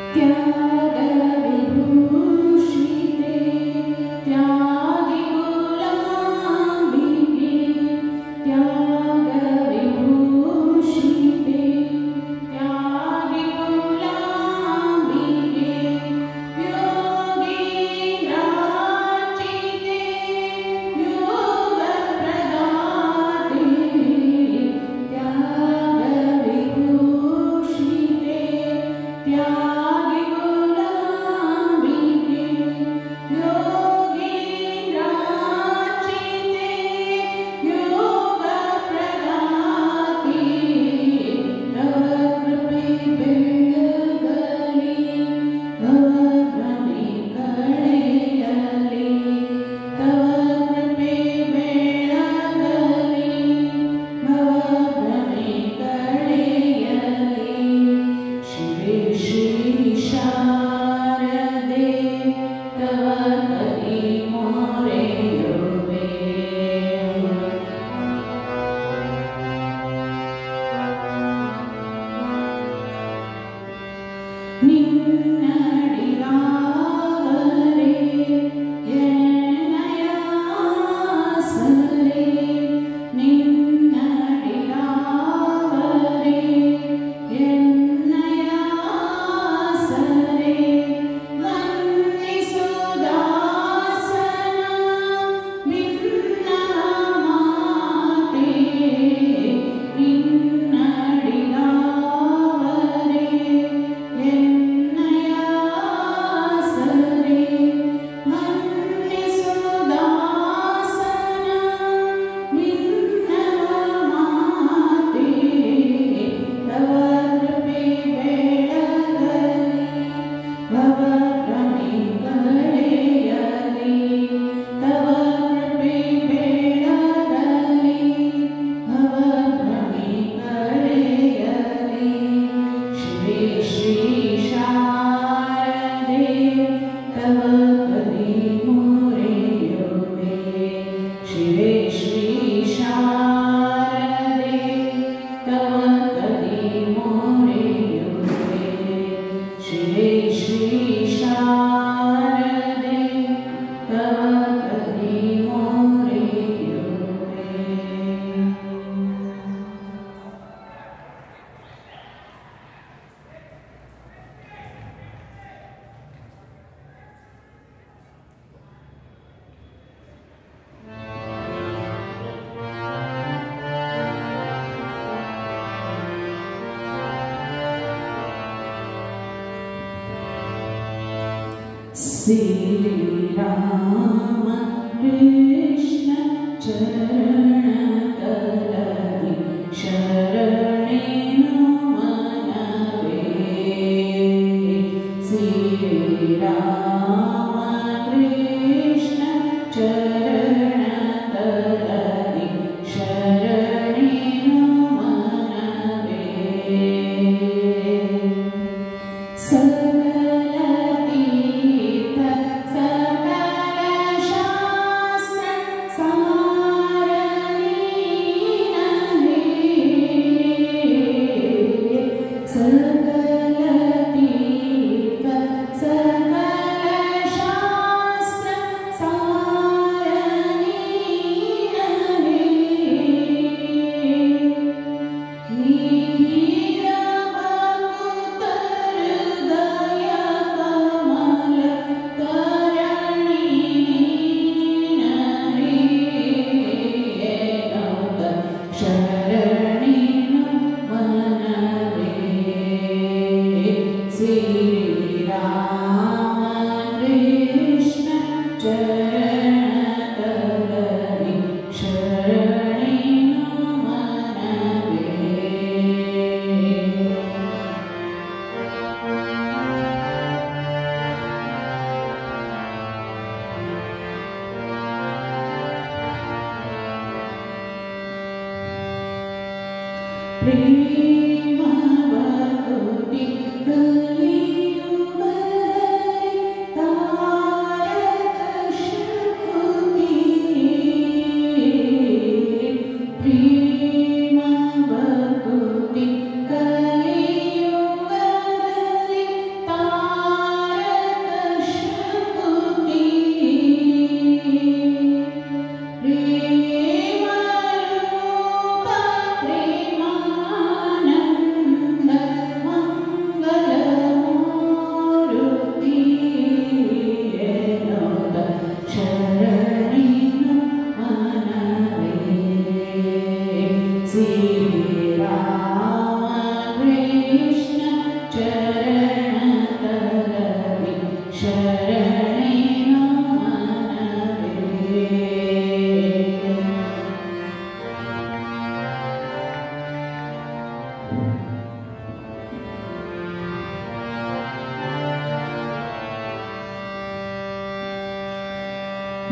श्री राम कृष्ण चरण कलहि शरणेनु मनवे। श्री राम कृष्ण चरण कलहि शरणेनु मनवे। प्रेम भक्ति कलियुग तारक श्रुति। प्रेम भक्ति कलियुग तारक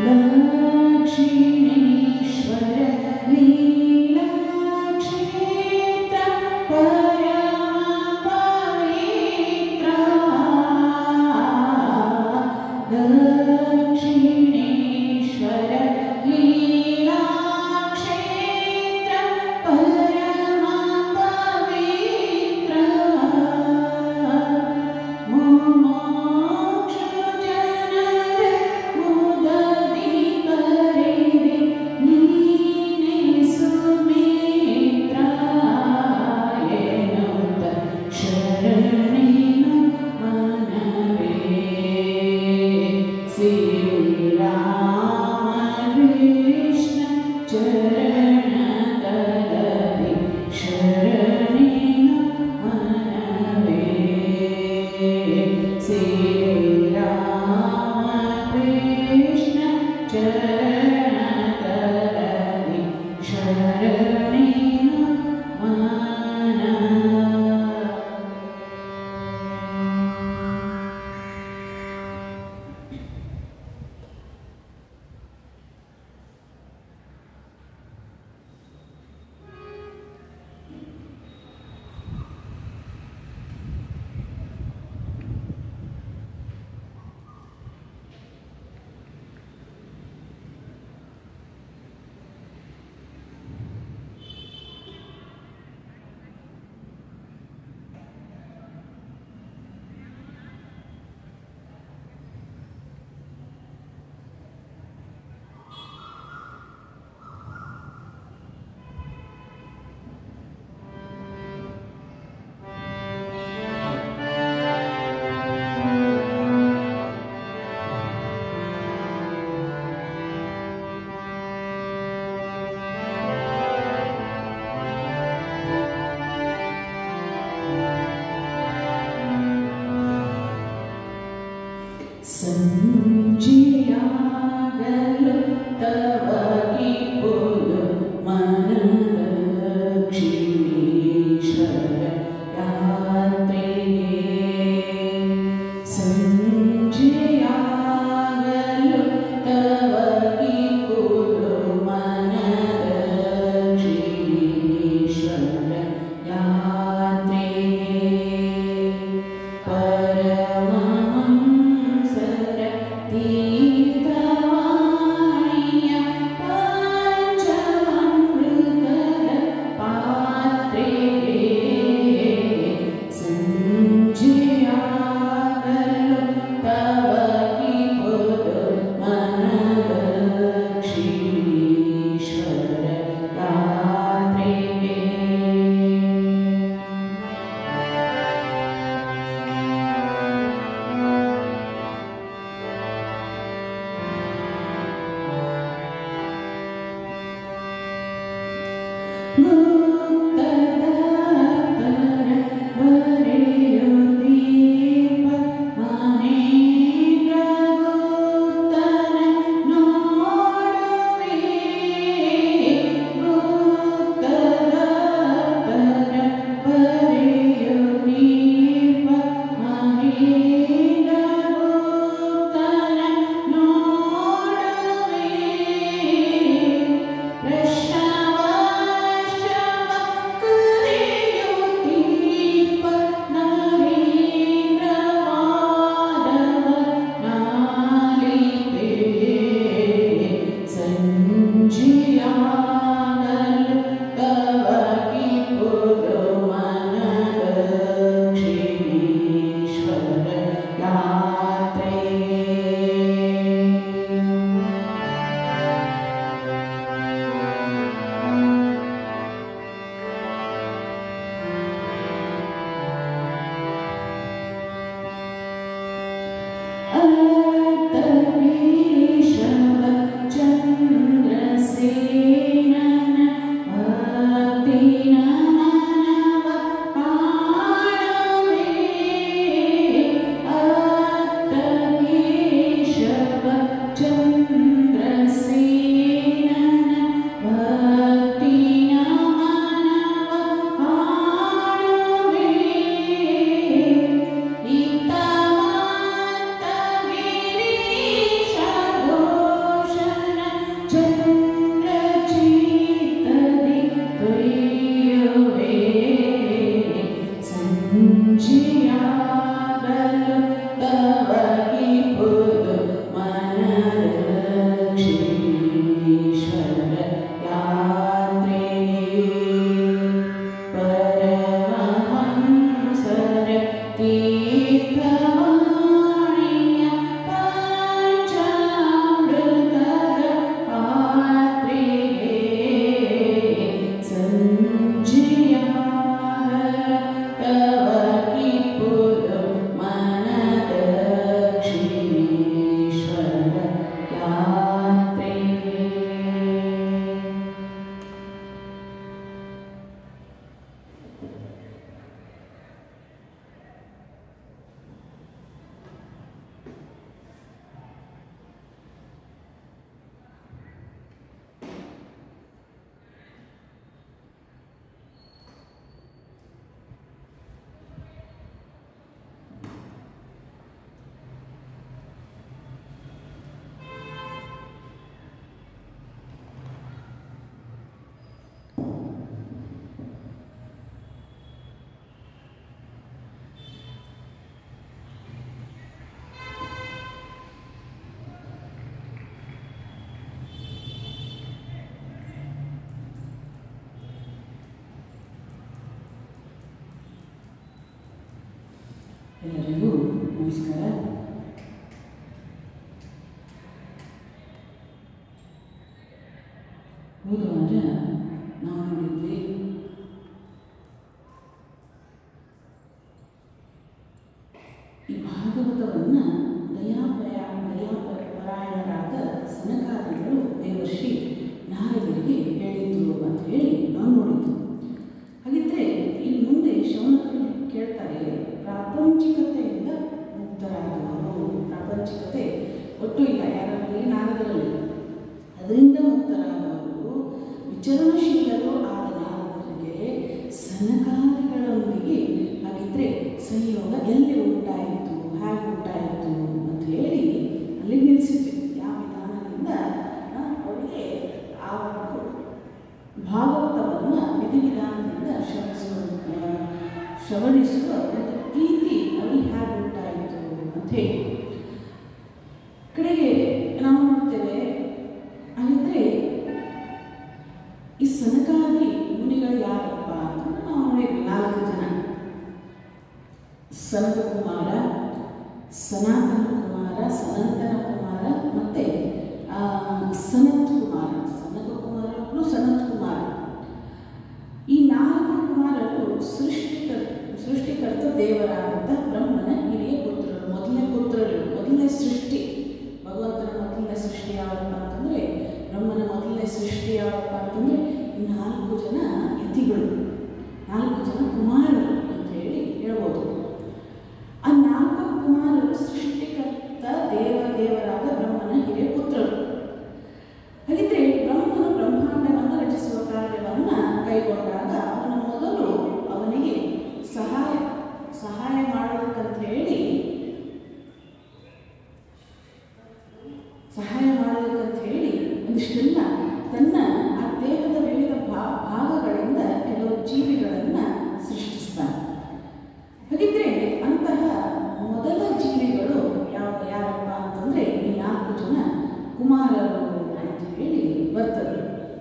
परमहंसर ಎಲ್ಲರಿಗೂ ನಮಸ್ಕಾರ. ಹೋದ ವಾರ ನಾವು ನೋಡಿದ್ವಿ ಈ ಭಾಗವತವನ್ನು ದಯಾಪರಾಯಣರಾದ ಸನಕಾದಿಗಳು ದೇವರ್ಷಿ ನಾರದರಿಗೆ ಹೇಳಿದ್ರು ಅಂತ ಹೇಳಿ ನಾವು ನೋಡಿದ್ವಿ. ಹಾಗಿದ್ರೆ ಈ ಮುಂದೆ ಶೌನಕರು ಕೇಳ್ತಾರೆ, ಪ್ರಾಪಂಚಿಕತೆಯಿಂದ ಮುಕ್ತರಾದವರು, ಪ್ರಾಪಂಚಿಕತೆ ಒಟ್ಟು ಇಲ್ಲ ಯಾರಲ್ಲಿ, ನಾರದರಲ್ಲಿ, ಅದರಿಂದ ಮುಕ್ತರಾದವರು ವಿಚರಣಶೀಲರು ಆದ ನಾರದರಿಗೆ ಸನಕಾದಿಗಳೊಂದಿಗೆ ಹಾಗಿದ್ರೆ ಸಂಯೋಗ ಎಲ್ಲಿ ಉಂಟಾಯಿತು, ಹೇಗೆ ಉಂಟಾಯಿತು ಅಂತ ಹೇಳಿ ಅಲ್ಲಿ ನಿಲ್ಲಿಸಿದ್ವಿ. ಯಾವ ವಿಧಾನದಿಂದ ಅವರಿಗೆ ಆ ಭಾಗವತವನ್ನು ವಿಧಿವಿಧಾನದಿಂದ ಶ್ರವಣಿಸುವ ಒಂದು ಪ್ರೀತಿ ಅವರಿಗೆ ಹೇಗೆ ಉಂಟಾಯಿತು ಅಂತ ಹೇಳಿ ಕಡೆಗೆ ನಾವು ನೋಡ್ತೇವೆ. ಹಾಗಿದ್ರೆ ಈ ಸನಕಾದಿ ಮುನಿಗಳು ಯಾರಪ್ಪ ಅಂತ ನಾವು ನೋಡಿದ್ವಿ. 4 ಜನ: ಸನಕ ಕುಮಾರ, ಸನಾತನ ಕುಮಾರ, ಸನಂದನ ಕುಮಾರ ಮತ್ತು ಸನತ್ ಕುಮಾರ. ಸನಕ ಕುಮಾರರು ಸನತ್ ಕುಮಾರ. ಈ 4 ಕುಮಾರರು ಸೃಷ್ಟಿಕರ್ತ ದೇವರಾದಂಥ ಬ್ರಹ್ಮನ ಹಿರಿಯ ಪುತ್ರರು, ಮೊದಲನೇ ಸೃಷ್ಟಿ. ಭಗವಂತನ ಮೊದಲನೇ ಸೃಷ್ಟಿ ಯಾವಪ್ಪ ಅಂತಂದರೆ, ಬ್ರಹ್ಮನ ಮೊದಲನೇ ಸೃಷ್ಟಿ ಯಾವಪ್ಪ ಅಂತಂದರೆ ಈ 4 ಜನ ಯತಿಗಳು, 4 ಜನ ಕುಮಾರರು ಅಂತ ಹೇಳಿ ಹೇಳ್ಬೋದು. ಆ 4 ಕುಮಾರರು ಸೃಷ್ಟಿಕರ್ತ ದೇವರಾದ ಬ್ರಹ್ಮನ ಹಿರಿಯ ಪುತ್ರರು. ಹಾಗಿದ್ರೆ ಬ್ರಹ್ಮನು ಬ್ರಹ್ಮಾಂಡವನ್ನು ರಚಿಸುವ ಕಾರ್ಯವನ್ನು ಕೈಗೊಂಡಾಗ ಅವನ ಮೊದಲು ಅವನಿಗೆ ಸಹಾಯ ಮಾಡಬೇಕಂತ ಹೇಳಿ ಒಂದಿಷ್ಟೆಲ್ಲ ತನ್ನ ಆ ದೇಹದ ವಿವಿಧ ಭಾಗಗಳಿಂದ ಕೆಲವು ಜೀವಿಗಳನ್ನು ಸೃಷ್ಟಿಸ್ತಾನೆ. ಹಾಗಿದ್ರೆ ಅಂತಹ ಮೊದಲ ಜೀವಿಗಳು ಯಾರಪ್ಪ ಅಂತಂದರೆ ಈ 4 ಜನ ಕುಮಾರರು ಅಂತ ಹೇಳಿ ಬರ್ತದೆ.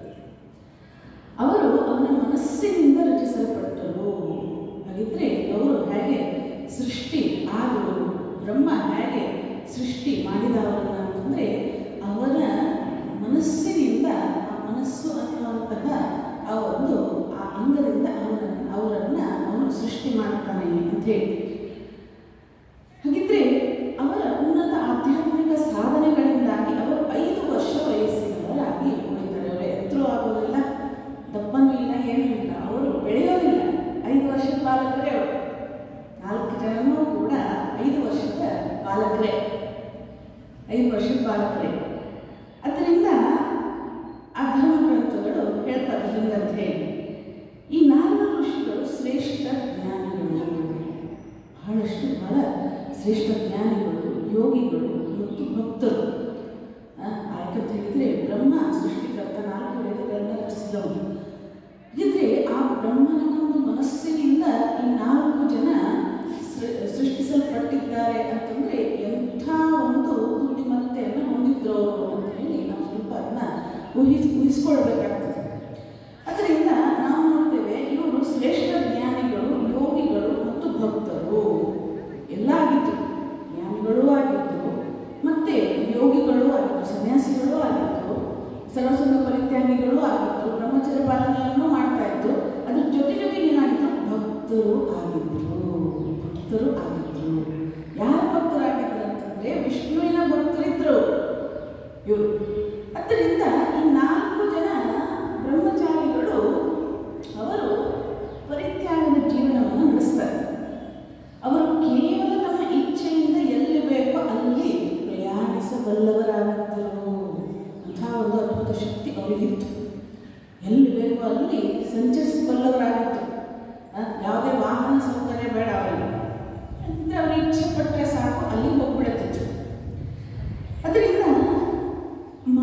ಅವರು ಅವನ ಮನಸ್ಸಿನಿಂದ ರಚಿಸಲ್ಪಟ್ಟರು. ಹಾಗಿದ್ರೆ ಅವರು ಹೇಗೆ ಸೃಷ್ಟಿ ಆದರು, ಬ್ರಹ್ಮ ಹೇಗೆ ಸೃಷ್ಟಿ ಮಾಡಿದವರನ್ನ ಅಂತಂದರೆ ಅವನ ಮನಸ್ಸಿನಿಂದ, ಆ ಮನಸ್ಸು ಅನ್ನುವಂತಹ ಆ ಒಂದು ಆ ಅಂಗದಿಂದ ಅವನು ಸೃಷ್ಟಿ ಮಾಡ್ತಾನೆ ಅಂತ ಹೇಳಿ. ಹಾಗಿದ್ರೆ ಅವರ ಉನ್ನತ ಆಧ್ಯಾತ್ಮಿಕ ಸಾಧನೆಗಳಿಂದಾಗಿ ಅವರು 5 ವರ್ಷ ವಯಸ್ಸಿನವರಾಗಿ ಉಳಿತಾರೆ. ಅವರು ಎತ್ತರೂ ಆಗೋದಿಲ್ಲ, ದಪ್ಪನೂ ಇಲ್ಲ, ಏನೂ ಇಲ್ಲ, ಅವರು ಬೆಳೆಯೋದಿಲ್ಲ. 5 ವರ್ಷದ ಬಾಲಕರೇ ಅವರು. 4 ಜನನೂ ಕೂಡ 5 ವರ್ಷದ ಬಾಲಕರೇ, 5 ವರ್ಷದ ಬಾಲಕರೇ. ಅದರಿಂದ ಆ ಧರ್ಮಗ್ರಂಥಗಳು ಹೇಳ್ತಾರೆ ಹಿಂಗಂತ ಹೇಳಿ, ಈ 4 ಋಷಿಗಳು ಶ್ರೇಷ್ಠ ಜ್ಞಾನಿಗಳು, ಬಹಳ ಶ್ರೇಷ್ಠ ಜ್ಞಾನಿಗಳು, ಯೋಗಿಗಳು ಮತ್ತು ಭಕ್ತರು. ಯಾಕಂತ ಹೇಳಿದರೆ ಬ್ರಹ್ಮ ಸೃಷ್ಟಿಕರ್ತ 4 ವೇದಗಳನ್ನು ರಚಿಸಿದವನು. ಹಾಗಿದ್ರೆ ಆ ಬ್ರಹ್ಮನ ಒಂದು ಮನಸ್ಸಿನಿಂದ ಈ 4 ಜನ ಸೃಷ್ಟಿಸಲ್ಪಟ್ಟಿದ್ದಾರೆ ಅಂತಂದರೆ ಎಂಥ ಒಂದು ಬುದ್ಧಿಮತ್ತೆಯನ್ನು ಹೊಂದಿದ್ರು ಅಂತ ಹೇಳಿ ನಾವು ಸ್ವಲ್ಪ ಅದನ್ನ ಊಹಿಸ್ಕೊಳ್ಬೇಕಾಗ್ತದೆ. ಅದರಿಂದ ನಾವು ನೋಡ್ತೇವೆ, ಇವರು ಶ್ರೇಷ್ಠ ಜ್ಞಾನಿಗಳು, ಯೋಗಿಗಳು ಮತ್ತು ಭಕ್ತರು ಎಲ್ಲ ಆಗಿದ್ರು. ಜ್ಞಾನಿಗಳೂ ಆಗಿದ್ರು, ಮತ್ತು ಯೋಗಿಗಳೂ ಆಗಿದ್ರು, ಸನ್ಯಾಸಿಗಳೂ ಆಗಿದ್ರು, ಸರ್ವಸಂಗ ಪರಿತ್ಯಾಗಿಗಳೂ ಆಗಿದ್ರು, ಬ್ರಹ್ಮಚರ್ಯ ಪಾಲನೆಯನ್ನು ಮಾಡ್ತಾ ಇದ್ರು. ಅದ್ರ ಜೊತೆಗೆ ಏನಾಗಿದ್ರು, ಭಕ್ತರು ಆಗಿದ್ರು. ಯಾರ ಭಕ್ತರಾಗಿದ್ರು ಅಂತಂದರೆ ವಿಷ್ಣುವಿನ ಭಕ್ತರಿದ್ರು ಇವರು. ಅದರಿಂದ ಈ 4 ಜನ ಬ್ರಹ್ಮಚಾರಿಗಳು ಅವರು ಪರಿತ್ಯಾಗದ ಜೀವನವನ್ನು ನಡೆಸ್ತಾರೆ. ಅವರು ಕೇವಲ ತಮ್ಮ ಇಚ್ಛೆಯಿಂದ ಎಲ್ಲಿ ಬೇಕೋ ಅಲ್ಲಿ ಪ್ರಯಾಣಿಸಬಲ್ಲವರಾಗಿದ್ದರು. ಅಂತಹ ಒಂದು ಅದ್ಭುತ ಶಕ್ತಿ ಅವರಿಗಿತ್ತು. ಎಲ್ಲಿ ಬೇಕೋ ಅಲ್ಲಿ ಸಂಚರಿಸಬಲ್ಲವರಾಗಿತ್ತು. ಯಾವುದೇ ವಾಹನ ಸೌಕರ್ಯ ಬೇಡ ಅವರಿಗೆ. ಅಂದರೆ ಅವ್ರಿಗೆ ಇಚ್ಛೆ ಪಟ್ಟರೆ ಸಾಕು, ಅಲ್ಲಿ ಹೋಗ್ಬಿಡುತ್ತಿತ್ತು. ಅದರಿಂದ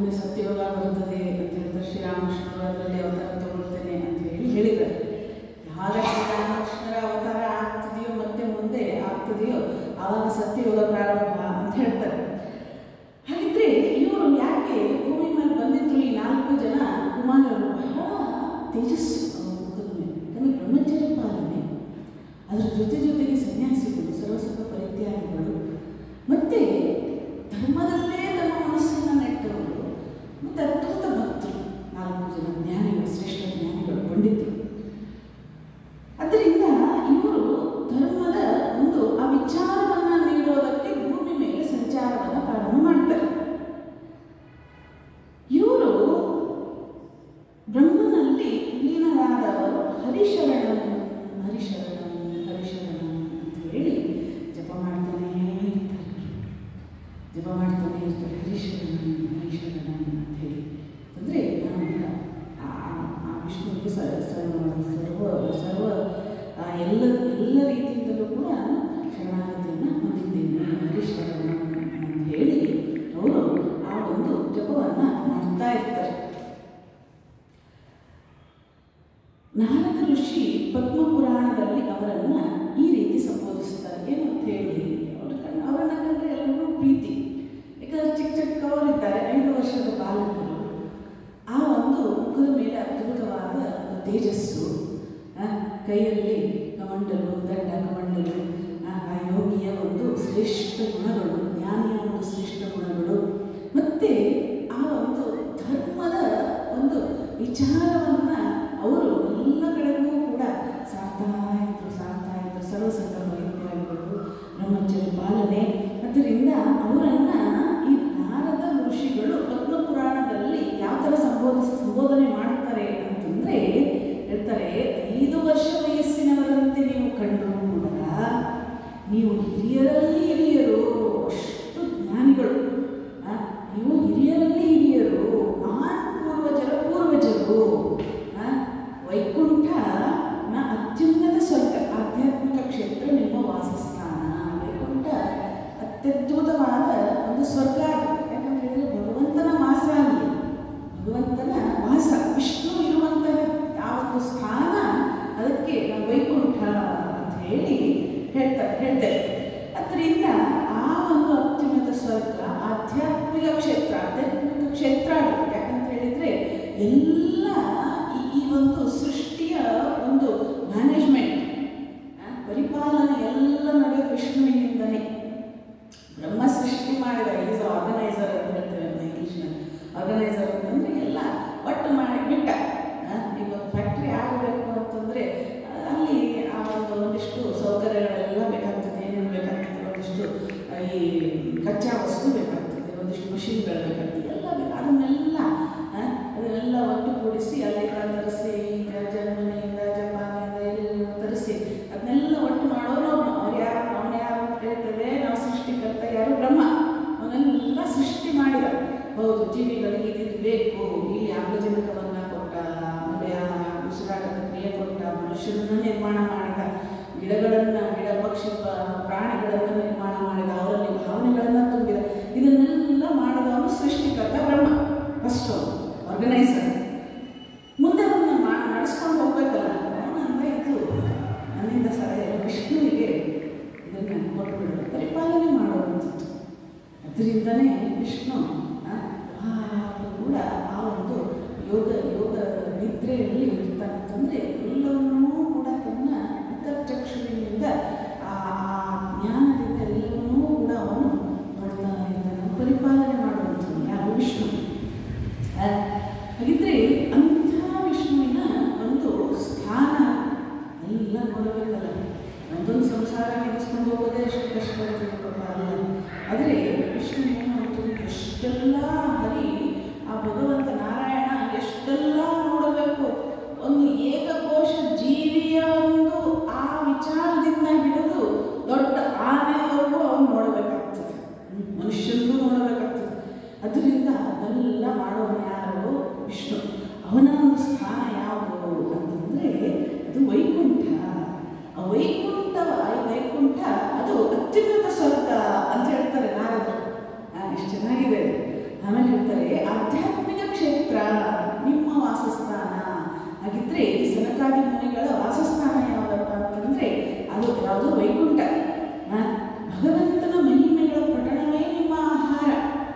ಮುಂದೆ ಸತ್ಯಯೋಗ ಬರುತ್ತದೆ ಅಂತ ಹೇಳ್ತಾರೆ. ಶ್ರೀರಾಮಕೃಷ್ಣರು ಅದರಲ್ಲಿ ಅವತಾರ ತಗೊಳ್ತೇನೆ ಅಂತ ಹೇಳಿದ್ದಾರೆ. ಯಾವಾಗ ಶ್ರೀರಾಮಕೃಷ್ಣರ ಅವತಾರ ಆಗ್ತಿದೆಯೋ ಮತ್ತೆ ಮುಂದೆ ಆಗ್ತಿದೆಯೋ ಆವಾಗ ಸತ್ಯಯೋಗ ಪ್ರಾರಂಭ ಅಂತ ಹೇಳ್ತಾರೆ. ಹಾಗಿದ್ರೆ ಇವರು ಯಾಕೆ ಭೂಮಿ ಮೇಲೆ ಬಂದಿದ್ರು? ಈ 4 ಜನ ಕುಮಾರರು ಬಹಳ ತೇಜಸ್ಸು ಮುಖದ ಮೇಲೆ. ಯಾಕಂದರೆ ಬ್ರಹ್ಮಚರ್ಯ ಪಾಲನೆ, ಅದರ ಜೊತೆಗೆ ಸನ್ಯಾಸಿಗಳು, ಸರ್ವಸರ್ವ ಪರಿತ್ಯಾಗಿಗಳು, ಮತ್ತೆ ಧರ್ಮದಲ್ಲೇ ತಮ್ಮ ಮನಸ್ಸನ್ನು ನೆಟ್ಟವರು, ಮತ್ತು ಅದ್ಭುತ ಭಕ್ತರು. 4 ಜನ ಜ್ಞಾನಿಗಳು, ಶ್ರೇಷ್ಠ ಜ್ಞಾನಿಗಳು, ಪಂಡಿತರು. ಅದರಿಂದ ಇವರು ಧರ್ಮದ ಒಂದು ಆ ವಿಚಾರವನ್ನು ನೀಡೋದಕ್ಕೆ ಭೂಮಿ ಮೇಲೆ ಸಂಚಾರವನ್ನು ಪ್ರಾರಂಭ ಮಾಡ್ತಾರೆ. ಇವರು ಬ್ರಹ್ಮನಲ್ಲಿ ಲೀನರಾದವರು ಹರಿಶರಣಂ ಹರಿಶರಣಂ ಹರಿಶರಣಂ ಅಂತ ಹೇಳಿ ಜಪ ಮಾಡ್ತಾನೆ ಇರ್ತಾರೆ. ಹರಿಶರಣಂ ಹರಿಶರಣಂ ಅಂತ ಹೇಳಿ ಅಂದರೆ ಆ ವಿಷ್ಣುವಿಗೆ ಸರ್ವ ಎಲ್ಲ ರೀತಿಯಿಂದಲೂ ಕೂಡ ಶರಣಾಗತಿಯನ್ನು ಹೊಂದಿದ್ದೇನೆ, ಹರಿಶರಣಂ ಅಂತ ಹೇಳಿ ಅವರು ಆ ಒಂದು ಜಪವನ್ನು ಮಾಡ್ತಾ ಇರ್ತಾರೆ. ನಾರದ ಋಷಿ ಪದ್ಮಪುರಾಣದಲ್ಲಿ ಅವರನ್ನು ಈ ರೀತಿ ಸಂಬೋಧಿಸ್ತಾರೆ. ಏನಂತ ಹೇಳಿ, ಅವರನ್ನ ಕಂಡ್ರೆ ಎಲ್ಲರೂ ಪ್ರೀತಿ. ಯಾಕಂದರೆ ಚಿಕ್ಕವರಿದ್ದಾರೆ, 5 ವರ್ಷದ ಬಾಲಕರು. ಆ ಒಂದು ಮುಖದ ಮೇಲೆ ಅದ್ಭುತವಾದ ಒಂದು ತೇಜಸ್ಸು, ಕೈಯಲ್ಲಿ ಕಮಂಡಲು, ದಂಡ ಕಮಂಡಲು, ಆ ಯೋಗಿಯ ಒಂದು ಶ್ರೇಷ್ಠ ಗುಣಗಳು, ಜ್ಞಾನಿಯ ಒಂದು ಶ್ರೇಷ್ಠ ಗುಣಗಳು, ಮತ್ತು ಆ ಒಂದು ಧರ್ಮದ ಒಂದು ವಿಚಾರವನ್ನು ಅವರು ಎಲ್ಲ ಕಡೆಗೂ ಕೂಡ ಸಾರ್ತಾ ಇದ್ರು. ಸರ್ವಸರ್ವ ಪರಿತ್ಯಾಗಿಗಳು, ಬ್ರಹ್ಮಚರ್ಯ ಪಾಲನೆ. ಅದರಿಂದ ಅವರನ್ನು ಈ ನಾರದ ಋಷಿಗಳು ಪದ್ಮಪುರಾಣದಲ್ಲಿ ಯಾವ ಥರ ಸಂಬೋಧನೆ ಮಾಡ್ತಾರೆ ಅಂತಂದರೆ, ಹೇಳ್ತಾರೆ, 5 ವರ್ಷ ವಯಸ್ಸಿನವರಂತೆ ನೀವು ಕಂಡರೂ ಕೂಡ ನೀವು ಹಿರಿಯರಲ್ಲಿ ಹಿರಿಯರು, ಅಷ್ಟು ಜ್ಞಾನಿಗಳು. ನೀವು ಹಿರಿಯರಲ್ಲಿ ಹಿರಿಯರು, ಮಹಾನ್ ಪೂರ್ವಜರು. ವೈಕುಂಠ ಅತ್ಯುನ್ನತ ಸ್ವರ್ಗ, ಆಧ್ಯಾತ್ಮಿಕ ಕ್ಷೇತ್ರ ನಿಮ್ಮ ವಾಸಸ್ಥಾನ. ವೈಕುಂಠ ಅತ್ಯದ್ಭುತವಾದ ಒಂದು ಸ್ವರ್ಗ. ಯಾಕಂತ ಹೇಳಿದ್ರೆ ಭಗವಂತನ ವಾಸ, ಅಲ್ಲಿ ಭಗವಂತನ ವಾಸ, ವಿಷ್ಣು ಇರುವಂತಹ ಆ ಒಂದು ಸ್ಥಾನ, ಅದಕ್ಕೆ ನಾವು ವೈಕುಂಠ ಅಂತ ಹೇಳಿ ಹೇಳ್ತೇವೆ. ಅದರಿಂದ ಆ ಒಂದು ಅತ್ಯುನ್ನತ ಸ್ವರ್ಗ ಆಧ್ಯಾತ್ಮಿಕ ಕ್ಷೇತ್ರ ಆಗುತ್ತೆ. ಯಾಕಂತ ಹೇಳಿದ್ರೆ ಎಲ್ಲ ಈ ಒಂದು ಸೃಷ್ಟಿಯ ಒಂದು ಮ್ಯಾನೇಜ್ಮೆಂಟ್, ಪರಿಪಾಲನೆ ಎಲ್ಲ ನಡೆಯೋದು ವಿಷ್ಣುವಿನಿಂದನೇ. ಬ್ರಹ್ಮ ಸೃಷ್ಟಿ ಮಾಡಿದ, ಈಸ್ ಆರ್ಗನೈಸರ್ ಅಂತ ಹೇಳ್ತೇವೆ ನಾವು ಇಂಗ್ಲೀಷ್ನಲ್ಲಿ. ಆರ್ಗನೈಸರ್ ಅಂತಂದರೆ ಎಲ್ಲ ಒಟ್ಟು ಮಾಡಿ ಬಿಟ್ಟ. ಈಗ ಒಂದು ಫ್ಯಾಕ್ಟ್ರಿ ಆಗಬೇಕು ಅಂತಂದರೆ ಅಲ್ಲಿ ಆ ಒಂದಿಷ್ಟು ಸೌಕರ್ಯಗಳೆಲ್ಲ ಬೇಕಾಗ್ತದೆ. ಏನೇನು ಬೇಕಾಗ್ತದೆ, ಒಂದಿಷ್ಟು ಈ ಕಚ್ಚಾ ವಸ್ತು ಬೇಕಾಗ್ತದೆ, ಒಂದಿಷ್ಟು ಮಷಿನ್ಗಳು ಬೇಕಾಗ್ತದೆ, ಎಲ್ಲ ಅದನ್ನೆಲ್ಲ ಒಟ್ಟುಗೂಡಿಸಿ ಅಲ್ಲಿಂದ ತರಿಸಿ, ಜರ್ಮನಿಯಿಂದ ಜಪಾನಿಂದ ಎಲ್ಲ ತರಿಸಿ ಅದನ್ನೆಲ್ಲ ಒಟ್ಟು ಮಾಡೋರು ಅವ್ನು ಯಾರು ಅಂತ ಹೇಳ್ತೇವೆ ನಾವು. ಸೃಷ್ಟಿಕರ್ತ ಯಾರು? ಬ್ರಹ್ಮ. ಅವನ್ನೆಲ್ಲ ಸೃಷ್ಟಿ ಮಾಡಿದ. ಹೌದು, ಜೀವಿಗಳಿಗೆ ಇದು ಬೇಕು, ಇಲ್ಲಿ ಆಮ್ಲಜನಕವನ್ನು ಕೊಟ್ಟ, ಆಮೇಲೆ ಉಸಿರಾಟದ ಕ್ರಿಯೆ ಕೊಟ್ಟ, ಮನುಷ್ಯರನ್ನು ನಿರ್ಮಾಣ ಮಾಡಿದ, ಗಿಡ ಪಕ್ಷಿ ಪ್ರಾಣಿಗಳನ್ನು ನಿರ್ಮಾಣ ಮಾಡಿದ, ಅವರಲ್ಲಿ ಭಾವನೆಗಳನ್ನು ತುಂಬಿದ. ಇದನ್ನೆಲ್ಲ ಮಾಡಿದವನು ಸೃಷ್ಟಿಕರ್ತ ಬ್ರಹ್ಮ, ಫಸ್ಟ್ ಆರ್ಗನೈಸರ್. ಮುಂದೆ ಅವನ್ನ ನಡೆಸ್ಕೊಂಡು ಹೋಗ್ಬೇಕಲ್ಲ, ಅವನಂದ ಇದು ನನ್ನಿಂದ ಸಾಧ್ಯ, ವಿಷ್ಣುವಿಗೆ ಇದನ್ನು ಕೊಟ್ಬಿಡು, ಪರಿಪಾಲನೆ ಮಾಡುವಂಥದ್ದು. ಅದರಿಂದನೇ ವಿಷ್ಣು ಕೂಡ ಆ ಒಂದು ಯೋಗ ನಿದ್ರೆಯಲ್ಲಿ ಇರ್ತಾನಂತಂದರೆ ಎಲ್ಲವನ್ನೂ ಕೂಡ ತನ್ನ ಅಂತರ್ಚಕ್ಷುವಿನಿಂದ ಆ ಜ್ಞಾನದಿಂದ ಎಲ್ಲವನ್ನೂ ಕೂಡ ಅವನು ನೋಡ್ತಾ ಇದ್ದಾನೆ, ಪರಿಪಾಲನೆ ಮಾಡುವಂಥದ್ದು ಯಾರು? ವಿಷ್ಣು. ಹಾಗಿದ್ರೆ ಅಂಥ ವಿಷ್ಣುವಿನ ಒಂದು ಸ್ಥಾನ ಎಲ್ಲ ನೋಡಬೇಕಲ್ಲ. ಒಂದೊಂದು ಸಂಸಾರ ನಡೆಸ್ಕೊಂಡು ಹೋಗೋದೇ ಅಷ್ಟು ಕಷ್ಟ ಅಲ್ಲ. ಆದರೆ ವಿಷ್ಣು ಏನು ಅಂತಾರೆ, ಎಷ್ಟೆಲ್ಲ ಹರಿ ಆ ಭಗವಂತ ನಾರಾಯಣ ಎಷ್ಟೆಲ್ಲ ನೋಡಬೇಕು. ಒಂದು ಏಕಕೋಶ ಜೀವಿಯ ಒಂದು ಆ ವಿಚಾರದಿಂದ ಹಿಡಿದು ದೊಡ್ಡ ಆನೆವರೆಗೂ ಅವನು ನೋಡಬೇಕಾಗ್ತದೆ, ಮನುಷ್ಯನೂ ನೋಡಬೇಕಾಗ್ತದೆ. ಅದರಿಂದ ಅದೆಲ್ಲ ಮಾಡೋನು ಯಾರು? ವಿಷ್ಣು. ಅವನ ಒಂದು ಸ್ಥಾನ ಯಾವುದು ಅಂತಂದರೆ ಅದು ವೈಕುಂಠ. ಆ ವೈಕುಂಠ ಅದು ಅತ್ಯುನ್ನತ ಸ್ವರ್ಗ ಅಂತ ಹೇಳ್ತಾರೆ ನಾರದರು. ಎಷ್ಟು ಚೆನ್ನಾಗಿದೆ. ಆಮೇಲೆ ಹೇಳ್ತಾರೆ ಆಧ್ಯಾತ್ಮಿಕ ಕ್ಷೇತ್ರ ನಿಮ್ಮ ವಾಸಸ್ಥಾನ. ಹಾಗಿದ್ರೆ ಸನಕಾದಿ ಮುನಿಗಳ ವಾಸಸ್ಥಾನ ಯಾವುದಪ್ಪ ಅಂತಂದ್ರೆ ಅದು ಯಾವುದು? ವೈಕುಂಠ. ಭಗವಂತನ ಮಹಿಮೆಗಳ ಪಠಣವೇ ನಿಮ್ಮ ಆಹಾರ.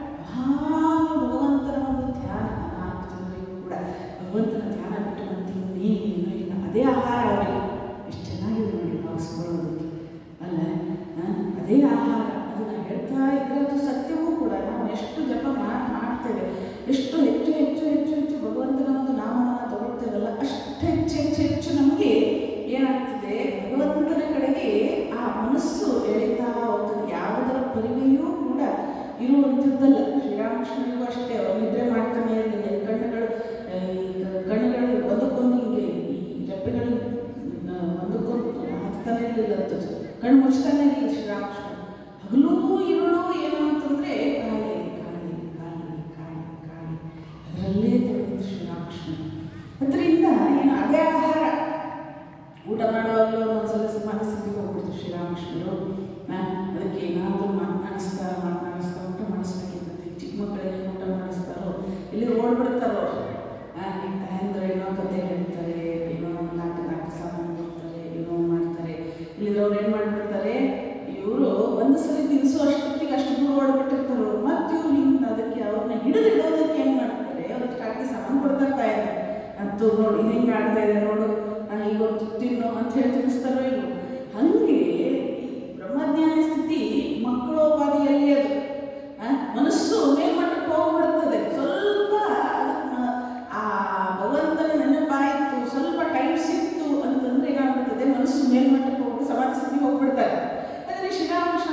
ಭಗವಂತನ ಒಂದು ಧ್ಯಾನ. 4 ಜನರಿಗೂ ಕೂಡ ಭಗವಂತನ ಧ್ಯಾನ ಬಿಟ್ಟು ಮತ್ತಿನ್ನೇನು ಇಲ್ಲ, ಅದೇ ಆಹಾರ ಅವರಿಗೆ. ಎಷ್ಟು ಚೆನ್ನಾಗಿದೆ ನೋಡಿ ಭಾವಿಸ್ಕೊಳ್ಳೋದಕ್ಕೆ ಅಲ್ಲ. ಅದೇ ಆಹಾರ. ಅದನ್ನ ಹೇಳ್ತಾ ಇದ್ರೆ ಅದು ಸತ್ಯವೂ ಕೂಡ. ನಾವು ಎಷ್ಟು ಜಪ ಮಾಡ್ತೇವೆ, ಎಷ್ಟು ಹೆಚ್ಚು ಹೆಚ್ಚು ಹೆಚ್ಚು ಹೆಚ್ಚು ಭಗವಂತನ ಒಂದು ನಾಮವನ್ನು ತಗೊಳ್ತೇವಲ್ಲ, ಅಷ್ಟು ಹೆಚ್ಚು ಹೆಚ್ಚು ಹೆಚ್ಚು ನಮಗೆ ಏನಾಗ್ತದೆ, ಭಗವಂತನ ಕಡೆಗೆ ಆ ಮನಸ್ಸು ಎಳಿತಾ ಹೋಗ್ತದೆ. ಯಾವುದರ ಪರಿವೆಯೂ ಕೂಡ ಇರುವಂಥದ್ದಲ್ಲ. ಶ್ರೀರಾಮಕೃಷ್ಣನಿಗೂ ಅಷ್ಟೇ, ಅವರು ನಿದ್ರೆ ಮಾಡ್ತಾನೆ ಇರಲಿಲ್ಲ. ಕಣ್ಣುಗಳು ಒಂದಕ್ಕೊಂದು ಹಿಂಗೆ, ಈ ರೆಪ್ಪೆಗಳು ಒಂದಕ್ಕೊಂದು ಹತ್ತಾನೆ ಇರಲಿಲ್ಲ ಅಂತ, ಕಣ್ಣು ಮುಚ್ತಾನೆ ಇರಲಿಲ್ಲ ಶ್ರೀರಾಮಕೃಷ್ಣ. ಹಗಲೂ ಇರುಳು ಏನು ಅಂತಂದ್ರೆ ಕಾಳಿ ಕಾಳಿ ಕಾಳಿ ಕಾಳಿ ಕಾಳಿ, ಅದರಲ್ಲೇ ತೊಡಗಿದ್ದು ಶ್ರೀರಾಮಕೃಷ್ಣ. ಅದರಿಂದ ಏನು ಅದೇ ಆಹಾರ. ಊಟ ಮಾಡುವಾಗಲೂ ಒಂದೊಂದ್ಸಲ ಮನಸ್ಥಿತಿಗೆ ಹೋಗ್ಬಿಡ್ತು ಶ್ರೀರಾಮಕೃಷ್ಣರು. ಅದಕ್ಕೆ ಏನಾದರೂ ಮಾತನಾಡಿಸ್ತಾ ಊಟ ಮಾಡಿಸ್ಬೇಕಿರ್ತದೆ. ಚಿಕ್ಕ ಮಕ್ಕಳಿಗೆ ಊಟ ಮಾಡಿಸ್ತಾರೋ ಇಲ್ಲಿ ಓಡ್ಬಿಡ್ತಾರೋ. ತಾಯಂದ್ರೆ ಏನೋ ಕತೆ ಹೇಳ್ತಾರೆ, ಏನೋ ನಾಟಕ ಸಾಮಾನು ಕೊಡ್ತಾರೆ, ಏನೋ ಮಾಡ್ತಾರೆ. ಇಲ್ಲಿರೋರು ಏನು ಮಾಡಿಬಿಡ್ತಾರೆ, ಇವರು ಒಂದು ಸಲ ತಿನ್ನಿಸೋ ಅಷ್ಟೊತ್ತಿಗೆ ಅಷ್ಟು ದೂರ ಓಡ್ಬಿಟ್ಟಿರ್ತಾರೋ. ಮತ್ತು ಇವ್ರು ಹಿಂಗೆ ಅದಕ್ಕೆ ಅವ್ರನ್ನ ಹಿಡಿದಿಡೋದಕ್ಕೆ ಏನು ಮಾಡ್ತಾರೆ, ಅವ್ರಿಗೆ ಸ್ಟಾರ್ಟಿಗೆ ಸಾಮಾನು ಕೊಡ್ತಾ ಇರ್ತಾರೆ. ಅಂತೂ ನೋಡಿ ಹೆಂಗೆ ಆಡ್ತಾ ಇದೆ ನೋಡು, ಇವತ್ತು ತಿನ್ನು ಅಂತ ಹೇಳಿ ತಿನ್ನಿಸ್ತಾರೋ ಇವರು. ಹಂಗೆ ಬ್ರಹ್ಮಜ್ಞಾನ ಸ್ಥಿತಿ ಮಕ್ಕಳೋಪಾದಿಯಲ್ಲಿ ಅದು ಮನಸ್ಸು ಮೇಲ್ಮಟ್ಟಕ್ಕೆ ಹೋಗ್ಬಿಡ್ತದೆ. ಸ್ವಲ್ಪ ಆ ಭಗವಂತನ ನೆನಪಾಯಿತು, ಸ್ವಲ್ಪ ಟೈಮ್ ಸಿಕ್ತು ಅಂತಂದ್ರೆ ಏನಾಗ್ಬಿಡ್ತದೆ, ಮನಸ್ಸು ಮೇಲ್ಮಟ್ಟಕ್ಕೆ ಹೋಗಿ ಸಮಾಧಿ ಸ್ಥಿತಿಗೆ ಹೋಗ್ಬಿಡ್ತಾರೆ. ಆದರೆ ಶ್ರೀರಾಮಕೃಷ್ಣ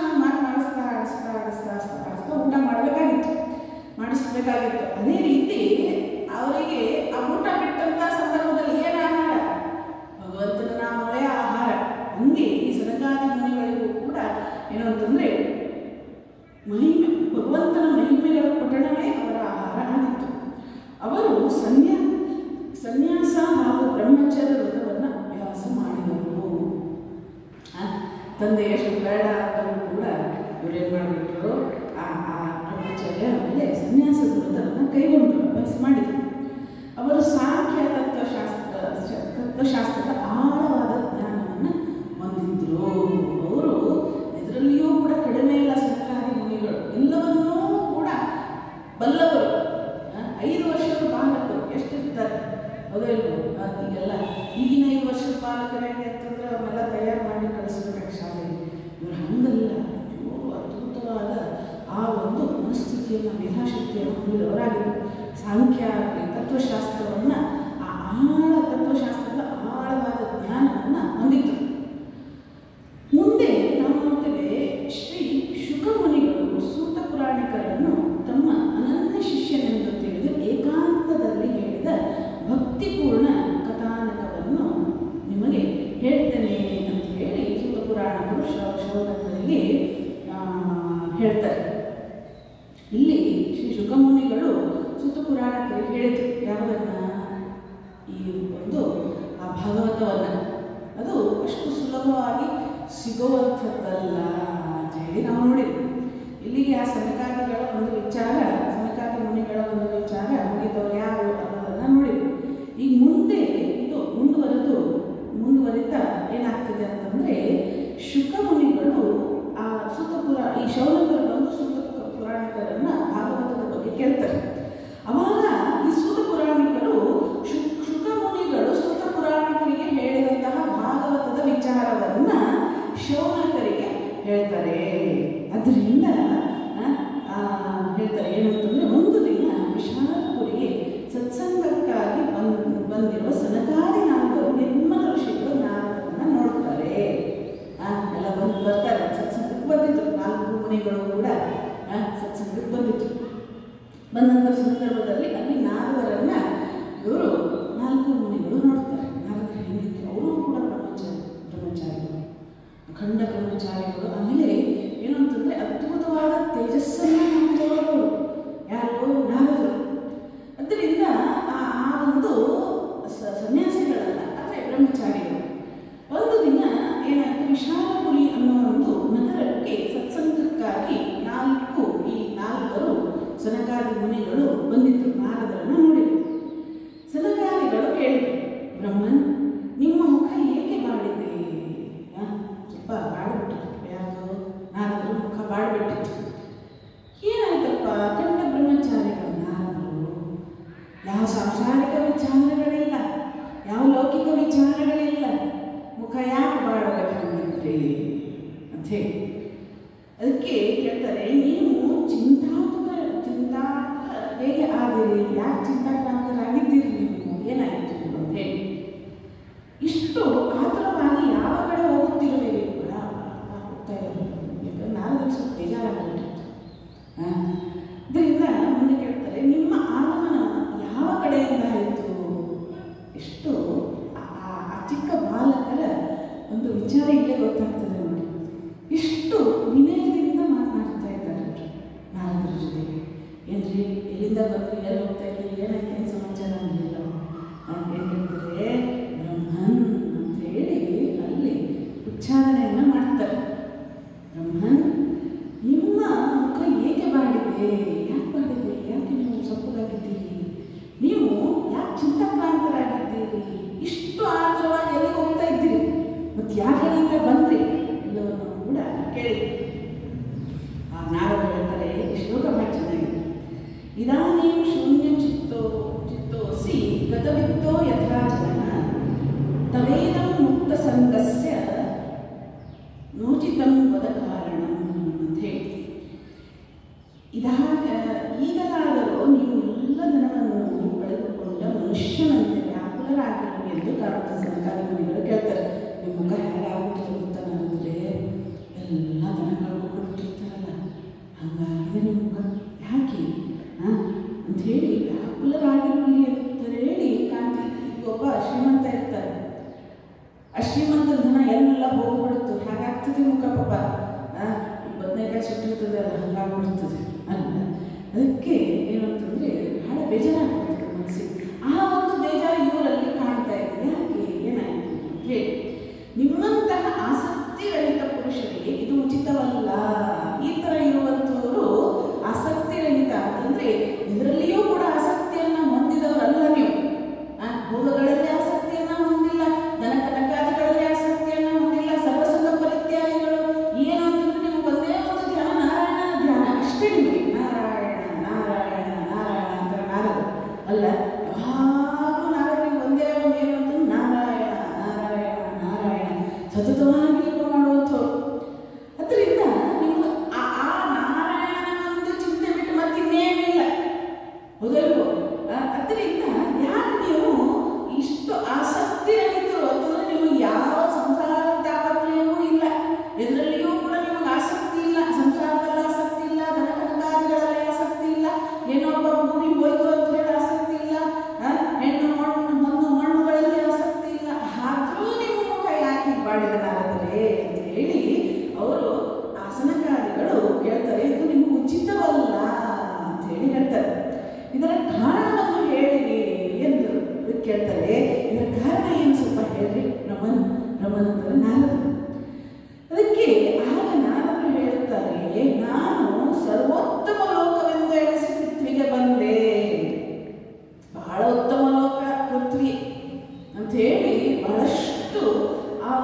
ಮಾಡಿಸ್ತಾ ಊಟ ಮಾಡಿಸ್ಬೇಕಾಗಿತ್ತು. ಅದೇ ರೀತಿ ಅವರಿಗೆ ಆ ಊಟ ಬಿಟ್ಟಂತ ಸಂದರ್ಭದಲ್ಲಿ ಏನು ಆಹಾರ? ಭಗವಂತನ ನಾಮವೇ ಆಹಾರ. ಹಂಗೆ ಈ ಸನಕಾದಿ ಮುನಿಗಳಿಗೂ ಕೂಡ ಏನು ಅಂತಂದ್ರೆ ಭಗವಂತನ ಮಹಿಮೆಗಳ ಪಠಣವೇ ಅವರ ಆಹಾರ ಆಗಿತ್ತು. ಅವರು ಸನ್ಯಾಸ ಹಾಗೂ ಬ್ರಹ್ಮಚರ್ಯ ವ್ರತವನ್ನು ಅಭ್ಯಾಸ ಮಾಡಿದರು. ತಂದೆ ಎಷ್ಟು ಬೇಡ ಅಂದರೂ ಕೂಡ ಇವರೇನು ಮಾಡಿಬಿಟ್ರು, ಆ ಬ್ರಹ್ಮಚರ್ಯ ಆಮೇಲೆ ಸನ್ಯಾಸದ ವ್ರತವನ್ನು ಕೈಗೊಂಡರು, ಅಭ್ಯಾಸ ಮಾಡಿದರು. ಅವರು ಸಾಂಖ್ಯ ತತ್ವಶಾಸ್ತ್ರದ ಆಳವಾದ ಜ್ಞಾನವನ್ನು ಹೊಂದಿದ್ರು. ಅವರು ಇದರಲ್ಲಿಯೂ ಕೂಡ ಕಡಿಮೆ ಇಲ್ಲ. ಸನಕಾದಿ ಮುನಿಗಳು ಎಲ್ಲವನ್ನೂ ಕೂಡ ಬಲ್ಲವರು. 5 ವರ್ಷದ ಬಾಲಕರು ಎಷ್ಟಿರ್ತಾರೆ, ಹೌದೋ ಇಲ್ವೋ? ಈಗೆಲ್ಲ ಈಗಿನ 5 ವರ್ಷದ ಬಾಲಕರಾಗಿ ಅಂತಂದ್ರೆ ಅವನ್ನೆಲ್ಲ ತಯಾರು ಮಾಡಿ ಕಳಿಸ್ಬೇಕು ಶಾಲೆಗೆ. ಇವರು ಹಂಗಲ್ಲ. ಇವರು ಅದ್ಭುತವಾದ ಆ ಒಂದು ಮನಸ್ಥಿತಿಯನ್ನು, ಮೇಧಾಶಕ್ತಿಯನ್ನು ಹೊಂದಿದವರಾಗಿದ್ದರು. ಸಾಂಖ್ಯ ತತ್ವಶಾಸ್ತ್ರವನ್ನು, ಆ ತತ್ವಶಾಸ್ತ್ರದ ಆಳವಾದ ಜ್ಞಾನವನ್ನು ಹೊಂದಿದ್ರು. ಮುಂದೆ ನಾವು ನೋಡ್ತೇವೆ, ಶ್ರೀ ಶುಕಮುನಿಗಳು ಸೂತ ಪುರಾಣಿಕರನ್ನು ತಮ್ಮ ಅನನ್ಯ ಶಿಷ್ಯನೆಂದು ತಿಳಿದು ಏಕಾಂತದಲ್ಲಿ ಹೇಳಿದ ಭಕ್ತಿಪೂರ್ಣ ಕಥಾನಕವನ್ನು ನಿಮಗೆ ಹೇಳ್ತೇನೆ ಅಂತ ಹೇಳಿ ಸೂತ ಪುರಾಣಿಕರು ಶೌನಕರಿಗೆ ಹೇಳ್ತಾರೆ. ಇಲ್ಲಿ ಶ್ರೀ ಶುಕಮುನಿಗಳು ಸೂತ ಪುರಾಣಿಕರಿಗೆ ಹೇಳಿದರು ಯಾವುದನ್ನ? ಈ ಒಂದು ಆ ಭಾಗವತವನ್ನು. ಅದು ಅಷ್ಟು ಸುಲಭವಾಗಿ ಸಿಗುವಂಥದ್ದಲ್ಲ ಅಂತ ಹೇಳಿ ನಾವು ನೋಡಿದ್ವಿ. ಇಲ್ಲಿಗೆ ಆ ಸನಕಾದಿಗಳ ಒಂದು ವಿಚಾರ, ಸನಕಾದಿ ಮುನಿಗಳ ಒಂದು ವಿಚಾರ ಮುಗಿದವರು ಯಾರು ಅನ್ನೋದನ್ನು ನೋಡಿದ್ವಿ. ಈಗ ಮುಂದೆ ಇದು ಮುಂದುವರಿತಾ ಏನಾಗ್ತದೆ ಅಂತಂದ್ರೆ, ಶುಕಮುನಿಗಳು ಆ ಈ ಶೌನಕರು ಬಂದು ಸೂತ ಪುರಾಣಿಕರನ್ನ ಭಾಗವತದ ಬಗ್ಗೆ ಕೇಳ್ತಾರೆ. ಅವಾಗ ಈ ಸೂತ ಪುರಾಣಿಕರು ಶುಕಮುನಿಗಳು ಸೂತ ಪುರಾಣಿಕರಿಗೆ ಹೇಳಿದಂತಹ ಭಾಗವತದ ವಿಚಾರವನ್ನ ಶೌನಕರಿಗೆ ಹೇಳ್ತಾರೆ. ಅದರಿಂದ ಹೇಳ್ತಾರೆ ಏನಂತಂದ್ರೆ, ಒಂದು ದಿನ ವಿಶಾಲಪುರಿಗೆ ಸತ್ಸಂಗಕ್ಕಾಗಿ ಬಂದಿರುವ ಸನಕಾದಿ ನಾಲ್ವರು ನಿರ್ಮಲ ಋಷಿಗಳು ನಾರದರನ್ನ ನೋಡ್ತಾರೆ. ಎಲ್ಲ ಬರ್ತಾರೆ. ಸತ್ಸಂಗಕ್ಕೆ ಬಂದಿದ್ರು 4 ಮುನಿಗಳು ಕೂಡ ಸತ್ಸಂಗಕ್ಕೆ ಬಂದಿದ್ರು. ಬಂದಂಥ ಸಂದರ್ಭದಲ್ಲಿ ಅಲ್ಲಿ ನಾರದರನ್ನ ಇವರು 4 ಮುನಿಗಳು ನೋಡ್ತಾರೆ. ನಾರದರು ಹೆಂಗಿದ್ರು, ಅವರು ಕೂಡ ಬ್ರಹ್ಮಚಾರಿಗಳು, ಅಖಂಡ ಬ್ರಹ್ಮಚಾರಿಗಳು. ಆಮೇಲೆ ಏನು ಅಂತಂದ್ರೆ ಅದ್ಭುತವಾದ ತೇಜಸ್ಸನ್ನು ಹೊಂದಿದವರು ಯಾರು? ನಾರದರು. ಅದರಿಂದ ಆ ಒಂದು ಸನ್ಯಾಸಿಗಳಲ್ಲ, ಆದರೆ ಬ್ರಹ್ಮಚಾರಿಗಳು. ಒಂದು ದಿನ ಏನಾಯ್ತು, ವಿಶಾಲಪುರಿ ಅನ್ನೋ ಒಂದು ನಗರಕ್ಕೆ ಸತ್ಸಂಗಕ್ಕಾಗಿ 4 ಸನಕಾದಿ ಸನಕಾದಿ ಮುನಿಗಳು ಬಂದಿದ್ದರು, ನಾರದರನ್ನು ನೋಡಿದರು. ಸನಕಾದಿಗಳು ಕೇಳಿದರು, ಬ್ರಹ್ಮನ್, ನಿಮ್ಮ ಮುಖ ಏಕೆ ಬಾಡಿದೆ? ಸ್ವಲ್ಪ ಬಾಡ್ಬಿಟ್ಟಿತ್ತು, ಯಾವುದು ನಾರದರು ಮುಖ ಬಾಡ್ಬಿಟ್ಟಿತ್ತು. ಏನಾಯ್ತಪ್ಪ? ಕಂಡ ಬ್ರಹ್ಮಚಾರಿಗಳು ನಾರದರು, ಯಾವ ಸಾಂಸಾರಿಕ ವಿಚಾರಗಳಿಲ್ಲ, ಯಾವ ಲೌಕಿಕ ವಿಚಾರಗಳಿಲ್ಲ, ಮುಖ ಯಾಕೆ ಬಾಡಬೇಕಂದ್ರೆ ಅಂತ ಹೇಳಿ ಅದಕ್ಕೆ ಕೇಳ್ತಾರೆ, ನೀವು ಹೇಗೆ ಆದಿರಿ? ಯಾಕೆ ಚಿಂತಾಕ್ರಾಂತರಾಗಿದ್ದೀರಿ? ನೀವು ಏನಾಯಿತು ಅಂತ ಹೇಳಿ ಇಷ್ಟು ಆತುರವಾಗಿ ಯಾವ ಕಡೆ ಹೋಗುತ್ತಿರುವಿರಿ? ಹೋಗ್ತಾ ಇರೋದು ಯಾಕಂದ್ರೆ ನಾನು ಸ್ವಲ್ಪ ಬೇಜಾರಾಗ್ಬಿಟ್ಟಿತ್ತು. ಇದರಿಂದ ಮುಂದೆ ಕೇಳ್ತಾರೆ, ನಿಮ್ಮ ಆಗಮನ ಯಾವ ಕಡೆಯಿಂದ ಆಯಿತು? ಎಷ್ಟು ಆ ಚಿಕ್ಕ ಬಾಲಕರ ಒಂದು ವಿಚಾರ ಇಲ್ಲೇ ಗೊತ್ತಾಗ್ತದೆ ನೋಡಿ. ಇಷ್ಟು ವಿನಯದಿಂದ ಮಾತನಾಡ್ತಾ ಇದ್ದಾರೆ ನಾರದರ ಜೊತೆಗೆ. ಏನ್ರಿ, ಎಲ್ಲಿಂದ ಬಂದ್ರಿ, ಎಲ್ಲಿ ಹೋಗ್ತಾ ಇದ್ದೀರಿ, ಏನಾಯ್ತು, ಏನು ಸಮಾಚಾರ ಅನ್ನಲಿಲ್ಲ. ಏನು ಹೇಳ್ತಾರೆ, ಬ್ರಹ್ಮನ್ ಅಂತ ಹೇಳಿ ಅಲ್ಲಿ ಉಚ್ಚಾರಣೆಯನ್ನು ಮಾಡ್ತಾರೆ. ಬ್ರಹ್ಮನ್, ನಿಮ್ಮ ಮುಖ ಏಕೆ ಬಾಡಿದೆ? ಯಾಕೆ ಬಾಡಿದೆ? ಯಾಕೆ ನೀವು ಸೊಪ್ಪಗಾಗಿದ್ದೀರಿ? ನೀವು ಯಾಕೆ ಚಿಂತಾಕ್ರಾಂತರಾಗಿದ್ದೀರಿ? ಇಷ್ಟು ಆತುರವಾಗಿ ಎಲ್ಲಿ ಹೋಗ್ತಾ ಇದ್ದೀರಿ? ಮತ್ತು ಯಾಕೆಯಿಂದ ಬಂದ್ರಿ? ಎಲ್ಲವನ್ನು ಕೂಡ ಕೇಳಿದ್ರಿ. ಆ ನಾರದರು ಹೇಳ್ತಾರೆ, ಶ್ಲೋಕ ಮಾಡಿ ಚೆನ್ನಾಗಿದೆ. ಇದಾನೀಂ ಶೂನ್ಯ ಚಿತ್ತೋಸಿ ಗತವಿತ್ತೋ ಯಥಾ ಜನಃ ತವೇದಂ ಮುಕ್ತ ಸಂಗಸ್ಯ ನೋಚಿತಂ ವದ ಕಾರಣಂ ಅಂತ ಹೇಳಿ. ಈಗಲಾದರೂ ನೀವು ಎಲ್ಲ ಧನವನ್ನು ಪಡೆದುಕೊಂಡ ಮನುಷ್ಯನಂತೆ ವ್ಯಾಕುಲರಾಗಿರು ಎಂದು ಕಾಣುತ್ತ ಸನಕಾದಿ ಮುನಿಗಳು ಕೇಳ್ತಾರೆ. ನಿಮ್ಮ ಮುಖ ಹೇಗಾಗುತ್ತದೆ ಗೊತ್ತಾ? ನನಗೆ ಎಲ್ಲ ದನಗಳು ಕೊಟ್ಟಿರ್ತಾರಲ್ಲ, ಹಂಗಾಗಿದೆ ನಿಮ್ಮ ಮುಖ. ಯಾಕೆ ಅಂತ ಹೇಳಿ ವ್ಯಾಕುಲರಾಗಿರುವಿರಿ ಅಂತ ಹೇಳಿ ಕಾಣ್ತೀವಿ. ಒಬ್ಬ ಶ್ರೀಮಂತ ಇರ್ತಾರೆ, ಆ ಶ್ರೀಮಂತ ಧನ ಎಲ್ಲ ಹೋಗ್ಬಿಡುತ್ತೆ, ಹಾಗಾಗ್ತದೆ ಮುಖ. ಪಾಪ ಬದನೆಕಾಯಿ ಸುಟ್ಟಿರ್ತದೆ, ಅದು ಹಂಗಾಗ್ಬಿಡ್ತದೆ ಅಲ್ಲ. ಅದಕ್ಕೆ ಏನಂತಂದರೆ ಬಹಳ ಬೇಜಾರಾಗ್ಬಿಡ್ತದೆ ಮನಸ್ಸಿಗೆ. ಆ ಒಂದು ಬೇಜಾರು ಇವರಲ್ಲಿ ಕಾಣ್ತಾ ಇದೆ. ಯಾಕೆ, ಏನಾಯಿತು ಅಂತ ಹೇಳಿ. ನಿಮ್ಮಂತಹ ಆಸಕ್ತಿ ರಹಿತ ಪುರುಷರಿಗೆ ಇದು ಉಚಿತವಲ್ಲ. ಈ ಥರ ಇರುವಂಥವರು ಆಸಕ್ತಿ ರಹಿತ ಅಂತಂದರೆ ಇದರಲ್ಲಿಯೂ ಕೂಡ ಆಸಕ್ತಿಯನ್ನು ಹೊಂದಿದವರಲ್ಲ ನೀವು. ಭೋಗಗಳಲ್ಲಿ ಆಸಕ್ತಿಯನ್ನು ಹೊಂದಿಲ್ಲ, ದನಕನಕಾದಿಗಳಲ್ಲಿ ಆಸಕ್ತಿಯನ್ನು ಹೊಂದಿಲ್ಲ, ಸರ್ವಸಂಗ ಪರಿತ್ಯಾಗಿಗಳು. ಏನು ಅಂತಂದ್ರೆ ನಿಮಗೆ ಒಂದೇ ಒಂದು ಧ್ಯಾನ, ನಾರಾಯಣ ಧ್ಯಾನ ಅಷ್ಟೇ. ನಿಮಗೆ ನಾರಾಯಣ ನಾರಾಯಣ ನಾರಾಯಣ ಅಂತ ನಾರದು ಅಲ್ಲ, ಯಾವಾಗಲೂ ನಾರದರಿಗೆ ಒಂದೇ ಒಂದು ಏನು ಅಂತಂದ್ರೆ ನಾರಾಯಣ ನಾರಾಯಣ ನಾರಾಯಣ ಸತತವಾಗಿ ಮಾಡುವಂಥವ್ರು. ಅದರಿಂದ ನಿಮ್ಗೆ ಆ ನಾರಾಯಣನ ಒಂದು ಚಿಂತೆ ಬಿಟ್ಟು ಮತ್ತೆ ಇನ್ನೇನಿಲ್ಲ, ಹೌದಲ್ವೋ? ಅದರಿಂದ ಯಾಕೆ ನೀವು ಇಷ್ಟು ಆಸಕ್ತಿ ರಹಿತರು ಅಂತಂದ್ರೆ ನಿಮಗೆ ಯಾವ ಸಂಸಾರದ ತಾಪತ್ರಯವೂ ಇಲ್ಲ, ಇದರಲ್ಲಿಯೂ ಕೂಡ ನಿಮಗೆ ಆಸಕ್ತಿ ಇಲ್ಲ, ಸಂಸಾರದಲ್ಲಿ ಆಸಕ್ತಿ ಇಲ್ಲ, ದನಕನಕಾದಿಗಳಲ್ಲಿ ಆಸಕ್ತಿ ಇಲ್ಲ, ಏನೋ ಒಬ್ಬ ಭೂಮಿ ಹೋಯ್ತು ಅಂತ ಹೇಳಿ ಆಸಕ್ತಿ ಇಲ್ಲ, ಹೆಣ್ಣು ಮಣ್ಣುಗಳಲ್ಲಿ ಆಸಕ್ತಿ ಇಲ್ಲ. ಆದರೂ ನಿಮ್ಮ ಮುಖ ಯಾಕೆ ಬಾಡಿದ ನಾರದರೆ ಅಂತ ಹೇಳಿ ಅವರು ಆಸನಕಾದಿಗಳು ಕೇಳ್ತಾರೆ. ಇದು ನಿಮ್ಗೆ ಉಚಿತವಲ್ಲ ಅಂತ ಹೇಳಿ ಹೇಳ್ತಾರೆ. ಇದರ ಕಾರಣವನ್ನು ಹೇಳಿರಿ ಎಂದು ಕೇಳ್ತಾರೆ. ಇದರ ಕಾರಣ ಏನು ಸ್ವಲ್ಪ ಹೇಳ್ರಿ ರಮನ್ ಅಂತಾರೆ ನಾರದರು. ಅದಕ್ಕೆ ಆಗ ನಾರದರು ಹೇಳುತ್ತಾರೆ, ನಾನು ಸರ್ವೋತ್ತಮ ಲೋಕವೆಂದು ಎಣಿಸಿ ಪೃಥ್ವಿಗೆ ಬಂದೆ. ಬಹಳ ಉತ್ತಮ ಲೋಕ ಪೃಥ್ವಿ ಅಂತ ಹೇಳಿ ಬಹಳಷ್ಟು ಆ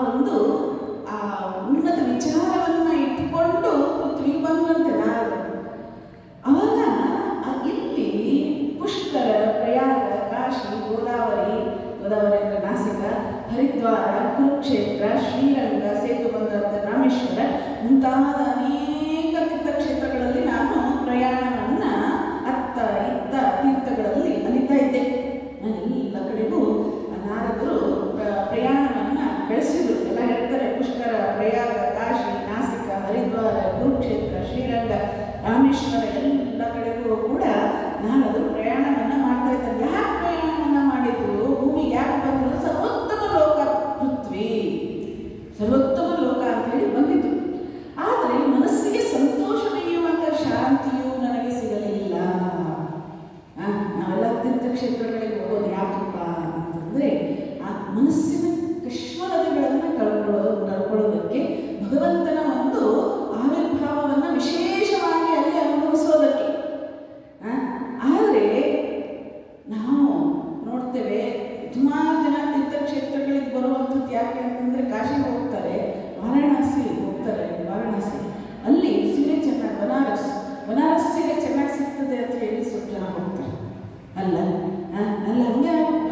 ಉನ್ನತ ವಿಚಾರವನ್ನ ಇಟ್ಟುಕೊಂಡು ಪೃಥ್ವಿಗೆ ಬಂದಂತೆ ನಾರದರು. ಅವಾಗ ಇಲ್ಲಿ ಪುಷ್ಕರ, ಪ್ರಯಾಗ, ಕಾಶಿ, ಗೋದಾವರಿ ಅಂದ್ರೆ ನಾಸಿಕ, ಹರಿದ್ವಾರ, ಕುರುಕ್ಷೇತ್ರ, ಶ್ರೀರಂಗ, ಸೇತುಬಂಧ, ರಾಮೇಶ್ವರ ಮುಂತಾದ ಅನೇಕ ತೀರ್ಥಕ್ಷೇತ್ರಗಳಲ್ಲಿ ನಾನು ಪ್ರಯಾಣವನ್ನ ಅತ್ತ ಇತ್ತ ತೀರ್ಥಗಳಲ್ಲಿ ಅಲಿತಾ ಇದ್ದೆ. ಎಲ್ಲ ಕಡೆಗೂ ನಾರದರು ಪ್ರಯಾಣವನ್ನ ಬೆಳೆಸಿದ್ರು. ಎಲ್ಲ ಹೇಳ್ತಾರೆ, ಪುಷ್ಕರ, ಪ್ರಯಾಗ, ಕಾಶಿ, ನಾಸಿಕ, ಹರಿದ್ವಾರ, ಕುರುಕ್ಷೇತ್ರ, ಶ್ರೀರಂಗ, ರಾಮೇಶ್ವರ ಎಲ್ಲ ಕಡೆಗೂ ಕೂಡ ನಾರದರು ಪ್ರಯಾಣವನ್ನ ಮಾಡ್ತಾ ಇದ್ದಾರೆ. ಯಾಕೆ ಪ್ರಯಾಣವನ್ನ ಮಾಡಿದ್ರು? ಭೂಮಿಗೆ ಯಾಕೆ ಬಂದ್ರು? ಸರ್ವೋತ್ತಮ ಲೋಕ ಪೃಥ್ವಿ, ಸರ್ವೋತ್ತಮ ಲೋಕ ಅಂತ ಹೇಳಿ ಬಂದಿದ್ರು. ಆದರೆ ಅಂತಂದರೆ ಕಾಶಿಗೆ ಹೋಗ್ತಾರೆ, ವಾರಾಣಸಿ ಹೋಗ್ತಾರೆ, ವಾರಾಣಸಿ ಅಲ್ಲಿ ಸೀರೆ ಚೆನ್ನಾಗಿ ಬನಾರಸ್ಸಿಗೆ ಚೆನ್ನಾಗಿ ಸಿಗ್ತದೆ ಅಂತ ಹೇಳಿ ಸ್ವಲ್ಪ ಜನ ಹೋಗ್ತಾರೆ. ಅಲ್ಲ ಹಂಗೆ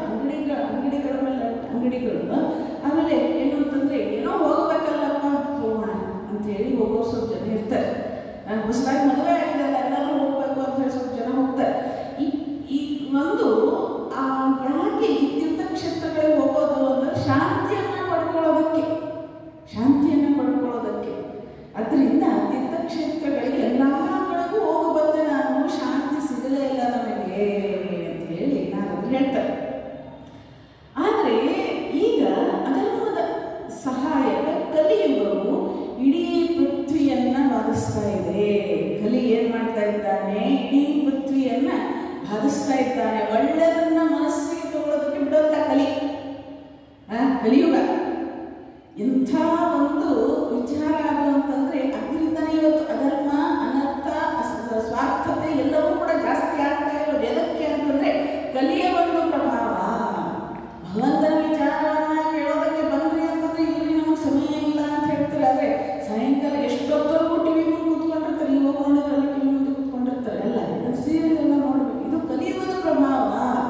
ಅಂಗಡಿಗಳು ಆಮೇಲೆ ಏನು ಅಂತಂದರೆ ಏನೋ ಹೋಗ್ಬೇಕಲ್ಲಪ್ಪ ಹೋಗೋಣ ಅಂತ ಹೇಳಿ ಹೋಗೋರು ಸ್ವಲ್ಪ ಜನ ಇರ್ತಾರೆ. ಹೊಸದಾಗಿ ಮದುವೆ ಆಗಿದೆಲ್ಲ ಎಲ್ಲರೂ ಹೋಗ್ಬೇಕು ಅಂತ ಹೇಳಿ ಸ್ವಲ್ಪ ಜನ ಹೋಗ್ತಾರೆ. ಈ ಒಂದು ಯಾಕೆ ಈ ತೀರ್ಥಕ್ಷೇತ್ರಗಳಿಗೆ ಹೋಗೋದು ಅಂದರೆ ಶಾಂತಿಯನ್ನು ಪಡ್ಕೊಳ್ಳೋದಕ್ಕೆ. ಅದರಿಂದ ತೀರ್ಥಕ್ಷೇತ್ರಗಳಿಗೆ ಎಲ್ಲ ಕಡೆಗೂ ಹೋಗಿ ಬಂದೆ ನಾನು, ಶಾಂತಿ ಸಿಗಲೇ ಇಲ್ಲ ನನಗೆ ಅಂತ ಹೇಳಿ ನಾನು ಹೇಳ್ತಾರೆ. ಆದರೆ ಈಗ ಅಧರ್ಮದ ಸಹಾಯಕ ಕಲಿಯುಗವು ಇಡೀ ಪೃಥ್ವಿಯನ್ನ ಬಾಧಿಸ್ತಾ ಇದೆ. ಕಲಿ ಏನ್ ಮಾಡ್ತಾ ಇದ್ದಾನೆ? ಇಡೀ ಪೃಥ್ವಿಯನ್ನ ಬಾಧಿಸ್ತಾ ಇದ್ದಾನೆ. ಒಳ್ಳೆಯದನ್ನ ಮನಸ್ಸಿಗೆ ತಗೊಳ್ಳೋದಕ್ಕೆ ಬಿಡೋಲ್ಲ ಕಲಿಯುಗ. ಇಂಥ ಒಂದು ವಿಚಾರ ಅದು ಅಂತಂದ್ರೆ ಅದರಿಂದನೇ ಇವತ್ತು ಅಧರ್ಮ, ಅನರ್ಥ, ಸ್ವಾರ್ಥತೆ ಎಲ್ಲವೂ ಕೂಡ ಜಾಸ್ತಿ ಆಗ್ತಾ ಇರೋದು. ಎದಕ್ಕೆ ಅಂತಂದ್ರೆ ಕಲಿಯ ಒಂದು ಪ್ರಭಾವ. ಭಗವಂತನ ವಿಚಾರವನ್ನ ಕೇಳೋದಕ್ಕೆ ಬಂದ್ರಿ ಅಂತಂದ್ರೆ ಇಲ್ಲಿ ನಮಗೆ ಸಮಯ ಇಲ್ಲ ಅಂತ ಹೇಳ್ತಾರೆ. ಆದ್ರೆ ಸಾಯಂಕಾಲ ಎಷ್ಟೊತ್ತವರೆಗೂ ಟಿವಿ ಮುಂದೆ ಕೂತ್ಕೊಂಡಿರ್ತಾರೆ. ಇವಾಗ ನೋಡಿದ್ರೆ ಅಲ್ಲಿ ಟಿವಿ ಮುಂದೆ ಕೂತ್ಕೊಂಡಿರ್ತಾರೆ. ಅಲ್ಲ, ಸೀರಿಯಲ್ ಎಲ್ಲ ನೋಡ್ಬೇಕು. ಇದು ಕಲಿಯುವುದ ಪ್ರಭಾವ.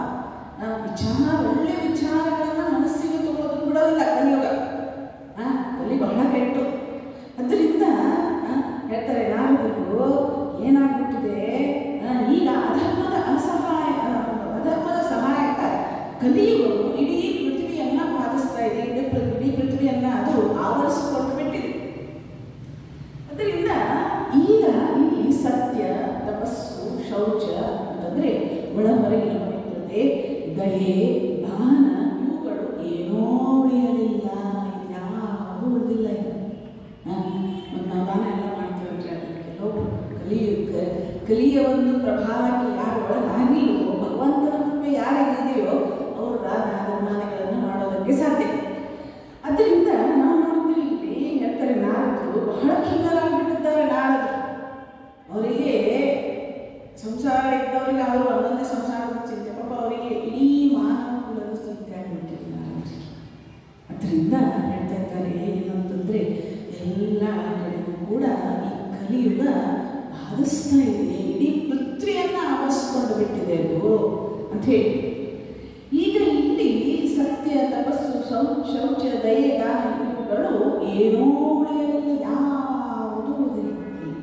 ಒಳ್ಳೆ ವಿಚಾರಗಳನ್ನ ಮನಸ್ಸಿಗೆ ತಗೊಳ್ಳೋದು ಬಿಡೋದಿಲ್ಲ ಕಲಿಯುಗ. ಕಲಿ ಬಹಳ ಕೆಟ್ಟು. ಅದರಿಂದ ಹೇಳ್ತಾರೆ ನಾರದರು, ಏನಾಗ್ಬಿಟ್ಟಿದೆ ಈಗ ಅಧರ್ಮದ ಸಹಾಯಕ ಕಲಿಯುಗವು ಇಡೀ ಪೃಥ್ವಿಯನ್ನ ಬಾಧಿಸ್ತಾ ಇದೆ. ಇಡೀ ಪೃಥ್ವಿಯನ್ನ ಅದು ಆವರಿಸಿಕೊಂಡು ಬಿಟ್ಟಿದೆ. ಅದರಿಂದ ಈಗ ಇಲ್ಲಿ ಸತ್ಯ, ತಪಸ್ಸು, ಶೌಚ ಅಂತಂದ್ರೆ ಒಳಹೊರಗಿನ ಪವಿತ್ರತೆ, ದಯೆ, ದಾನ ಇವುಗಳು ಏನೋ ಉಳಿಯಲಿಲ್ಲ. ಇದ್ಯಾವುದು ಉಳಿದಿಲ್ಲ. ಇದು ಮತ್ತು ನಾವು ದಾನ ಎಲ್ಲ ಮಾಡ್ತೀವಿ. ಕೆಲವೊಬ್ಬರು ಕಲಿಯ ಒಂದು ಪ್ರಭಾವಕ್ಕೆ ಯಾರು ಒಳಗಾಗಿಲ್ವೋ, ಭಗವಂತನ ಕೃಪೆ ಯಾರಿಗಿದೆಯೋ ಅವರು ದಾನಗಳನ್ನು ಮಾಡೋದಕ್ಕೆ ಸಾಧ್ಯ. ಅದರಿಂದ ನಾವು ನೋಡ್ತೀವಿ ಇಲ್ಲಿ ಹೇಳ್ತಾರೆ ನಾರದರು ಬಹಳ ಖಿನ್ನರಾಗಿಬಿಟ್ಟಿದ್ದಾರೆ. ನಾರದರು ಅವರಿಗೆ ಸಂಸಾರ ಇದ್ದವರಿಗೆ ಅವರು ಒಂದೊಂದೇ ಸಂಸಾರದ ಚಿಂತೆ, ಪಾಪ ಅವರಿಗೆ ಇಡೀ ಮಾನವ ಕುಲದ ಚಿಂತೆ ಆಗಿಬಿಟ್ಟಿದ್ದಾರೆ. ಅದರಿಂದ ಹೇಳ್ತಾ ಇದ್ದಾರೆ ಏನಂತಂದ್ರೆ ಎಲ್ಲ ಕಡೆಗೂ ಕೂಡ ಈ ಕಲಿಯುಗ ಬಾಧಿಸ್ತಾ ಇದೆ. ಇಡೀ ಪೃಥ್ವಿಯನ್ನ ಆವರಿಸಿಕೊಂಡು ಬಿಟ್ಟಿದೆ ಅದು ಅಂತ ಹೇಳಿ. ಈಗ ಇಲ್ಲಿ ಸತ್ಯ, ತಪಸ್ಸು, ಶೌಚ, ದಯೆ, ದಾನ ಇವುಗಳು ಏನೋ ಉಳಿಯಲಿಲ್ಲ, ಯಾವುದು ಉಳಿದಿಲ್ಲ.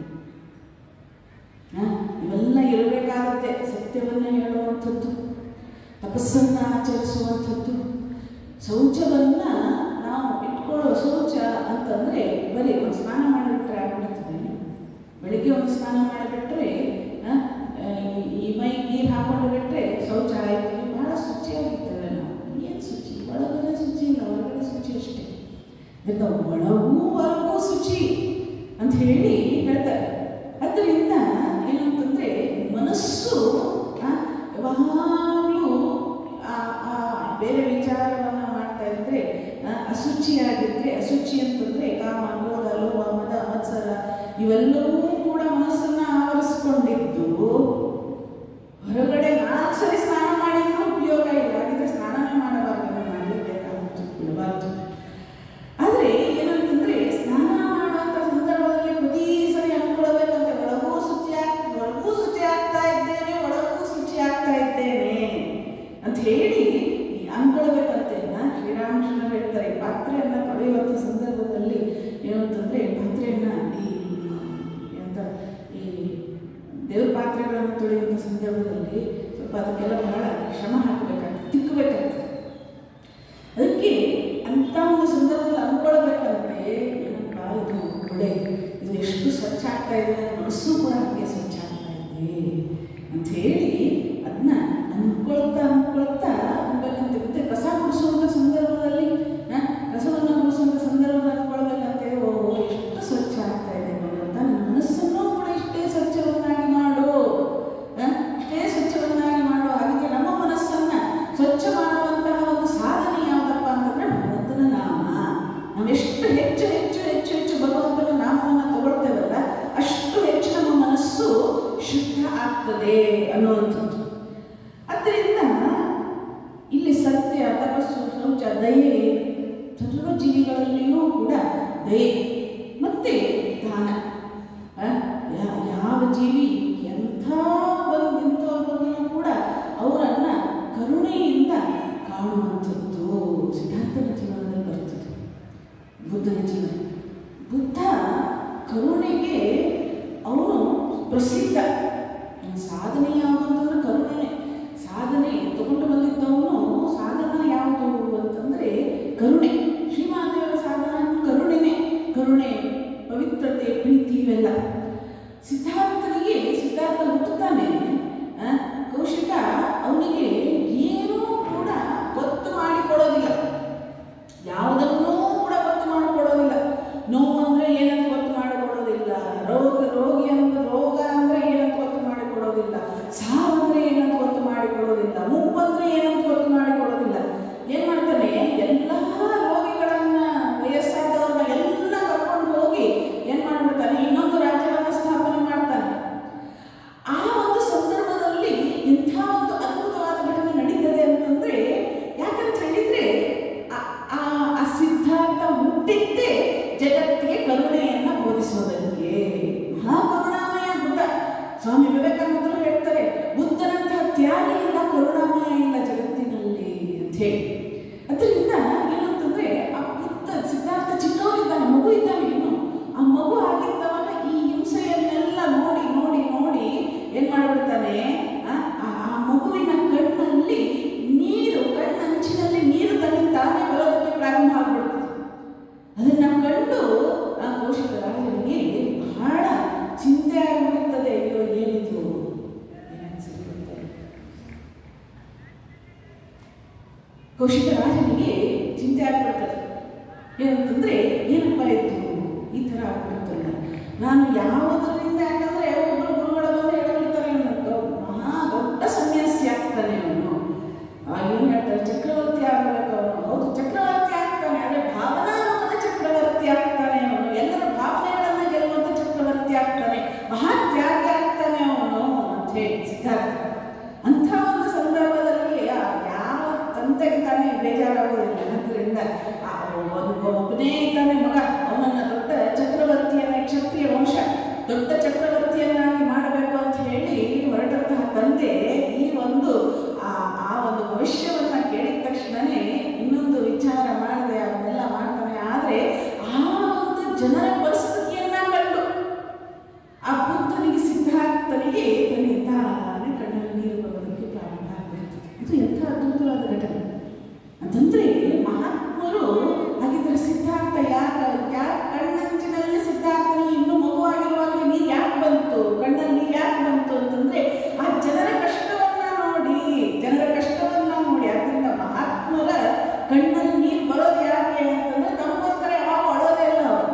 ಇವೆಲ್ಲ ಇರಬೇಕಾಗುತ್ತೆ. ಸತ್ಯವನ್ನ ಹೇಳುವಂಥದ್ದು, ತಪಸ್ಸನ್ನ ಆಚರಿಸುವಂಥದ್ದು, ಶೌಚವನ್ನ ನಾವು ಇಟ್ಕೊಳ್ಳೋ. ಶೌಚ ಅಂತಂದ್ರೆ ಬರೀ ಒಂದು ಸ್ನಾನ ಮಾಡಿಬಿಟ್ರೆ ಆಗ್ಬಿಡ್ತದೆ. ಬೆಳಿಗ್ಗೆ ಒಂದು ಸ್ನಾನ ಮಾಡಿಬಿಟ್ರೆ ಈ ಮೈ ನೀರು ಹಾಕೊಂಡು ಬಿಟ್ರೆ ಶೌಚ ಆಯ್ತು. ಬಹಳ ಶುಚಿಯಾಗಿರ್ತೇವೆ ನಾವು. ಏನು ಶುಚಿ? ಒಳಗಡೆ ಶುಚಿ ಇಲ್ಲ, ಹೊರಗಡೆ ಶುಚಿ ಅಷ್ಟೇ. ಇದರಿಂದ ಹೊರಗೂ ಶುಚಿ ಅಂತ ಹೇಳಿ ಹೇಳ್ತಾರೆ. ಅದರಿಂದ ಏನಂತಂದ್ರೆ ಮನಸ್ಸು ಯಾವಾಗಲೂ ಬೇರೆ ವಿಚಾರವನ್ನ ಮಾಡ್ತಾ ಇದ್ರೆ ಅಶುಚಿಯಾಗಿದ್ರೆ, ಅಶುಚಿ ಅಂತಂದ್ರೆ ಕಾಮ, ಕ್ರೋಧ, ಲೋಭ, ಮದ, ಮತ್ಸರ ಇವೆಲ್ಲವೂ ಕೂಡ ಮನಸ್ಸನ್ನ ಆವರಿಸಿಕೊಂಡಿದ್ದು ಹೊರಗಡೆ 4 ಸರಿ ಸ್ನಾನ ಮಾಡಿದ್ರೂ ಉಪಯೋಗ ಇಲ್ಲ. ಹಾಗಿದ್ರೆ ಸ್ನಾನನೇ ಮಾಡಬಾರ್ದು, ಮಾಡಲೇಬೇಕಾಗುತ್ತೆ, ಬಿಡಬಾರ್ದು. ಆದರೆ ಏನಂತಂದ್ರೆ ಸ್ನಾನ ಮಾಡುವಂಥ ಸಂದರ್ಭದಲ್ಲಿ ಪ್ರತಿ ಸರಿ ಅನ್ಕೊಳ್ಬೇಕಂತೆ ಒಳಗೂ ಶುಚಿ ಆಗ್ತಾ ಇದ್ದೇನೆ, ಒಳಗೂ ಶುಚಿ ಆಗ್ತಾ ಇದ್ದೇನೆ ಅಂತ ಹೇಳಿ ಅನ್ಕೊಳ್ಬೇಕಂತೆ. ಶ್ರೀರಾಮಕೃಷ್ಣರು ಹೇಳ್ತಾರೆ, ಪಾತ್ರೆಯನ್ನ ತೊಳೆಯುವಂಥ ಸಂದರ್ಭದಲ್ಲಿ ಏನಂತಂದ್ರೆ ಪಾತ್ರೆಯನ್ನ ಈ ದೇವ್ರ ಪಾತ್ರೆಗಳನ್ನು ತೊಳೆಯುವಂಥ ಸಂದರ್ಭದಲ್ಲಿ ಸ್ವಲ್ಪ ಅದಕ್ಕೆಲ್ಲ ಬಹಳ ಶ್ರಮ ಹಾಕಬೇಕಾಗ್ತದೆ, ತಿಕ್ಕಬೇಕಾಗ್ತದೆ. ಅದಕ್ಕೆ ಅಂತ ಒಂದು ಸಂದರ್ಭದಲ್ಲಿ ಅನ್ಕೊಳ್ಬೇಕಂತೆ, ಏನಪ್ಪ ಇದು ಒಳ್ಳೆ, ಇದು ಎಷ್ಟು ಸ್ವಚ್ಛ ಆಗ್ತಾ ಇದೆ, ಮನಸ್ಸು ಕೂಡ ಹಾಗೆ ಸ್ವಚ್ಛ ಆಗ್ತಾ ಇದೆ ಅಂತ ಹೇಳಿ ಅದನ್ನ ಅನ್ಕೊಳ್ತಾ ಅನ್ಬೇಕಂತೆ. ಮತ್ತೆ ಕಸ ಗುಡಿಸುವಂಥ ಸಂದರ್ಭದಲ್ಲಿ ಕಸವನ್ನು ಗುಡಿಸುವಂಥ ಸಂದರ್ಭದಲ್ಲಿ ಅನ್ಕೊಳ್ಬೇಕಂತೆ, ಓ ಎಷ್ಟು ಸ್ವಚ್ಛ ಆಗ್ತಾ ಇದೆ ಭಗವಂತ, ನನ್ನ ಮನಸ್ಸನ್ನು ಕೂಡ ಇಷ್ಟೇ ಸ್ವಚ್ಛವನ್ನಾಗಿ ಮಾಡು, ಇಷ್ಟೇ ಸ್ವಚ್ಛವನ್ನಾಗಿ ಮಾಡು. ಹಾಗೆ ನಮ್ಮ ಮನಸ್ಸನ್ನ ಸ್ವಚ್ಛ ಮಾಡುವಂತಹ ಒಂದು ಸಾಧನೆ ಯಾವುದಪ್ಪ ಅಂತಂದ್ರೆ ಭಗವಂತನ ನಾಮ. ನಾವು ಎಷ್ಟು ಹೆಚ್ಚು ಭಗವಂತನ ನಾಮವನ್ನು ತಗೊಳ್ತೇವಲ್ಲ, ಅಷ್ಟು ಹೆಚ್ಚು ನಮ್ಮ ಮನಸ್ಸು ಶುದ್ಧ ಆಗ್ತದೆ ಅನ್ನುವಂಥದ್ದು. ಅದರಿಂದ ಇಲ್ಲಿ ಸತ್ಯ, ತಪಸ್ಸು, ಶೌಚ, ದಯೆ, ಸರ್ವ ಜೀವಿಗಳಲ್ಲಿಯೂ ಕೂಡ ದಯೆ ಮತ್ತೆ ದಾನ. ಯಾವ ಜೀವಿ ಎಂಥವರನ್ನು ಕೂಡ ಅವರನ್ನ ಕರುಣೆಯಿಂದ ಕಾಣುವಂಥದ್ದು ಸಿದ್ಧಾರ್ಥನ ಜೀವನದಲ್ಲಿ ಬರ್ತದೆ. ಬುದ್ಧನ ಜೀವನ, ಬುದ್ಧ ಕರುಣೆಗೆ ಅವನು ಪ್ರಸಿದ್ಧ. ಸಾಧನೆ ಯಾವುದು ಅಂತಂದ್ರೆ ಕರುಣೆನೇ. ಸಾಧನೆ ತಗೊಂಡು ಬಂದಿದ್ದವನು ಸಾಧನ ಯಾವುದು ಅಂತಂದ್ರೆ ಕರುಣೆ. ಶ್ರೀಮಾತೆಯವರ ಸಾಧನ ಕರುಣೆನೇ. ಕರುಣೆ, ಪವಿತ್ರತೆ, ಪ್ರೀತಿ ಇವೆಲ್ಲ. ಸಿದ್ಧಾರ್ಥ ಹುಟ್ಟುತ್ತಾನೆ. ಕೌಶಿಕ ಅವನಿಗೆ ಏನೂ ಕೂಡ ಗೊತ್ತು ಮಾಡಿಕೊಡೋದಿಲ್ಲ, ಯಾವುದನ್ನೂ ಕೂಡ ಗೊತ್ತು ಮಾಡಿಕೊಡೋದಿಲ್ಲ. ನೋವು ಅಂದ್ರೆ ಏನಂತ ಗೊತ್ತು ಮಾಡಿಕೊಡೋದಿಲ್ಲ, ರೋಗ ಅಂದ್ರೆ ಏನಂತ ಗೊತ್ತು ಮಾಡಿಕೊಡೋದಿಲ್ಲ, ಸಾವು ಅಂದ್ರೆ ಏನಂತ ಗೊತ್ತು ಮಾಡಿಕೊಡೋದಿಲ್ಲ, ಮುಪ್ಪಂದ್ರೆ ಏನಂತ ಗೊತ್ತು ಮಾಡಿಕೊಡೋದಿಲ್ಲ. ಏನ್ ಮಾಡ್ತಾನೆ, ಎಲ್ಲ ರೋಗಿಗಳನ್ನ ವಯಸ್ಸಾದವ್ರನ್ನ ಎಲ್ಲ ಕರ್ಕೊಂಡು ಹೋಗಿ ಏನ್ ಮಾಡ್ಬಿಡ್ತಾನೆ, ಇನ್ನೊಂದು ರಾಜ್ಯವನ್ನ ಸ್ಥಾಪನೆ ಮಾಡ್ತಾನೆ. ಆ ಒಂದು ಸಂದರ್ಭದಲ್ಲಿ ಇಂಥ ಒಂದು ಅದ್ಭುತವಾದ ಘಟನೆ ನಡೀತದೆ ಅಂತಂದ್ರೆ, ಯಾಕಂತ ಹೇಳಿದ್ರೆ ಆ ಸಿದ್ಧಾರ್ಥ ಹುಟ್ಟಿದ್ದೇ ಜಗತ್ತಿಗೆ ಕರುಣೆಯನ್ನ ಬೋಧಿಸೋದಕ್ಕೆ. ಮಹಾಕರುಣಾಮಯ ಬುದ್ಧ. ಸ್ವಾಮಿ ವಿವೇಕಾನಂದರು ಹೇಳ್ತಾರೆ, ಬುದ್ಧನಂತಹ ತ್ಯಾಗಿ ಇಲ್ಲ, ಕರುಣಾಮಯ ಇಲ್ಲ ಜಗತ್ತಿನಲ್ಲಿ ಅಂತ ಹೇಳಿ. ಅದರಿಂದ ಏನಂತಂದ್ರೆ ಆ ಬುದ್ಧ ಸಿದ್ಧಾರ್ಥ ಚಿಕ್ಕವರಿದ್ದಾನೆ, ಮಗು ಇದ್ದಾನೆ ಇನ್ನು. ಆ ಮಗು ಆಗಿದ್ದವಾಗ ಈ ಹಿಂಸೆಯನ್ನೆಲ್ಲ ನೋಡಿ ನೋಡಿ ನೋಡಿ ಏನ್ ಮಾಡ್ಬಿಡ್ತಾನೆ, ಆ ಮಗುವಿನ ಕಣ್ಣಲ್ಲಿ ನೀರು, ಕಣ್ಣಂಚಿನಲ್ಲಿ ನೀರು ತಾನೇ ಬರೋದಕ್ಕೆ ಪ್ರಾರಂಭ ಆಗ್ಬಿಡ್ತದೆ. ಅದನ್ನ ಕಂಡು ಆ ಕೌಶಿಕ ರಾಜನಿಗೆ ಬಹಳ ಚಿಂತೆ ಆಗಿಬಿಡುತ್ತದೆ. ಅಯ್ಯೋ ಏನಿದು, ಕೌಶಿಕ ರಾಜನಿಗೆ ಚಿಂತೆ ಆಗ್ಬಿಡ್ತದೆ. ಏನಂತಂದ್ರೆ, ಏನಪ್ಪ ಇತ್ತು ಈ ತರ ಆಗ್ಬಿಡ್ತಲ್ಲ, ನಾನು ಯಾವುದರಿಂದ, ಯಾಕಂದ್ರೆ ಒಬ್ಬರು ಗುರುಗಳು ಬಂದು ಹೇಳ್ಬಿಡ್ತಾರೆ, ಮಹಾ ದೊಡ್ಡ ಸನ್ಯಾಸಿ ಆಗ್ತಾನೆ ಅವನು. ಏನ್ ಹೇಳ್ತಾರೆ, ಚಕ್ರವರ್ತಿ ಆಗಬೇಕು ಅವನು. ಹೌದು, ಚಕ್ರವರ್ತಿ ಆಗ್ತಾನೆ, ಆದ್ರೆ ಭಾವನಾತ್ಮಕ ಚಕ್ರವರ್ತಿ ಆಗ್ತಾನೆ ಅವನು. ಎಲ್ಲರ ಭಾವನೆಗಳನ್ನ ಗೆಲ್ಲುವಂತ ಚಕ್ರವರ್ತಿ ಆಗ್ತಾನೆ, ಮಹಾ ತ್ಯಾಗಿ ಆಗ್ತಾನೆ ಅವನು ಅಂತ ಹೇಳಿ ಸಿದ್ಧಾರ್ಥ. ಅಂಥ ಒಂದು ಸಂದರ್ಭದಲ್ಲಿ ಯಾವ ತಂದೆಗೆ ತಾನೇ ಬೇಜಾರಾಗೋದಿಲ್ಲ. ಅದರಿಂದ ಒಬ್ಬನೇ ಇದ್ದಾನೆ ಮಗ, ಅವನನ್ನ ದೊಡ್ಡ ಚಕ್ರವರ್ತಿಯನ್ನ, ಕ್ಷತ್ರಿಯ ವಂಶ ದೊಡ್ಡ ಚಕ್ರವರ್ತಿಯನ್ನಾಗಿ ಮಾಡಬೇಕು ಅಂತ ಹೇಳಿ ಹೊರಟಂತಹ ತಂದೆ ಈ ಒಂದು ಆ ಒಂದು ಭವಿಷ್ಯವನ್ನ ಕೇಳಿದ ತಕ್ಷಣನೇ ಇನ್ನೊಂದು ವಿಚಾರ ಮಾಡದೆ ಅವನ್ನೆಲ್ಲ ಮಾಡ್ತಾನೆ. ಆದ್ರೆ ಆ ಒಂದು ಜನರ ಪರಿಸ್ಥಿತಿಯನ್ನ ಕಂಡು ಆ ಬುದ್ಧನಿಗೆ, ಸಿದ್ಧಾರ್ಥನಿಗೆ ತಾನೇ ಕಣ್ಣಲ್ಲಿ ನೀರು ಬರೋದಕ್ಕೆ ಪ್ರಾರಂಭ ಆಗ್ಬಿಡ್ತದೆ. ಇದು ಎಂಥ ಅದ್ಭುತವಾದ ಘಟನೆ ಅಂತಂದ್ರೆ, ಮಹಾತ್ಮರು ಹಾಗಿದ್ರೆ ಸಿದ್ಧಾರ್ಥ ಕಣ್ಣಂಚಿನಲ್ಲಿ ಸಿದ್ಧಾರ್ಥನಿಗೆ ಇನ್ನೂ ಮಗುವಾಗಿರುವಾಗಲೇ ನೀರು ಯಾಕೆ ಬಂತು, ಕಣ್ಣಲ್ಲಿ ನೀರು ಯಾಕೆ ಬಂತು ಅಂತಂದ್ರೆ, ಆ ಜನರ ಕಷ್ಟವನ್ನ ನೋಡಿ. ಅದರಿಂದ ಮಹಾತ್ಮರ ಕಣ್ಣಲ್ಲಿ ನೀರು ಬರೋದು ಯಾಕೆ ಅಂತಂದ್ರೆ, ತಮಗೋಸ್ಕರ ಯಾವಾಗ ಅಳೋದೇ ಇಲ್ಲ ಅವರು,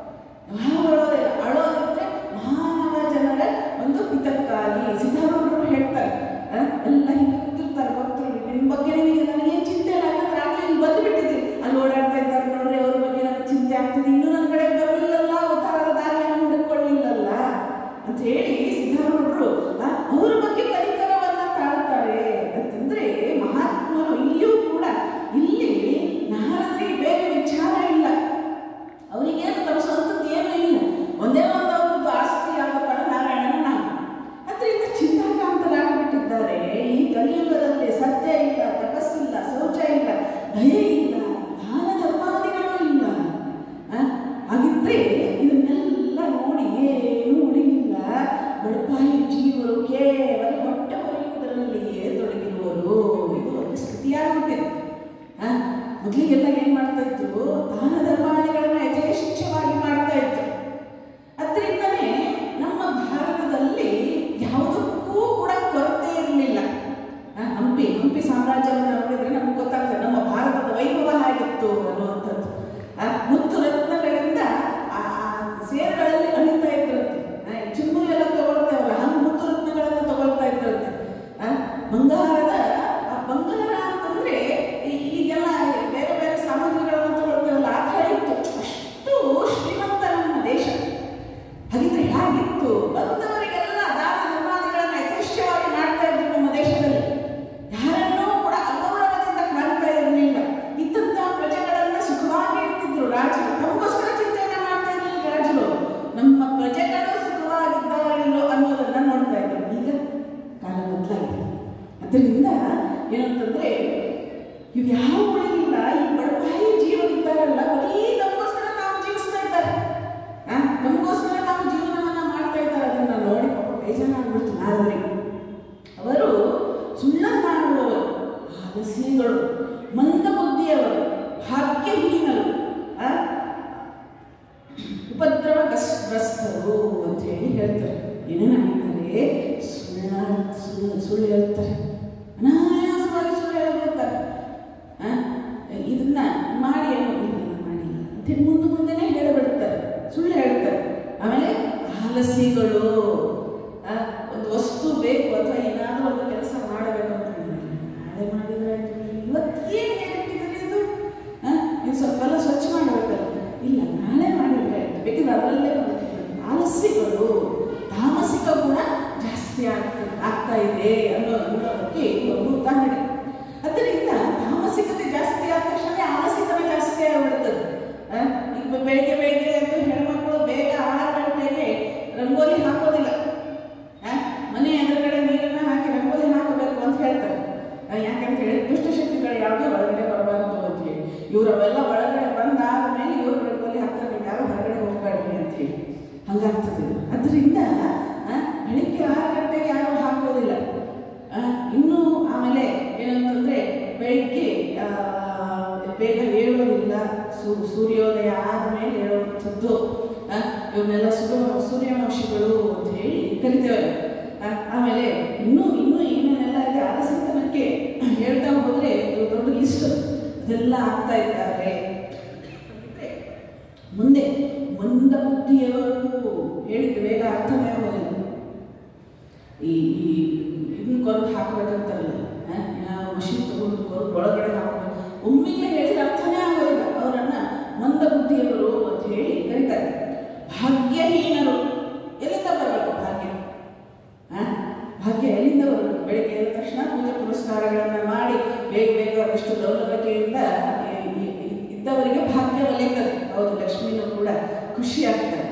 ಅಳೋದಿದ್ರೆ ಮಾನವ ಜನರ ಒಂದು ಹಿತಕ್ಕಾಗಿ. ಸಿದ್ಧಾರೂಢರು ಹೇಳ್ತಾರೆ, ಎಲ್ಲ ಹಿಂಗೆ ಕೂತಿರ್ತಾರೆ ಭಕ್ತರು, ನಿಮ್ಮ ಬಗ್ಗೆ ನನಗೇನು ಚಿಂತೆ ಇಲ್ಲ, ಯಾಕಂದ್ರೆ ಆಗಲೇ ಇಲ್ಲಿ ಬಂದು ಬಿಟ್ಟಿದ್ದೀವಿ, ಅಲ್ಲಿ ಓಡಾಡ್ತಾ ಇದ್ದಾರೆ ನೋಡ್ರಿ, ಅವ್ರ ಬಗ್ಗೆ ನನಗೆ ಚಿಂತೆ ಆಗ್ತಿದೆ, ಇನ್ನೂ ನನ್ನ ಕಡೆ ಬರಲಿಲ್ಲಲ್ಲ, ಅವತಾರದ ದಾರಿಯನ್ನು ಹುಡುಕೊಳ್ಳಿಲ್ಲಲ್ಲ ಅಂತ ಹೇಳಿ ಸಿದ್ಧಾರೂಢರು ಅವರ ಬಗ್ಗೆ ಕನಿಕರವನ್ನ ತಾಳ್ತಾರೆ. ಅಂತಂದ್ರೆ ಮಹಾತ್ಮರು ಇಲ್ಲಿಯೂ ಕೂಡ, ಇಲ್ಲಿ ನಾರದರಿಗೆ ಬೇರೆ ವಿಚಾರ ಇಲ್ಲ, ಅವರಿಗೇನು ತಮ್ಮ ಸ್ವಂತದ್ದು ಏನೂ ಇಲ್ಲ, ಒಂದೇ ಒಂದು ಅವ್ರದ್ದು ಆಸ್ತಿ ಆಗಪ್ಪ ನಾರಾಯಣನ ನಾಮ. ಅದರಿಂದ ಚಿಂತಾಕಾಂತರಾಗ್ಬಿಟ್ಟಿದ್ದಾರೆ. ಈ ಕಲಿಯುಗದಲ್ಲಿ ಸತ್ಯ ಇಲ್ಲ, ತಪಸ್ಸಿಲ್ಲ, ಶೌಚ ಇಲ್ಲ, ದಯೆ ಇಲ್ಲ, ದಾನ ಧರ್ಮಾದಿಗಳು ಇಲ್ಲ. ಹಾಗಿದ್ರೆ ಇದನ್ನೆಲ್ಲ ನೋಡಿ ಏನು ಉಳಿಯಿಲ್ಲ, ಬಡಪಾಯಿ ಜೀವರು ಕೇವಲ ಹೊಟ್ಟೆ ಹೊರೆಯುವುದರಲ್ಲಿಯೇ ತೊಡಗಿರುವರು. ಇದು ಒಂದು ಸ್ಥಿತಿಯಾಗುತ್ತಿದೆ. ಮೊದಲಿಗೆಲ್ಲ ಏನ್ ಮಾಡ್ತಾ ಇದ್ರು, ದಾನ ಧರ್ಮಾದಿಗಳನ್ನ ಯಥೇಚ್ಛವಾಗಿ ಮಾಡ್ತಾ ಇದ್ರು. ಅದರಿಂದನೇ ನಮ್ಮ ಭಾರತದಲ್ಲಿ ಯಾವುದಕ್ಕೂ ಕೂಡ ಕೊರತೆ ಇರಲಿಲ್ಲ. ಹಂಪಿ ಸಾಮ್ರಾಜ್ಯವನ್ನು ನೋಡಿದ್ರೆ ನಮ್ಗೆ ಗೊತ್ತಾಗ್ತದೆ ನಮ್ಮ ಭಾರತದ ವೈಭವ ಆಗಿತ್ತು ಅನ್ನುವಂಥದ್ದು. ಮುತ್ತು ರತ್ನಗಳಿಂದ ಸೇರುಗಳಲ್ಲಿ ಅಣಿತಾ ಇದ್ರಂತೆ, ಚಿಮ್ಮು ಎಲ್ಲ ತಗೊಳ್ತೇವಲ್ಲ ಹಂಗೆ ಮುತ್ತು ರತ್ನಗಳನ್ನ ತಗೊಳ್ತಾ ಇದ್ರಂತೆ. ಬಂಗಾರ ಅಂತಂದ್ರೆ ಈಗೆಲ್ಲ ಬೇರೆ ಬೇರೆ ಸಾಮಗ್ರಿಗಳನ್ನ ತಗೊಳ್ತೇವಲ್ಲ, ಆ ಥರ ಅದರಿಂದ ಏನಂತಂದ್ರೆ ಇವು ಯಾವ ಉಳಿದಿಲ್ಲ. ಈ ಬಡಪಾಯಿ ಜೀವನಿದ್ದಾರಲ್ಲ, ಬರೀ ನಮಗೋಸ್ಕರ ನಾವು ಜೀವಿಸ್ತಾ ಇದ್ದಾರೆ, ನಮಗೋಸ್ಕರ ನಾವು ಜೀವನವನ್ನ ಮಾಡ್ತಾ ಇದ್ದಾರೆ. ಅದನ್ನ ನೋಡಿ ಪಾಪ ಬೇಜಾರಾಗ್ಬಿಡ್ತು ನಾರದರಿಗೆ. ಅವರು ಸುಳ್ಳನ್ನಾಡುವವರು, ಆಲಸ್ಯಗಳು, ಮಂದ ಬುದ್ಧಿಯವರು, ಭಾಗ್ಯಹೀನರು, ಉಪದ್ರವಗ್ರಸ್ತರು ಅಂತ ಹೇಳಿ ಹೇಳ್ತಾರೆ. ಏನೇನು ಹೇಳ್ತಾರೆ? ಸುಳ್ಳು ಹೇಳ್ತಾರೆ, ಅನಾಯಾಸವಾಗಿ ಸುಳ್ಳು ಹೇಳ್ಬಿಡ್ತಾರೆ. ಇದನ್ನ ಮಾಡಿ ಏನೋ ಮಾಡಿಲ್ಲ ಅಂತ ಮುಂದೆನೇ ಹೇಳಿಬಿಡ್ತಾರೆ, ಸುಳ್ಳು ಹೇಳ್ತಾರೆ. ಆಮೇಲೆ ಆಲಸ್ಯಗಳು, ಒಂದು ವಸ್ತು ಬೇಕು ಅಥವಾ ಏನಾದರೂ ಒಂದು ಕೆಲಸ ಮಾಡಬೇಕು ಅಂತ ನಾಳೆ ಮಾಡಿದ್ರೆ ಇವತ್ತೇನು ಹೇಳಿಟ್ಟಿದ್ದಾರೆ, ಇದು ಇದು ಸ್ವಲ್ಪ ಎಲ್ಲ ಸ್ವಚ್ಛ ಮಾಡಬೇಕಲ್ಲ, ಇಲ್ಲ ನಾಳೆ ಮಾಡಿದ್ರೆ ಬೇಕಿದ್ರೆ ಅದರಲ್ಲೇ ಆಲಸ್ಯಗಳು, ತಾಮಸಿಕ ಗುಣ ಜಾಸ್ತಿ ಆಗ್ತಾ ಇದೆ ಅನ್ನೋದಕ್ಕೆ ಒಂದು ಉದಾಹರಣೆ. ಅದರಿಂದ ತಾಮಸಿಕತೆ ಜಾಸ್ತಿ ಆದ ತಕ್ಷಣ ಆಲಸ್ಯಕತೆ ಜಾಸ್ತಿ ಆಗಿಬಿಡ್ತದೆ. ಈಗ ಬೆಳಿಗ್ಗೆ ಅಂತೂ ಹೆಣ್ಮಕ್ಳು ಬೇಗ 6 ಗಂಟೆಗೆ ರಂಗೋಲಿ ಹಾಕೋದಿಲ್ಲ, ಮನೆ ಎದುರುಗಡೆ ನೀರನ್ನ ಹಾಕಿ ರಂಗೋಲಿ ಹಾಕಬೇಕು ಅಂತ ಹೇಳ್ತಾರೆ. ಯಾಕಂತ ಹೇಳಿ ದುಷ್ಟಶಕ್ತಿಗಳು ಯಾವುದೇ ಒಳಗಡೆ ಬರಬಾರದು ಅಂತ ಹೇಳಿ. ಇವರವೆಲ್ಲ ಒಳಗಡೆ ಬಂದಾದ ಮೇಲೆ ಇವರು ರಂಗೋಲಿ ಹಾಕ್ತಾರೆ, ಯಾರು ಹೊರಗಡೆ ಹೋಗ್ಬೇಡ್ರಿ ಅಂತ ಹೇಳಿ ಹಂಗಾಗ್ತದೆ. ಅದರಿಂದ ಬೆಳಿಗ್ಗೆ 6 ಗಂಟೆಗೆ ಯಾರು ಹಾಕೋದಿಲ್ಲ. ಇನ್ನು ಆಮೇಲೆ ಏನಂತಂದ್ರೆ ಬೆಳಿಗ್ಗೆ ಬೇಗ ಏಳೋದಿಲ್ಲ, ಸೂರ್ಯೋದಯ ಆದಮೇಲೆ ಹೇಳುವಂಥದ್ದು. ಇವನ್ನೆಲ್ಲ ಸೂರ್ಯವಂಶಿಗಳು ಅಂತ ಹೇಳಿ ಕರಿತೇವೆ. ಆಮೇಲೆ ಇನ್ನೂ ಏನೇನೆಲ್ಲ ಇದೆ ಆಲಸ್ಯತನಕ್ಕೆ ಹೇಳ್ತಾ ಹೋದ್ರೆ ದೊಡ್ಡ ಲಿಸ್ಟ್ ಅದೆಲ್ಲ ಆಗ್ತಾ ಇದ್ದಾರೆ. ಮುಂದೆ ಮಂದ ಬುದ್ಧಿಯವರು ಹೇಳಿದ್ರೆ ಬೇಗ ಅರ್ಥವೇ ಆಗೋದಿಲ್ಲ. ಇದನ್ನ ಕೊರದು ಹಾಕಬೇಕಂತಾರಲ್ಲ, ಮಷಿನ್ ತಗೊಂಡು ಕೊರದು ಒಳಗಡೆ ಹಾಕಬೇಕು, ಒಮ್ಮೆಗೆ ಹೇಳಿದ್ರೆ ಅರ್ಥನೇ ಆಗೋದಿಲ್ಲ. ಅವರನ್ನ ಮಂದ ಬುದ್ಧಿಯವರು ಅಂತ ಹೇಳಿ ಕರೀತಾರೆ. ಭಾಗ್ಯಹೀನರು, ಎಲ್ಲಿಂದ ಬರಬೇಕು ಭಾಗ್ಯ? ಭಾಗ್ಯ ಎಲ್ಲಿಂದ ಬರಬೇಕು? ಬೆಳಿಗ್ಗೆ ಎದ್ದ ತಕ್ಷಣ ಪೂಜೆ ಪುರಸ್ಕಾರಗಳನ್ನ ಮಾಡಿ ಬೇಗ ಅಷ್ಟು ದೌರ್ಲಭ್ಯತೆಯಿಂದ ಇದ್ದವರಿಗೆ ಭಾಗ್ಯ ಒಲಿತದೆ. ಹೌದು, ಲಕ್ಷ್ಮಿನೂ ಕೂಡ ಖುಷಿ ಆಗ್ತಾರೆ,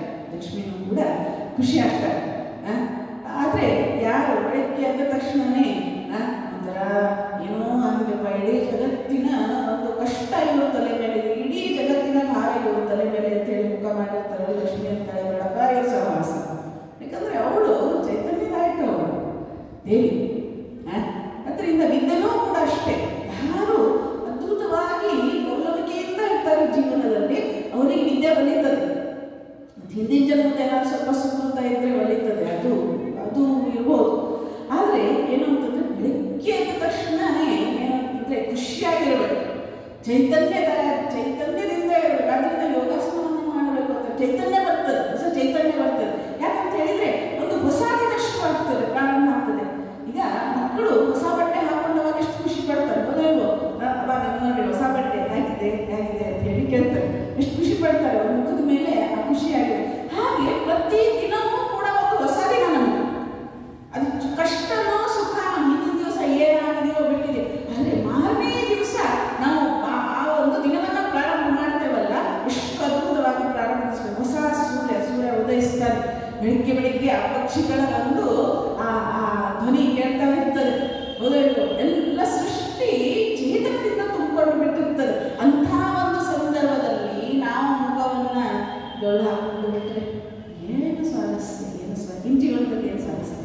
ಆದ್ರೆ ಯಾರು ಬೆಳಿಗ್ಗೆ ಎದ್ದ ತಕ್ಷಣನೇ ಒಂಥರ ಏನೋ ಆಗಿದೆಪ್ಪ, ಇಡೀ ಜಗತ್ತಿನ ಒಂದು ಕಷ್ಟ ಇರೋ ತಲೆ ಮೇಲೆ, ಇಡೀ ಜಗತ್ತಿನ ಭಾರ ಇರೋ ತಲೆ ಮೇಲೆ ಅಂತ ಹೇಳಿ ಮುಖ ಮಾಡಿರ್ತಾರೆ. ಲಕ್ಷ್ಮಿ ಅಂತಾಳೆ ಬೇಡಪ್ಪ ಇವ್ರ ಸಹವಾಸ, ಯಾಕಂದ್ರೆ ಅವಳು ಚೈತನ್ಯದಾಯಕ ಅವಳು ದೇವಿ. ಅದರಿಂದ ವಿದ್ಯೆನೂ ಕೂಡ ಅಷ್ಟೇ, ಯಾರು ಅದ್ಭುತವಾಗಿ ಗೌರವಿಕೆಯಿಂದ ಇರ್ತಾರೆ ಜೀವನದಲ್ಲಿ ಅವರಿಗೆ ವಿದ್ಯೆ ಒಲಿತದೆ. ಹಿಂದಿನ ಜನ್ಮದ ಏನಾದ್ರು ಸ್ವಲ್ಪ ಸುಕೃತ ಇದ್ರೆ ಒಲಿತದೆ, ಅದು ಇರ್ಬೋದು. ಆದರೆ ಏನು ಅಂತಂದ್ರೆ ಬೆಳಿಗ್ಗೆ ಎದ್ದ ತಕ್ಷಣನೇ ಏನಂತಂದ್ರೆ ಖುಷಿಯಾಗಿರ್ಬೇಕು, ಚೈತನ್ಯದಿಂದ ಇರಬೇಕು. ಅದರಿಂದ ಯೋಗಾಸನವನ್ನು ಮಾಡಬೇಕು ಅಂತ ಚೈತನ್ಯ ಬರ್ತದೆ, ಹೊಸ ಚೈತನ್ಯ ಬರ್ತದೆ. ಯಾಕಂತ ಹೇಳಿದ್ರೆ ಒಂದು ಹೊಸ ದಿನ ಶುರು ಆಗ್ತದೆ, ಪ್ರಾರಂಭ ಆಗ್ತದೆ. ಈಗ ಮಕ್ಕಳು ಹೊಸ ಬಟ್ಟೆ ಹಾಕೊಂಡವಾಗ ಎಷ್ಟು ಖುಷಿ ಪಡ್ತಾರೆ, ಮೊದಲು ಅವಾಗ ನೋಡಿ ಹೊಸ ಬಟ್ಟೆ ಹೇಗಿದೆ ಅಂತ ಹೇಳಿ ಕೇಳ್ತಾರೆ, ಎಷ್ಟು ಖುಷಿ ಪಡ್ತಾರೆ. ಅವ್ರ ಮುಖದ ಮೇಲೆ ಆ ಖುಷಿಯಾಗಿದೆ. ಹಾಗೆ ಪ್ರತಿ ದಿನವೂ ಕೂಡ ಒಂದು ಹೊಸ ದಿನ ನಮಗೆ, ಅದು ಕಷ್ಟನೋ ಸುಖನೋ ಹಿಂದಿನ ದಿವಸ ಏನಾಗಿದೆಯೋ ಬಿಟ್ಟಿದೆ, ಆದರೆ ಮಾರನೇ ದಿವಸ ನಾವು ಆ ಒಂದು ದಿನವನ್ನ ಪ್ರಾರಂಭ ಮಾಡ್ತೇವಲ್ಲ, ಎಷ್ಟು ಅದ್ಭುತವಾಗಿ ಪ್ರಾರಂಭಿಸಬೇಕು. ಹೊಸ ಸೂರ್ಯ ಉದಯಿಸ್ತಾರೆ ಬೆಳಿಗ್ಗೆ ಆ ಪಕ್ಷಿಗಳ ಒಂದು ಆ ಧ್ವನಿ ಕೇಳ್ತಾ ಇರ್ತದೆ. ಎಲ್ಲ ಸೃಷ್ಟಿ ಚೇತನದಿಂದ ತುಂಬಿಕೊಂಡು ಬಿಟ್ಟಿರ್ತದೆ. ಅಂಥ ಒಂದು ಸಂದರ್ಭದಲ್ಲಿ ನಾವು ಮುಖವನ್ನ ಡೊಳ್ಳು ಹಾಕೊಂಡು ಬಿಟ್ಟರೆ ಏನು ಸಾಧಿಸ್ತೀವಿ? ನಿಮ್ಮ ಜೀವನದಲ್ಲಿ ಏನು ಸಾಧಿಸ್ತೀವಿ?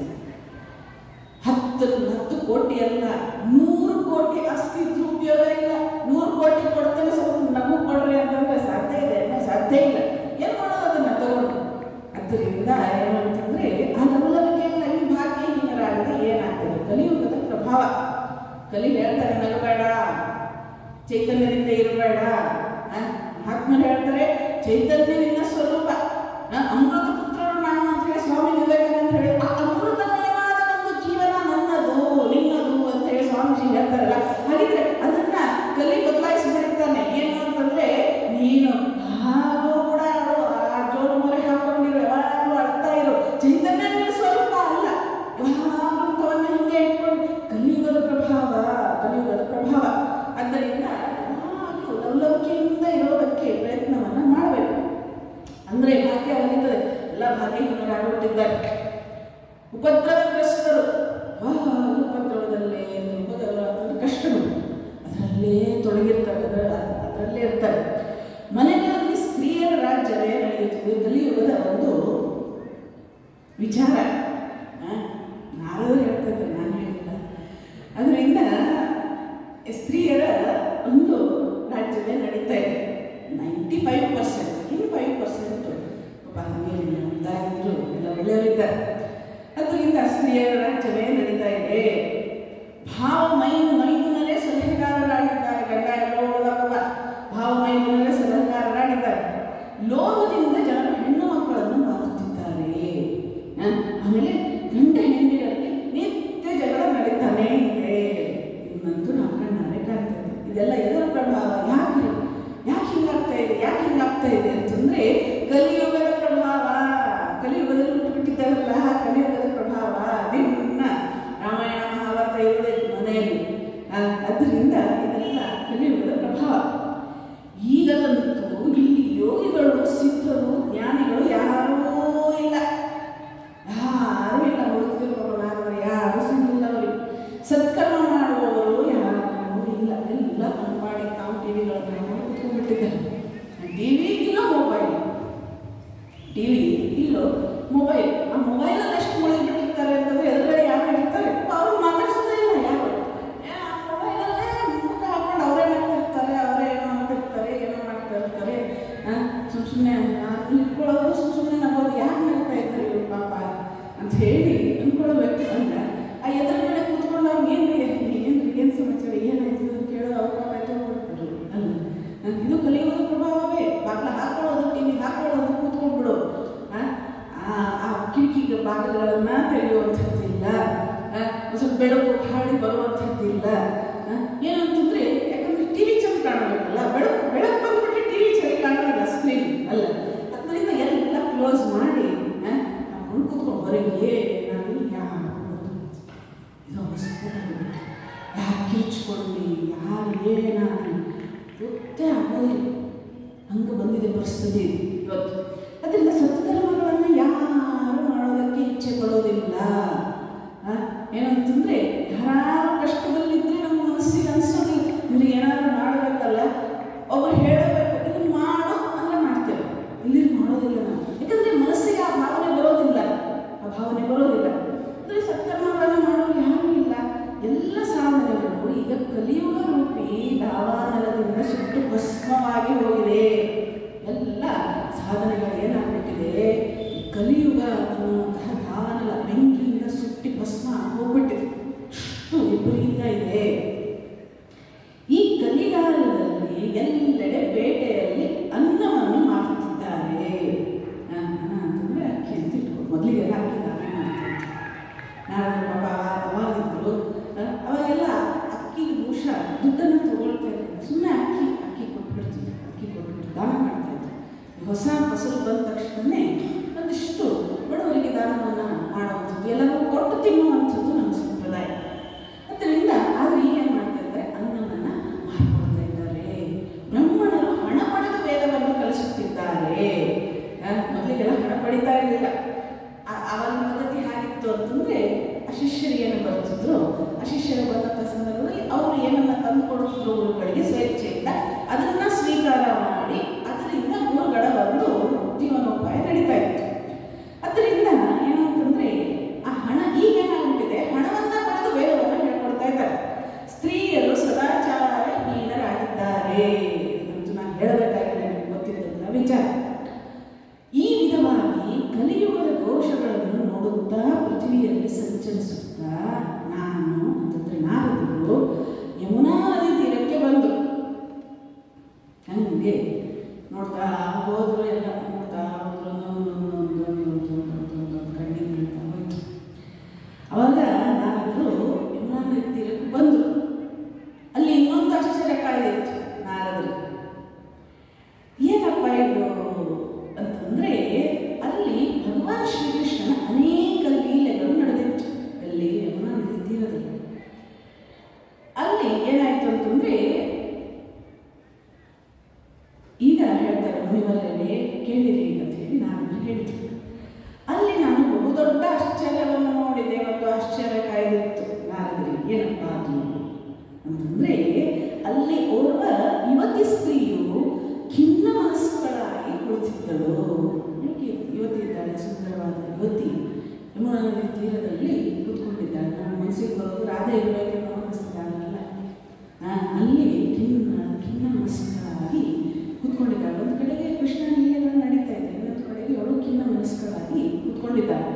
10 ಕೋಟಿ ಅಲ್ಲ, 100 ಕೋಟಿ ಆಸ್ತಿ ಇದ್ರೂ ಉಪಯೋಗ ಇಲ್ಲ. 100 ಕೋಟಿ ಕೊಡ್ತೇನೆ, ಸ್ವಲ್ಪ ನಗು ಕೊಡ್ರಿ ಅಂತಂದ್ರೆ ಸಾಧ್ಯ ಇಲ್ಲ. ಏನು ಮಾಡೋದು ಅದನ್ನ ತಗೊಂಡು? ಅದರಿಂದ ಏನು ಅಂತಂದ್ರೆ ಆ ಲವಲವಿಕೆಯಿಂದ ಈ ಭಾಗ್ಯಹೀನರಾಗದೆ ಏನಾಗ್ತದೆ? ಕಲಿಯುಗದ ಪ್ರಭಾವ. ಕಲಿ ಹೇಳ್ತಾರೆ ನಗಬೇಡ, ಚೈತನ್ಯದಿಂದ ಇರಬೇಡ. ಆತ್ಮರು ಹೇಳ್ತಾರೆ ಚೈತನ್ಯದಿಂದ ಸ್ವರೂಪ, ಅಮೃತ ಪುತ್ರರು ನಾವು ಅಂತ ಹೇಳಿ ಸ್ವಾಮಿ ವಿವೇಕಾನಂದ ಹೇಳಿ, ಆ ಅಮೃತಮಯವಾದ ಒಂದು ಜೀವನ ನನ್ನದು ನಿನ್ನದು ಅಂತ ಹೇಳಿ ಸ್ವಾಮೀಜಿ ಹೇಳ್ತಾರಲ್ಲ. ಹಾಗಿದ್ರೆ ಅದನ್ನ ಕಲಿ ಬದಲಾಯಿಸಿಬಿಡ್ತಾನೆ. ಏನು ಅಂತಂದ್ರೆ ನೀನು ಹಾಗೂ ಕೂಡ ಆ ಜೋರು ಮೊರೆ ಹಾಕೊಂಡಿರೋ ಯಾವಾಗಲೂ ಅಳ್ತಾ ಇರೋ ಚೈತನ್ಯದ ಸ್ವರೂಪ ಅಲ್ಲ, ಯಾವಾಗಲೂ ಹಿಂಗೆ ಇಟ್ಕೊಂಡು ಕಲಿಯುಗದ ಪ್ರಭಾವ. ಆದ್ದರಿಂದ ಲವಲವಿಕೆಯಿಂದ ಇರೋದಕ್ಕೆ ಪ್ರಯತ್ನವನ್ನ ಮಾಡಬೇಕು. ಅಂದ್ರೆ ಭಾಗ್ಯ ಒಲಿತದೆ. ಎಲ್ಲ ಭಾಗ್ಯಹೀನರಾಗಿಬಿಟ್ಟಿದ್ದಾರೆ. ಉಪದ್ರವಗ್ರಸ್ತರು ಉಪದ್ರವದಲ್ಲೇ ಅದರಲ್ಲೇ ಇರ್ತಾರೆ. ಮನೆಗಳಲ್ಲಿ ಸ್ತ್ರೀಯರ ರಾಜ್ಯವೇ ನಡೆಯುತ್ತದೆ. ಕಲಿಯುಗದ ಒಂದು ವಿಚಾರ ನಾರದರು ಹೇಳ್ತದೆ, ನಾನು ಹೇಳಿಲ್ಲ. ಅದರಿಂದ ಸ್ತ್ರೀಯರ ಒಂದು ರಾಜ್ಯವೇ ನಡೀತಾ ಇದೆ. 95%, ಇನ್ನು 5% ಪಾಪ ಹಂಗೇನಿಲ್ಲ, ಇದ್ದಾಗಿದ್ರು ಎಲ್ಲ ಒಳ್ಳೆಯವರಿದ್ದಾರೆ. ಅದರಿಂದ ಸ್ತ್ರೀಯರ ರಾಜ್ಯವೇ ನಡೀತಾ ಇದೆ. ಮೈದುನರೇ ಸಲಹೆಗಾರರಾಗಿದ್ದಾರೆ. ಗಂಡ ಎಲ್ಲ ಹೋದಪ್ಪ ಮೈದುನರೇ ಸಲಹೆಗಾರರಾಗಿದ್ದಾರೆ. ಲೋಭದಿಂದ ಜನರು ಹೆಣ್ಣು ಮಕ್ಕಳನ್ನು ಮಾರುತ್ತಿದ್ದಾರೆ. ಆಮೇಲೆ ಗಂಡ ಹೆಂಡಿರಲ್ಲಿ ನಿತ್ಯ ಜಗಳ ನಡೀತಾನೆ ಇದೆ. ಇನ್ನಂತೂ ನಾವು ಕಣ್ಣಾರೆ ಕಾಣ್ತೇವೆ. ಇದೆಲ್ಲ ಎದರ ಪ್ರಭಾವ? ಯಾಕೆ ಹಿಂಗಾಗ್ತಾ ಇದೆ ಅಂತಂದ್ರೆ ಕಲಿಯುಗದ ಪ್ರಭಾವ. ಕಲಿಯುಗದಲ್ಲಿ ಹುಟ್ಟುಬಿಟ್ಟಿದ್ದಾರಲ್ಲ, ಕಲಿಯುಗದ ಪ್ರಭಾವ ದಿನ ರಾಮಾಯಣ ಮಹಾಭಾರತ ಇರುವುದೇ ಮನೆಯಲ್ಲಿ. ಅದರಿಂದ ಇದೆಲ್ಲ ಕಲಿಯುಗದ ಪ್ರಭಾವ. ಈಗಲಂತೂ ಇಲ್ಲಿ ಯೋಗಿಗಳು, ಸಿದ್ಧರು, ಜ್ಞಾನಿಗಳು ಯಾರೂ ಇಲ್ಲ. ಹುಡುಕ್ತಿರುವವರು ಯಾರು ಸಿಗಲಿಲ್ಲ. ಅವರಿಗೆ ಸತ್ಕರ್ಮ ಮಾಡುವವರು ಯಾರೂ ಇಲ್ಲ. ಎಲ್ಲ ಮಾಡಿ ತಾವು ಟಿವಿಗಳನ್ನು ಕುತ್ಕೊಂಡ್ಬಿಟ್ಟಿದ್ದಾರೆ. ಟಿವಿ ಇಲ್ಲ, ಮೊಬೈಲ್. ಆ ಮೊಬೈಲಲ್ಲಿ ಎಷ್ಟು ಮುಳುಗಿಬಿಟ್ಟಿರ್ತಾರೆ ಅಂತಂದ್ರೆ ಎದುರುಗಡೆ ಯಾರು ಇರ್ತಾರೆ, ಅವ್ರು ಮಾತಾಡ್ಸೋದೇ ಇಲ್ಲ. ಯಾರು ಮೊಬೈಲಲ್ಲೇ ಮುಖ ಹಾಕೊಂಡು ಅವರೇ ಮಾಡ್ತಿರ್ತಾರೆ, ಏನೋ ಮಾಡ್ತಾ ಇರ್ತಾರೆ. ಸುಮ್ಮನೆ ಇಟ್ಕೊಳ್ಳೋದು, ಸುಮ್ಮನೆ ನಗೋದು. ಯಾಕೆ ಮಾಡ್ತಾ ಇರ್ತಾರೆ ಇವ್ರು ಪಾಪ ಅಂತ ಹೇಳಿ ಅಂದ್ಕೊಳ್ಬೇಕು. ಅಂದ್ರೆ ಆ ಎದುರುಗಡೆ ಕೂತ್ಕೊಂಡು ಅವ್ರು ಏನು ಸಮಾಚಾರ, ಏನಾಯ್ತು ಅಂತ ಕೇಳೋದು ಅವ್ರ ಪಾಪ ಎದುರುಗೊಳ್ತಾರೆ ಅಲ್ಲ. ಇದು ಕಲಿಯುವ ಪ್ರಭಾವವೇ. ಬಾಗಿಲ ಹಾಕೊಳ್ಳೋದು, ಟಿವಿ ಹಾಕೊಳ್ಳೋದು, ಕೂತ್ಕೊಂಡ್ಬಿಡು. ಆ ಕಿಟಕಿಗೆ ಬಾಗಿಲುಗಳನ್ನ ತೆರೆಯುವಂಥದ್ದಿಲ್ಲ, ಸ್ವಲ್ಪ ಬೆಳಕು ಹಾಡಿ ಬರುವಂಥದ್ದಿಲ್ಲ. ಏನಂತಂದ್ರೆ ಯಾಕಂದ್ರೆ ಟಿವಿ ಚಂದ ಕಾಣಬೇಕಲ್ಲ, ಬೆಳಕು ಬಂದ್ಬಿಟ್ಟು ಟಿವಿ ಸರಿ ಕಾಣೋಲ್ಲ, ಸ್ಕ್ರೀನ್ ಅಲ್ಲ. ಅದರಿಂದ ಎಲ್ಲ ಕ್ಲೋಸ್ ಮಾಡಿ ಕೂತ್ಕೊಂಡು ಹೊರಗೆ ಏನಾದ್ರು ಯಾರು ಕಿರ್ಚ್ಕೊಂಡು ಯಾರು ಏನಾದ್ರು ಗೊತ್ತೇ ಆಗೋದಿಲ್ಲ. ಹಂಗೆ ಬಂದಿದೆ ಪರಿಸ್ಥಿತಿ ಇವತ್ತು. ಅದರಿಂದ ಸತ್ಕರ್ಮಗಳನ್ನು ಯಾರು ಮಾಡೋದಕ್ಕೆ ಇಚ್ಛೆ ಪಡೋದಿಲ್ಲ. ಏನಂತಂದ್ರೆ ಯಾರು ಕಷ್ಟದಲ್ಲಿದ್ದರೆ ನಮ್ಮ ಮನಸ್ಸಿಗೆ ಅನ್ಸೋದಿಲ್ಲ, ಇವ್ರಿಗೆ ಏನಾದ್ರು ಮಾಡಬೇಕಲ್ಲ, ಒಬ್ರು ಹೇಳಬೇಕು ಇದನ್ನು ಮಾಡು ಅಂದ್ರೆ ಮಾಡ್ತೇವೆ. ಇಲ್ಲಿ ಮಾಡೋದಿಲ್ಲ ನಾವು, ಯಾಕಂದ್ರೆ ಮನಸ್ಸಿಗೆ ಆ ಭಾವನೆ ಬರೋದಿಲ್ಲ. ಅಂದ್ರೆ ಸತ್ಕರ್ಮಗಳನ್ನು ಮಾಡೋರು ಯಾರೂ ಇಲ್ಲ. ಎಲ್ಲ ಸಾಧನೆಗಳು ಈಗ ಕಲಿಯುಗ ರೂಪಿ ದಾವಾನಲದಿಂದ ಸುಟ್ಟು ಭಸ್ಮವಾಗಿ ಹೋಗಿದೆ. ಎಲ್ಲ ಸಾಧನೆಗಳು ಏನಾಗ್ಬಿಟ್ಟಿದೆ, ಕಲಿಯುಗ ಅನ್ನುವಂತಹ ದಾವಾನಲ ಬೆಂಕಿಯಿಂದ ಸುಟ್ಟಿ ಭಸ್ಮ ಹೋಗ್ಬಿಟ್ಟಿದೆ. ಅಷ್ಟು ವಿಪರೀತ ಇದೆ. ಈ ಕಲಿಗಾಲದಲ್ಲಿ ಎಲ್ಲೆಡೆ ಬೇಟೆಯಲ್ಲಿ ಅನ್ನವನ್ನು ಮಾಡ್ತಿದ್ದಾರೆ. ಅಂತಂದ್ರೆ ಅಕ್ಕಿ ಅಂತ ಇಟ್ಕೊಂಡು ಮೊದಲಿಗೆಲ್ಲ ಹಾಕಿದ್ದಾರೆ ಅವಾಗಿದ್ರು. ಅವಾಗೆಲ್ಲ ಅಕ್ಕಿಗೆ ಬಹುಶ ದುಡ್ಡನ್ನು ತಗೊಳ್ತಾ ಇರ್ತಾರೆ. ಸುಮ್ಮನೆ ಅಕ್ಕಿ ಕೊಟ್ಬಿಟ್ಟು ದಾನ ಮಾಡ್ತಾ ಇದ್ರು. ಹೊಸ ಫಸಲು ಬಂದ ತಕ್ಷಣವೇ ಒಂದಿಷ್ಟು ಬಡವರಿಗೆ ದಾನವನ್ನು ಮಾಡುವಂಥದ್ದು, ಎಲ್ಲರೂ ಕೊಟ್ಟು ತಿನ್ನುವಂಥದ್ದು ನಮ್ಮ ಸಂಪ್ರದಾಯ. ಅದರಿಂದ ಆದರೆ ಈಗೇನು ಮಾಡ್ತಾ ಇದ್ದಾರೆ, ಅನ್ನವನ್ನು ಮಾಡಿಕೊಡ್ತಾ ಇದ್ದಾರೆ. ಬ್ರಾಹ್ಮಣರು ಹಣ ಪಡೆದು ವೇದವನ್ನು ಕಲಿಸುತ್ತಿದ್ದಾರೆ. ಮೊದಲಿಗೆಲ್ಲ ಹಣ ಪಡಿತಾ ಇರಲಿಲ್ಲ. ಅವರ ಪದ್ಧತಿ ಹೇಗಿತ್ತು ಅಂತಂದ್ರೆ, ಅಶಿಷ್ಯರಿಗೆ ಏನು ಬರ್ತಿದ್ರು, ಅಶಿಷ್ಯರು ಬಂದಂಥ ಸಂದರ್ಭದಲ್ಲಿ ಅವರು ಏನನ್ನ ತಂದುಕೊಡ್ತಿದ್ರು ಗುರುಗಳಿಗೆ ಸ್ವೇಚ್ಛೆಯಿಂದ ಅದನ್ನ ಸ್ವೀಕಾರ ಮಾಡಿ ಅದರಿಂದ ಗುರುಗಳ ಒಂದು ಜೀವನೋಪಾಯ ನಡೀತಾ ಇತ್ತು. ಅದರಿಂದ ಏನು ಅಂತಂದ್ರೆ ಆ ಹಣ ಈಗೇನಾಗ್ಬಿಟ್ಟಿದೆ, ಹಣವನ್ನ ಪಡೆದು ವೇದವನ್ನು ಹೇಳ್ಕೊಡ್ತಾ ಇದ್ದಾರೆ. ಸ್ತ್ರೀಯರು ಸದಾಚಾರಹೀನರಾಗಿದ್ದಾರೆ ಅಂತ ನಾನು ಹೇಳಬೇಕಾಗಿಲ್ಲ, ನಿಮಗೆ ಗೊತ್ತಿದ್ದಂಥ ವಿಚಾರ. ಈ ವಿಧವಾಗಿ ಕಲಿಯುಗದ ದೋಷಗಳನ್ನು ನೋಡುತ್ತಾ ಪೃಥ್ವಿಯಲ್ಲಿ ಸಂಚರಿಸುತ್ತಾ ನಾರದರು ಯಮುನಾ ನದಿ ತೀರಕ್ಕೆ ಬಂದರು. ಹಂಗೆ ನೋಡ್ತಾ ಹೋದ್ರು, ಎಲ್ಲ ನೋಡ್ತಾ ಹೋದ್ರು, ಕಣ್ಣಿಗೆ ಬೀಳ್ತಾ ಹೋಯ್ತು. ಅವಾಗ ನಾರದರು ಯಮುನಾ ನದಿ ತೀರಕ್ಕೆ ಬಂದರು. ಅಲ್ಲಿ ಇನ್ನೊಂದು ಆಶ್ಚರ್ಯಕಾರಿ ಇತ್ತು ನಾರದರು. ಏನಪ್ಪ ಇದು ಅಂತಂದ್ರೆ, ಅಲ್ಲಿ ಭಗವಾನ್ ಶ್ರೀಕೃಷ್ಣನ ಅನೇಕ ಲೀಲೆಗಳು ನಡೆದಿತ್ತು. ಅಲ್ಲಿ ಯಮುನಾ ನದಿ ತೀರದಲ್ಲಿ ಅಲ್ಲಿ ಏನಾಯ್ತು ಅಂತಂದ್ರೆ, ಈಗ ಹೇಳ್ತಾರೆ ಮುನಿವರರೇ ಕೇಳಿರಿ ಅಂತ ಹೇಳಿ ನಾನು ಹೇಳ್ತೀನಿ. ಅಲ್ಲಿ ನಾನು ಬಹುದೊಡ್ಡ ಆಶ್ಚರ್ಯವನ್ನು ನೋಡಿದೆ. ಒಂದು ಆಶ್ಚರ್ಯ ಕಾಯ್ದಿತ್ತು ನಾರದರಿಗೆ. ಏನಪ್ಪ ಅದು ಅಂತಂದ್ರೆ, ಅಲ್ಲಿ ಓರ್ವ ಯುವತಿ ಸ್ತ್ರೀಯು ಕಾಡದೇ ಇರಬೇಕೆಂದು ಅನ್ನಿಸ್ತಿದ್ದಾಗಲ್ಲ, ಅಲ್ಲಿ ಖಿನ್ನ ಮನಸ್ಕರಾಗಿ ಕೂತ್ಕೊಂಡಿದ್ದಾಳೆ. ಒಂದು ಕಡೆಗೆ ಕೃಷ್ಣ ಲೀಲೆಗಳು ನಡೀತಾ ಇದೆ, ಇನ್ನೊಂದು ಕಡೆಗೆ ಅವಳು ಖಿನ್ನ ಮನಸ್ಕರಾಗಿ ಕೂತ್ಕೊಂಡಿದ್ದಾಳೆ.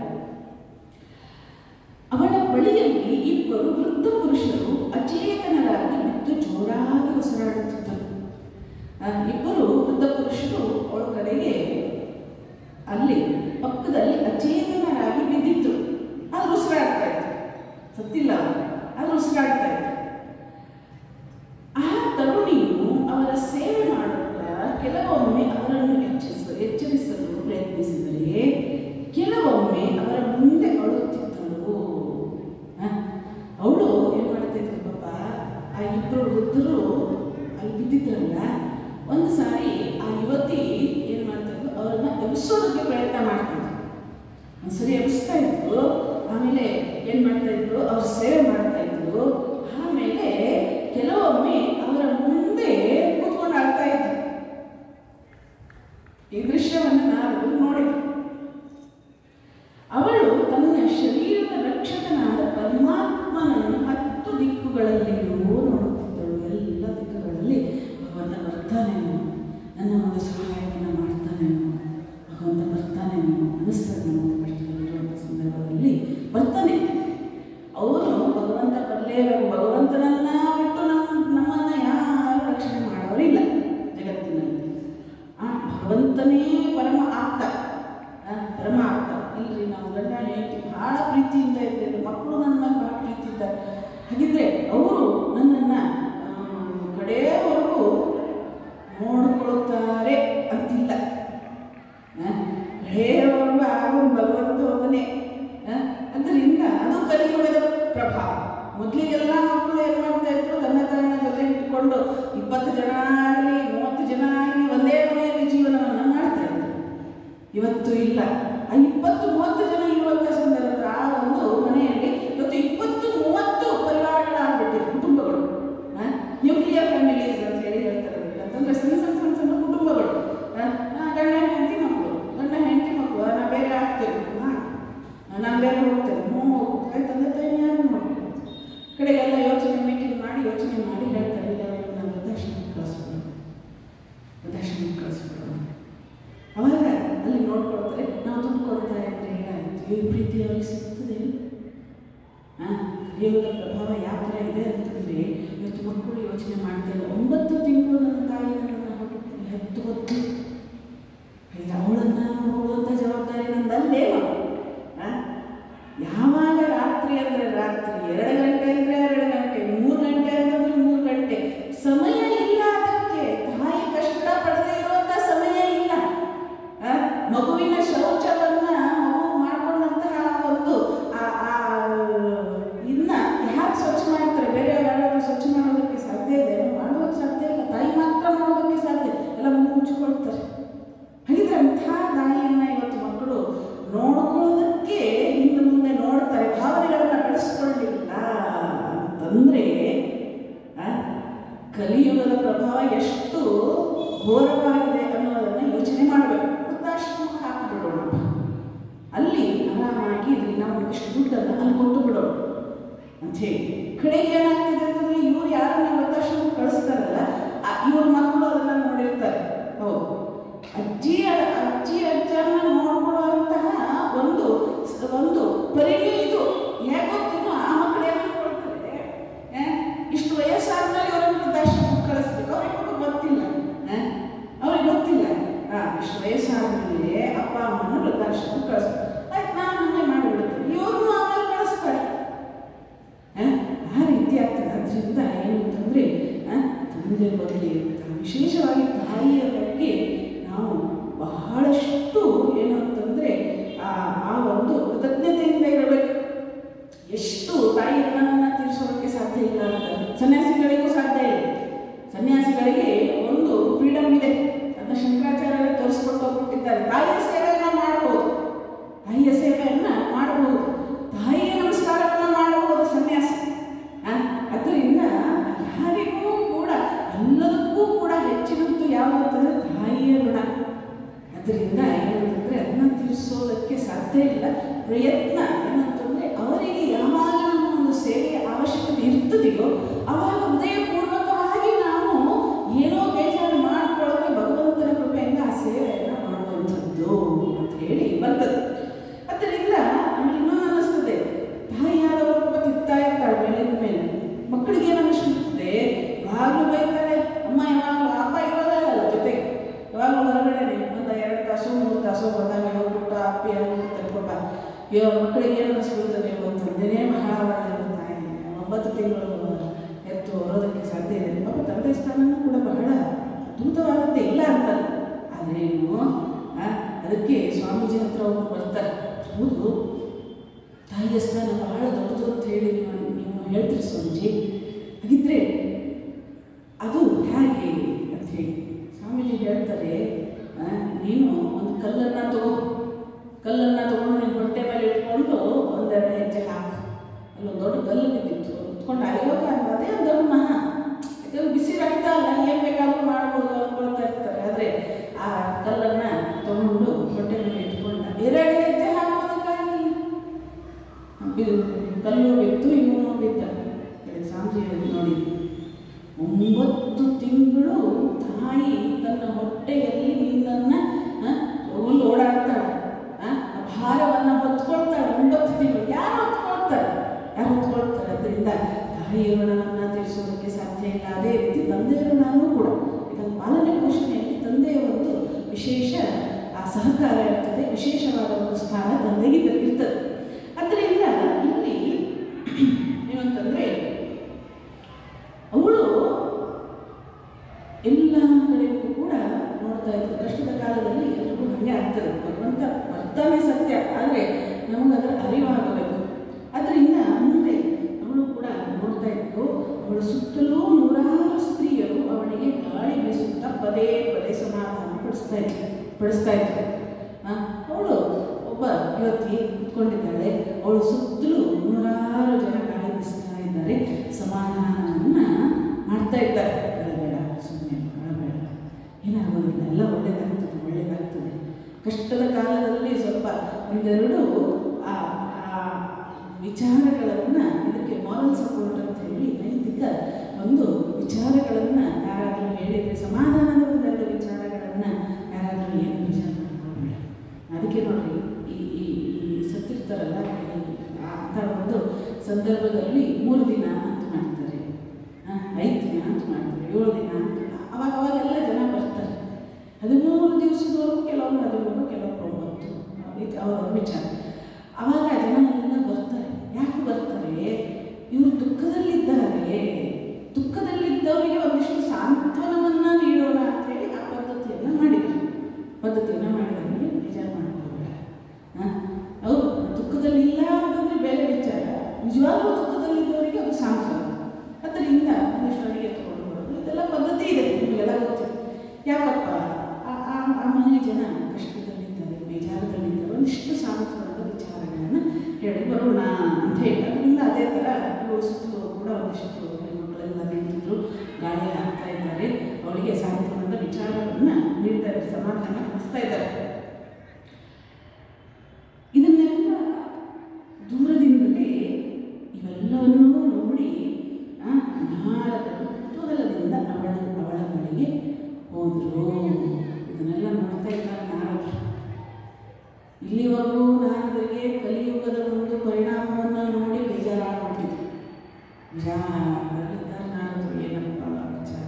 ಅವಳ ಬಳಿಯಲ್ಲಿ ಇಬ್ಬರು ವೃದ್ಧ ಪುರುಷರು ಅಚೇತನರಾಗಿ ಬಿದ್ದು ಜೋರಾಗಿ ಉಸಿರಾಡುತ್ತಿದ್ದರು. ಇಬ್ಬರು ವೃದ್ಧ ಪುರುಷರು ಅವಳ ಕಡೆಗೆ ಅಲ್ಲಿ ಪಕ್ಕದಲ್ಲಿ ಅಚೇತನರಾಗಿ ಬಿದ್ದಿದ್ರು. ಆದ್ರೂ ಉಸಿರಾಡ್ತಾ ಇದ್ರು, ಸತ್ತಿಲ್ಲ ಆದ್ರೂ ಉಸಿರಾಡ್ತಾ ಇದ್ರು. ಆ ತರುಣಿಯು ಅವರ ಸೇವೆ ಮಾಡುತ್ತಾ ಕೆಲವೊಮ್ಮೆ ಅವರನ್ನು ಎಚ್ಚರಿಸಲು ಪ್ರಯತ್ನಿಸಿದರೆ ಕೆಲವೊಮ್ಮೆ ಅವರ ಮುಂದೆ ಅಳುತ್ತಿದ್ದಳು. ಅವಳು ಏನ್ ಮಾಡ್ತಿದ್ರು ಪಾಪ, ಆ ಇಬ್ಬರು ವೃದ್ಧರು ಅಲ್ಲಿ ಬಿದ್ದಿದ್ರಲ್ಲ, ಒಂದು ಸಾರಿ ಆ ಯುವತಿ ಏನ್ ಮಾಡ್ತಿದ್ರು, ಅವರನ್ನ ಎಬ್ಬಿಸೋದಕ್ಕೆ ಪ್ರಯತ್ನ ಮಾಡ್ತಿದ್ರು. ಒಂದ್ಸರಿ ಎಬ್ಬಿಸ್ತಾ ಇದ್ರು, ಆಮೇಲೆ ಏನ್ ಮಾಡ್ತಾ ಇದ್ರು, ಅವ್ರ ಸೇವೆ ಮಾಡ್ತಾ ಇದ್ರು. ಆಮೇಲೆ ಕೆಲವೊಮ್ಮೆ ಅವರ ಮುಂದೆ ಕೂತ್ಕೊಂಡು ಆಡ್ತಾ ಇದ್ರು. ಈ ದೃಶ್ಯವನ್ನು ನಾವು ನೋಡಿ, ಅವಳು ತನ್ನ ಶರೀರದ ರಕ್ಷಕನಾದ ಪರಮಾತ್ಮನನ್ನು 10 ದಿಕ್ಕುಗಳಲ್ಲಿಯೂ ನೋಡುತ್ತಿದ್ದಳು. ಎಲ್ಲ ದಿಕ್ಕುಗಳಲ್ಲಿ ಭಗವಂತ ಬರ್ತಾನೇನೋ, ನನ್ನ ಒಂದು ಸಹಾಯವನ್ನು ಮಾಡ್ತಾನೇನೋ, ಭಗವಂತ ಬರ್ತಾನೇನೋ ಅನಿಸ್ತದೆ. ನಮ್ಮ ಕಷ್ಟದಲ್ಲಿರುವಂಥ ಸಂದರ್ಭದಲ್ಲಿ ಬರ್ತಾನೆ. ಅವನು ಭಗವಂತ ಬರಲೇಬೇಕು. ಭಗವಂತನನ್ನ ಬಿಟ್ಟು ನಮ್ಮನ್ನ ಯಾರು ರಕ್ಷಣೆ ಮಾಡೋರಿಲ್ಲ ಜಗತ್ತಿನಲ್ಲಿ. ಭಗವಂತನೇ ಪರಮ ಆಪ್ತ, ಪರಮ ಆಪ್ತ. ಇಲ್ರಿ ನಾವು ಗಂಡ ಹೆಂಡತಿ ಬಹಳ ಪ್ರೀತಿಯಿಂದ ಇದ್ದೇವೆ, ಮಕ್ಕಳು ನನ್ನ ಮೇಲೆ ಬಹಳ ಪ್ರೀತಿ ಇದ್ದಾರೆ, ಹಾಗಿದ್ರೆ ಅವರು ನನ್ನನ್ನ ಕಡೆಯವರೆಗೂ ನೋಡ್ಕೊಳ್ತಾರೆ ಅಂತಿಲ್ಲ. ಕಡೆಯವರೆಗೂ ಆಗೋ ಭಗವಂತ ಒಬ್ಬನೇ. ಅದರಿಂದ ಅದು ಕಲಿಯುಗದ ಪ್ರಭಾವ. ಮೊದಲಿಗೆಲ್ಲ ಮಕ್ಕಳು ಏನ್ ಮಾಡ್ತಾ ಇದ್ರು, ತಂದೆ ತಾಯಿನ ಜೊತೆ ಇಟ್ಕೊಂಡು 20 ಜನ ಆಗಲಿ 30 ಜನ ಆಗಲಿ ಒಂದೇ ಮನೆಯಲ್ಲಿ ಜೀವನವನ್ನ ಮಾಡ್ತಾ ಇದ್ರು. ಇವತ್ತು ಇಲ್ಲ. ಆ 20-30 ಜನ ಇರುವಂತ ಸಂದರ್ಭ ಆ ಒಂದು ಮನೆಯಲ್ಲಿ ಇವತ್ತು 20-30 ಪರಿವಾರಗಳಾಗ್ಬಿಟ್ಟಿದೆ, ಕುಟುಂಬಗಳು. ನ್ಯೂಕ್ಲಿಯರ್ ಫ್ಯಾಮಿಲೀಸ್ ಅಂತ ಹೇಳಿ ಹೇಳ್ತಾರೆ. ಅಂತಂದ್ರೆ ಸಣ್ಣ ಕುಟುಂಬಗಳು. ಗಂಡ ಹೆಂಡತಿ ಮಕ್ಕಳು, ಗಂಡ ಹೆಂಡತಿ ಮಕ್ಕಳು, ನಾ ಬೇರೆ ಆಗ್ತೇವೆ, ನಾನು ಬೇರೆ ಹೋಗ್ತೇವೆ, ತಂದೆ ತಾಯಿ ಯಾರು ಮಾಡ್ಬೇಕು. ಕಡೆಗೆಲ್ಲ ಮೀಟಿಂಗ್ ಮಾಡಿ ಯೋಚನೆ ಮಾಡಿ ಹೇಳ್ತಾರೆ, ಇಲ್ಲ ನಾನು ವೃದ್ಧಾಶ್ರಮಕ್ಕೆ ಕಳಿಸ್ಬಿಡೋಣ. ಅವಾಗ ಅಲ್ಲಿ ನೋಡ್ಕೊಳ್ತಾರೆ, ನಾವು ದುಡ್ಡು ಕೊಡ್ತಾ ಇದ್ರೆ ಏನಾಯ್ತು, ಈ ಪ್ರೀತಿ ಅವ್ರಿಗೆ ಸಿಗ್ತದೆ. ದೇವರ ಪ್ರಭಾವ ಯಾವ ಥರ ಇದೆ ಅಂತಂದ್ರೆ, ಇವತ್ತು ಮಕ್ಕಳು ಯೋಚನೆ ಮಾಡ್ತಾರೆ, 9 ತಿಂಗಳು ನನ್ನ ತಾಯಿ ನನ್ನನ್ನು ಹೊತ್ತು ಅವಳನ್ನ ನೋಡುವಂಥ ಜವಾಬ್ದಾರಿ ನಂದಲ್ಲೇ. ಯಾವಾಗ ರಾತ್ರಿ ಅಂದ್ರೆ ರಾತ್ರಿ, 2 ಗಂಟೆ ಅಂದ್ರೆ 2 ಗಂಟೆ, 3 ಗಂಟೆ ಅಂತಂದ್ರೆ 3 ಗಂಟೆ, ಸಮಯ ಇಲ್ಲ ಅದಕ್ಕೆ. ತಾಯಿ ಕಷ್ಟ ಪಡದೇ ಇರುವಂತ ಸಮಯ ಇಲ್ಲ. ಮಗುವಿನ ಶೌಚವನ್ನ ಮಗು ಮಾಡ್ಕೊಂಡಂತಹ ಒಂದು ಇನ್ನ ಯಾರು ಸ್ವಚ್ಛ ಮಾಡ್ತಾರೆ? ಬೇರೆ ಯಾರು ಸ್ವಚ್ಛ ಮಾಡೋದಕ್ಕೆ ಸಾಧ್ಯ ಇದೆ? ಮಾಡೋದಕ್ಕೆ ಸಾಧ್ಯ ಇಲ್ಲ. ತಾಯಿ ಮಾತ್ರ ಮಾಡೋದಕ್ಕೆ ಸಾಧ್ಯ. ಎಲ್ಲ ಮುಚ್ಚಿಕೊಳ್ತಾರೆ. ಹಾಗಿದ್ರೆ ಅಂಥ ತಾಯಿಯನ್ನ ಇವತ್ತು ಮಕ್ಕಳು ನೋಡ್ಕೊಳ್ಳೋದಕ್ಕೆ ಹಿಂದೆ ಮುಂದೆ ನೋಡ್ತಾರೆ, ಭಾವನೆಗಳನ್ನ ಬೆಳೆಸ್ಕೊಳ್ಳಿಲ್ಲ ಅಂತಂದ್ರೆ ಕಲಿಯುಗದ ಪ್ರಭಾವ ಎಷ್ಟು ಘೋರವಾಗಿದೆ ಅನ್ನೋದನ್ನ ಯೋಚನೆ ಮಾಡಬೇಕು. ವೃದ್ಧಾಶ್ರಮಕ್ಕೆ ಹಾಕಿಬಿಡೋಣ, ಅಲ್ಲಿ ಆರಾಮಾಗಿ ಇಲ್ಲಿ ನಾವು ಒಂದಿಷ್ಟು ದುಡ್ಡನ್ನು ಅಲ್ಲಿ ಕೊಟ್ಟು ಬಿಡೋಣ ಅಂತ ಹೇಳಿ. ಕಡೆಗೆ ಏನಾಗ್ತಿದೆ ಅಂತಂದ್ರೆ, ಇವ್ರು ಯಾರನ್ನ ವೃದ್ಧಾಶ್ರಮಕ್ಕೆ ಕಳಿಸ್ತಾರಲ್ಲ, ಇವ್ರ ಮಕ್ಕಳು ಅದನ್ನ ನೋಡಿರ್ತಾರೆ. ಹೌದು, ಅಜ್ಜಿ ಅಜ್ಜನ ನೋಡ್ಕೊಳ್ಳುವಂತಹ ಒಂದು ಪರಿಣಿ ಇದು. ಹೇಗೆ ಗೊತ್ತೇನೋ, ಆ ಮಕ್ಕಳು ಏನು ಮಾಡ್ಕೊಳ್ತಾರೆ, ಇಷ್ಟು ವಯಸ್ಸಾದ್ಮೇಲೆ ಅವರನ್ನು ವೃದ್ಧಾಶ್ರಮಕ್ಕೆ ಕಳಿಸ್ಬೇಕು. ಅವ್ರಿಗೆ ಗೊತ್ತಿಲ್ಲ, ಇಷ್ಟು ವಯಸ್ಸಾದ್ಮೇಲೆ ಅಪ್ಪ ಅಮ್ಮನ ವೃದ್ಧಾಶ್ರಮಕ್ಕೆ ಕಳಿಸ್ಬೇಕು. ಆಯ್ತು, ನಾನು ಹಂಗೆ ಮಾಡಿಬಿಡ್ತೇನೆ, ಇವ್ರನ್ನೂ ಆಮೇಲೆ ಕಳಿಸ್ತಾರೆ. ಆ ರೀತಿ ಆಗ್ತದೆ. ಅದರಿಂದ ಏನು ಅಂತಂದ್ರೆ, ತಂದೆ ಬಗ್ಗೆ ವಿಶೇಷವಾಗಿ ತಾಯಿಯ ಬಗ್ಗೆ ನಾವು ಬಹಳಷ್ಟು ಏನು ಅಂತಂದ್ರೆ ಆ ಒಂದು ಕೃತಜ್ಞತೆಯಿಂದ ಇರಬೇಕು. ಎಷ್ಟು ತಾಯಿ ಋಣವನ್ನ ತೀರಿಸೋದಕ್ಕೆ ಸಾಧ್ಯ ಇಲ್ಲ ಅಂತ ಸನ್ಯಾಸಿಗಳಿಗೂ ಸಾಧ್ಯ ಇಲ್ಲ. ಸನ್ಯಾಸಿಗಳಿಗೆ ಒಂದು ಫ್ರೀಡಮ್ ಇದೆ, ಅದನ್ನ ಶಂಕರಾಚಾರ್ಯರು ತೋರಿಸ್ಕೊಟ್ಟು ಹೋಗ್ಬಿಟ್ಟಿದ್ದಾರೆ. ತಾಯಿಯ ಸೇವೆಯನ್ನ ಮಾಡಬಹುದು, ತಾಯಿಯ ಸೇವೆಯನ್ನ ಮಾಡಬಹುದು, ತಾಯಿಯ ನಮಸ್ಕಾರವನ್ನ ಮಾಡಬಹುದು ಸನ್ಯಾಸಿ. ಅದರಿಂದ ಯಾರಿಗೂ ಕೂಡ ಎಲ್ಲದಕ್ಕೂ ಕೂಡ ಹೆಚ್ಚಿನದ್ದು ಯಾವುದು ಅಂತಂದ್ರೆ ತಾಯಿಯ ಋಣ. ಅದರಿಂದ ಏನಂತಂದ್ರೆ ಅದನ್ನ ತೀರಿಸೋದಕ್ಕೆ ಸಾಧ್ಯ ಇಲ್ಲ. ಪ್ರಯತ್ನ ಏನಂತಂದ್ರೆ ಅವರಿಗೆ ಯಾವಾಗ ನಮ್ಮ ಒಂದು ಸೇವೆಯ ಅವಶ್ಯಕತೆ ಆವಾಗ ಹೃದಯಪೂರ್ವಕವಾಗಿ ನಾವು ಏನೋ ಬೇಜಾರು ಮಾಡ್ಕೊಳ್ಳೋಕೆ ಭಗವಂತನ ಕೃಪೆಯಿಂದ ಆ ಸೇವೆಯನ್ನು ಮಾಡುವಂಥದ್ದು ಅಂತ ಹೇಳಿ ಬರ್ತದೆ. ಅದರಿಂದ ನಮಗೆ ಇನ್ನೊಂದು ಅನ್ನಿಸ್ತದೆ, ತಾಯಿಯಾದವರು ತುಂಬ ತಿಂತಾ ಇರ್ತಾಳೆ ಮೇಲಿನ ಮೇಲೆ, ಮಕ್ಕಳಿಗೆ ಏನು ಅನ್ನಿಸ್ತದೆ, ಯಾವಾಗಲೂ ಬೈತಾರೆ, ಅಮ್ಮ ಯಾವಾಗಲೂ ಅಪ್ಪ ಇರೋದಲ್ಲ ಜೊತೆಗೆ, ಯಾವಾಗಲೂ ಹೊರಗಡೆ ಒಂದು 2 ತಾಸು 3 ತಾಸು ಬಂದಾಗ ಹೋಗ್ಬಿಟ್ಟು ಅಪ್ಪಿ ತರ್ಕೊಬ್ಬ ಮಕ್ಕಳಿಗೆ ಏನು ಅನ್ನಿಸ್ಬಿಡ್ತದೆ, ಒಂದು ತಂದೆನೇ ಬಹಳ ತಾಯಿ 9 ತಿಂಗಳು ಎತ್ತು ಹೊರೋದಕ್ಕೆ ಸಾಧ್ಯ ಇದೆ. ಪಾಪ ತಂದೆ ಸ್ಥಾನನೂ ಕೂಡ ಬಹಳ ಅದ್ಭುತವಾದದ್ದೇ ಇಲ್ಲ ಅಂತಲ್ಲ, ಆದರೆ ಏನು ಅದಕ್ಕೆ ಸ್ವಾಮೀಜಿ ಹತ್ರ ಒಬ್ಬರು ಬರ್ತಾರೆ, ಹೌದು ತಾಯಿಯ ಸ್ಥಾನ ಬಹಳ ದೊಡ್ಡದು ಅಂತ ಹೇಳಿ ನೀವು ಹೇಳ್ತೀರಿ ಸ್ವಾಮೀಜಿ, ಹಾಗಿದ್ರೆ ಅದು ಹೇಗೆ ಅಂತ ಹೇಳಿ ಸ್ವಾಮೀಜಿ ಹೇಳ್ತಾರೆ, ನೀನು ಒಂದು ಕಲ್ಲನ್ನು ತಗೊಂಡು ನೀನು ಹೊಟ್ಟೆ ಮೇಲೆ ಇಟ್ಕೊಂಡು 1-2 ಹೆಜ್ಜೆ ಹಾಕು, ಅಲ್ಲೊಂದು ದೊಡ್ಡ ಕಲ್ಲು ಬಿದ್ದಿತ್ತು, ಇಟ್ಕೊಂಡು ಅಯೋಗ ಅದೇ ಒಂದು ದೊಡ್ಡ ಮಹಾ, ಯಾಕಂದ್ರೆ ಬಿಸಿ ರಕ್ತ ಅಲ್ಲ, ಏನು ಬೇಕಾದ್ರೂ ಮಾಡ್ಬೋದು ಅನ್ಕೊಳ್ತಾ ಇರ್ತಾರೆ. ಆದರೆ ಆ ಕಲ್ಲನ್ನು ತಗೊಂಡು ಹೊಟ್ಟೆ ಮೇಲೆ ಇಟ್ಕೊಂಡ 2 ಹೆಜ್ಜೆ ಹಾಕೋದಕ್ಕಾಗಿ ಕಲ್ಲು ಬಿತ್ತು, ಇವನು ಬಿದ್ದ. ಸ್ವಾಮೀಜಿ ನೋಡಿ, 9 ತಿಂಗಳು ತಾಯಿ ತನ್ನ ಹೊಟ್ಟೆಯಲ್ಲಿ ನಿನ್ನನ್ನು ತಗೊಂಡು ಓಡಾಡ್ತಾಳೆ, ಭಾರವನ್ನು ಹೊತ್ಕೊಳ್ತಾಳೆ. 9 ತಿಂಗಳು ಯಾರು ಹೊತ್ಕೊಳ್ತಾರೆ? ಅದರಿಂದ ತಾಯಿಯ ಋಣವನ್ನು ತೀರಿಸೋದಕ್ಕೆ ಸಾಧ್ಯ ಇಲ್ಲ. ಅದೇ ರೀತಿ ತಂದೆಯ ಋಣನೂ ಕೂಡ ಇದನ್ನು ಪಾಲನೆ ಪೋಷಣೆಯಲ್ಲಿ ತಂದೆಯ ಒಂದು ವಿಶೇಷ ಸಹಕಾರ ಇರ್ತದೆ, ವಿಶೇಷವಾದ ಒಂದು ಸ್ಥಾನ ತಂದೆಗೆ ಇರ್ತದೆ. ಅದರಿಂದ ಇಲ್ಲಿ ಏನಂತಂದರೆ, ಅವಳು ಎಲ್ಲ ಕಡೆಗೂ ಕೂಡ ನೋಡ್ತಾ ಇದ್ರು. ಕಷ್ಟದ ಕಾಲದಲ್ಲಿ ಎಲ್ರಿಗೂ ಹಾಗೆ ಆಗ್ತದೆ, ಭಗವಂತ ಬರ್ತಾನೆ ಸತ್ಯ, ಆದರೆ ನಮಗದರ ಅರಿವಾಗಬೇಕು. ಅದರಿಂದ ಮುಂದೆ ಅವಳು ಕೂಡ ನೋಡ್ತಾ ಇದ್ದು, ಅವಳ ಸುತ್ತಲೂ 100 ಸ್ತ್ರೀಯರು ಅವಳಿಗೆ ಗಾಳಿ ಬೀಸುತ್ತಾ ಪದೇ ಪದೇ ಸಮಾಧಾನ ಪಡಿಸ್ತಾ ಇದ್ರು. ಅವಳು ಒಬ್ಬ ಯುವತಿ ಕುತ್ಕೊಂಡಿದ್ದಾಳೆ, ಅವಳು ಸುತ್ತಲೂ 100 ಜನ ಗಾಳಿ ಬೀಸ್ತಾ ಇದ್ದಾರೆ, ಸಮಾಧಾನವನ್ನು ಮಾಡ್ತಾ ಇದ್ದಾರೆ. ಬೇಡ ಸುಮ್ಮನೆ ಬೇಡ, ಏನಾಗೋದಿಲ್ಲ, ಎಲ್ಲ ಒಳ್ಳೇದಾಗ್ತದೆ. ಕಷ್ಟದ ಕಾಲದಲ್ಲಿ ಸ್ವಲ್ಪ 1-2 ವಿಚಾರಗಳನ್ನು, ಇದಕ್ಕೆ ಮಾರಲ್ ಸಪೋರ್ಟ್ ಅಂತ ಹೇಳಿ ನೈತಿಕ ಒಂದು ವಿಚಾರಗಳನ್ನು ಯಾರಾದರೂ ಹೇಳಿದರೆ, ಸಮಾಧಾನದ 1-2 ವಿಚಾರಗಳನ್ನು ಯಾರಾದರೂ ಏನು ವಿಚಾರ ಮಾಡ್ಕೊಳ್ಬೇಡ. ಅದಕ್ಕೆ ನೋಡ್ರಿ, ಈ ಸತ್ತಿರ್ತಾರಲ್ಲ ಅಂತ ಒಂದು ಸಂದರ್ಭದಲ್ಲಿ 3 ದಿನ ಅಂತ ಮಾಡ್ತಾರೆ, 5 ದಿನ ಅಂತ ಮಾಡ್ತಾರೆ, 7 ದಿನ ಅಂತ, ಅವಾಗೆಲ್ಲ ಜನ ಬರ್ತಾರೆ. 13 ದಿವಸದವರೆಗೂ ಕೆಲವರು 13, ಕೆಲವರು 9 ಅವರ ವಿಚಾರ. ಆವಾಗ ಜನ ಎಲ್ಲ ಬರ್ತಾರೆ. ಯಾಕೆ ಬರ್ತಾರೆ? ಇವರು ದುಃಖದಲ್ಲಿದ್ದವರಿಗೆ ಒಂದಿಷ್ಟು ಸಾಂತ್ವನವನ್ನು ನೀಡೋಣ ಅಂತೇಳಿ ಆ ಪದ್ಧತಿಯನ್ನು ಮಾಡಿದವರಿಗೆ ವಿಚಾರ ಮಾಡ್ಕೊಳ್ಬೇಡ. ಅವರು ದುಃಖದಲ್ಲಿಲ್ಲ ಅಂತಂದರೆ ಬೇರೆ ವಿಚಾರ, ನಿಜವಾಗ್ಲೂ ದುಃಖದಲ್ಲಿದ್ದವರಿಗೆ ಅದು ಸಾಂತ್ವನ. ಅದರಿಂದ ಒಂದಿಷ್ಟು ಅಡಿಗೆ ತಗೊಂಡು ಬರೋದು, ಇದೆಲ್ಲ ಪದ್ಧತಿ ಇದೆ, ನಿಮಗೆಲ್ಲ ಗೊತ್ತಿದೆ. ಯಾಕಪ್ಪ ಆ ಮನೆಯ ಜನ ಕಷ್ಟದಲ್ಲಿದ್ದಾರೆ, ಬೇಜಾರದಲ್ಲಿದ್ದಾರೆ, ಒಂದಿಷ್ಟು ಸಾಂತ್ವನದ ವಿಚಾರಗಳನ್ನು ಹೇಳಿ ಬರೋಣ ಅಂತ ಹೇಳಿ. ಅದರಿಂದ ಅದೇ ಥರ ಸುತ್ತಲೂ ಕೂಡ ಒಂದಿಷ್ಟು ಹೆಣ್ಮಕ್ಳೆಲ್ಲ ನಿಂತಿದ್ರು, ಗಾಳಿ ಹಾಕ್ತಾ ಇದ್ದಾರೆ, ಅವಳಿಗೆ ಸಾಂತ್ವನದ ವಿಚಾರವನ್ನು ನೀಡ್ತಾ ಇದ್ದಾರೆ, ಸಮಾಧಾನ ಪಡಿಸ್ತಾ ಇದ್ದಾರೆ. ಇದನ್ನೆಲ್ಲ ದೂರದಿಂದಲೇ ಇವೆಲ್ಲವನ್ನೂ ನೋಡಿ ನಾರದರು ಕುತೂಹಲದಿಂದ ಅವಳ ಬಳಿಗೆ ಹೋದರು. ಇದನ್ನೆಲ್ಲ ನೋಡ್ತಾ ಇದ್ದಾರೆ ನಾರದರು. ಇಲ್ಲಿವರೆಗೂ ನಾರದರಿಗೆ ಕಲಿಯುಗದ ಒಂದು ಪರಿಣಾಮವನ್ನು ನೋಡಿ ಬೇಜಾರಾಗ್ಬಿಟ್ಟಿದ್ರು. ಬೇಜಾರಲ್ಲಿದ್ದಾರೆ ನಾರದರು, ಏನಪ್ಪ ವಿಚಾರ,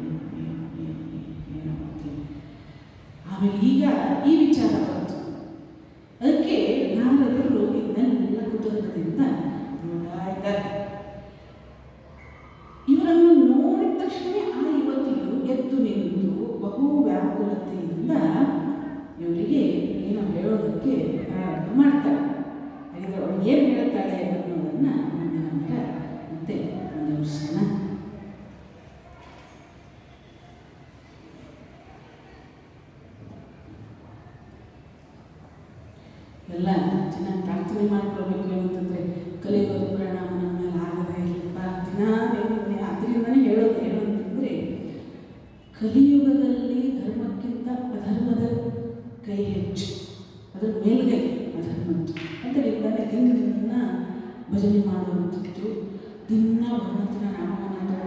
ಆಮೇಲೆ ಈಗ ಈ ವಿಚಾರ ಬಂತು. ಅದಕ್ಕೆ ನಾರದರು ಇದನ್ನೆಲ್ಲ ಕುತೂಹಲದಿಂದ ನೋಡ್ತಾ ಇದ್ದಾರೆ. ಇವರನ್ನು ನೋಡಿದ ತಕ್ಷಣ ಆ ಯುವತಿಯು ಎದ್ದು ನಿಂತು ಬಹು ವ್ಯಾಕುಲತೆಯಿಂದ ಇವರಿಗೆ ಏನೋ ಹೇಳೋದಕ್ಕೆ ಪ್ರಾರಂಭ ಮಾಡ್ತಾಳೆ. ಹಾಗಿದ್ರೆ ಅವಳು ಏನು ಹೇಳ್ತಾಳೆ ಅನ್ನೋದನ್ನು ಮುಂದಿನ ಮತ್ತೆ ಮುಂದುವರಿಸೋಣ. ಎಲ್ಲ ಚೆನ್ನಾಗಿ ಪ್ರಾರ್ಥನೆ ಮಾಡ್ಕೊಳ್ಬೇಕು. ಏನಂತಂದರೆ ಕಲಿಯುಗದ ಪರಿಣಾಮ ನಮ್ಮ ಮೇಲೆ ಆಗದೇ ಇಲ್ಲಪ್ಪ ದಿನ. ಅದರಿಂದನೇ ಹೇಳೋದು ಏನು ಅಂತಂದರೆ, ಕಲಿಯುಗದಲ್ಲಿ ಧರ್ಮಕ್ಕಿಂತ ಅಧರ್ಮದ ಕೈ ಹೆಚ್ಚು, ಅದರ ಮೇಲ್ಗೈ ಅಧರ್ಮದ್ದು. ಅದರಿಂದಲೇ ದಿನ ಭಜನೆ ಮಾಡುವಂಥದ್ದು, ದಿನ ಭಗವಂತನ ನಾಮವನ್ನು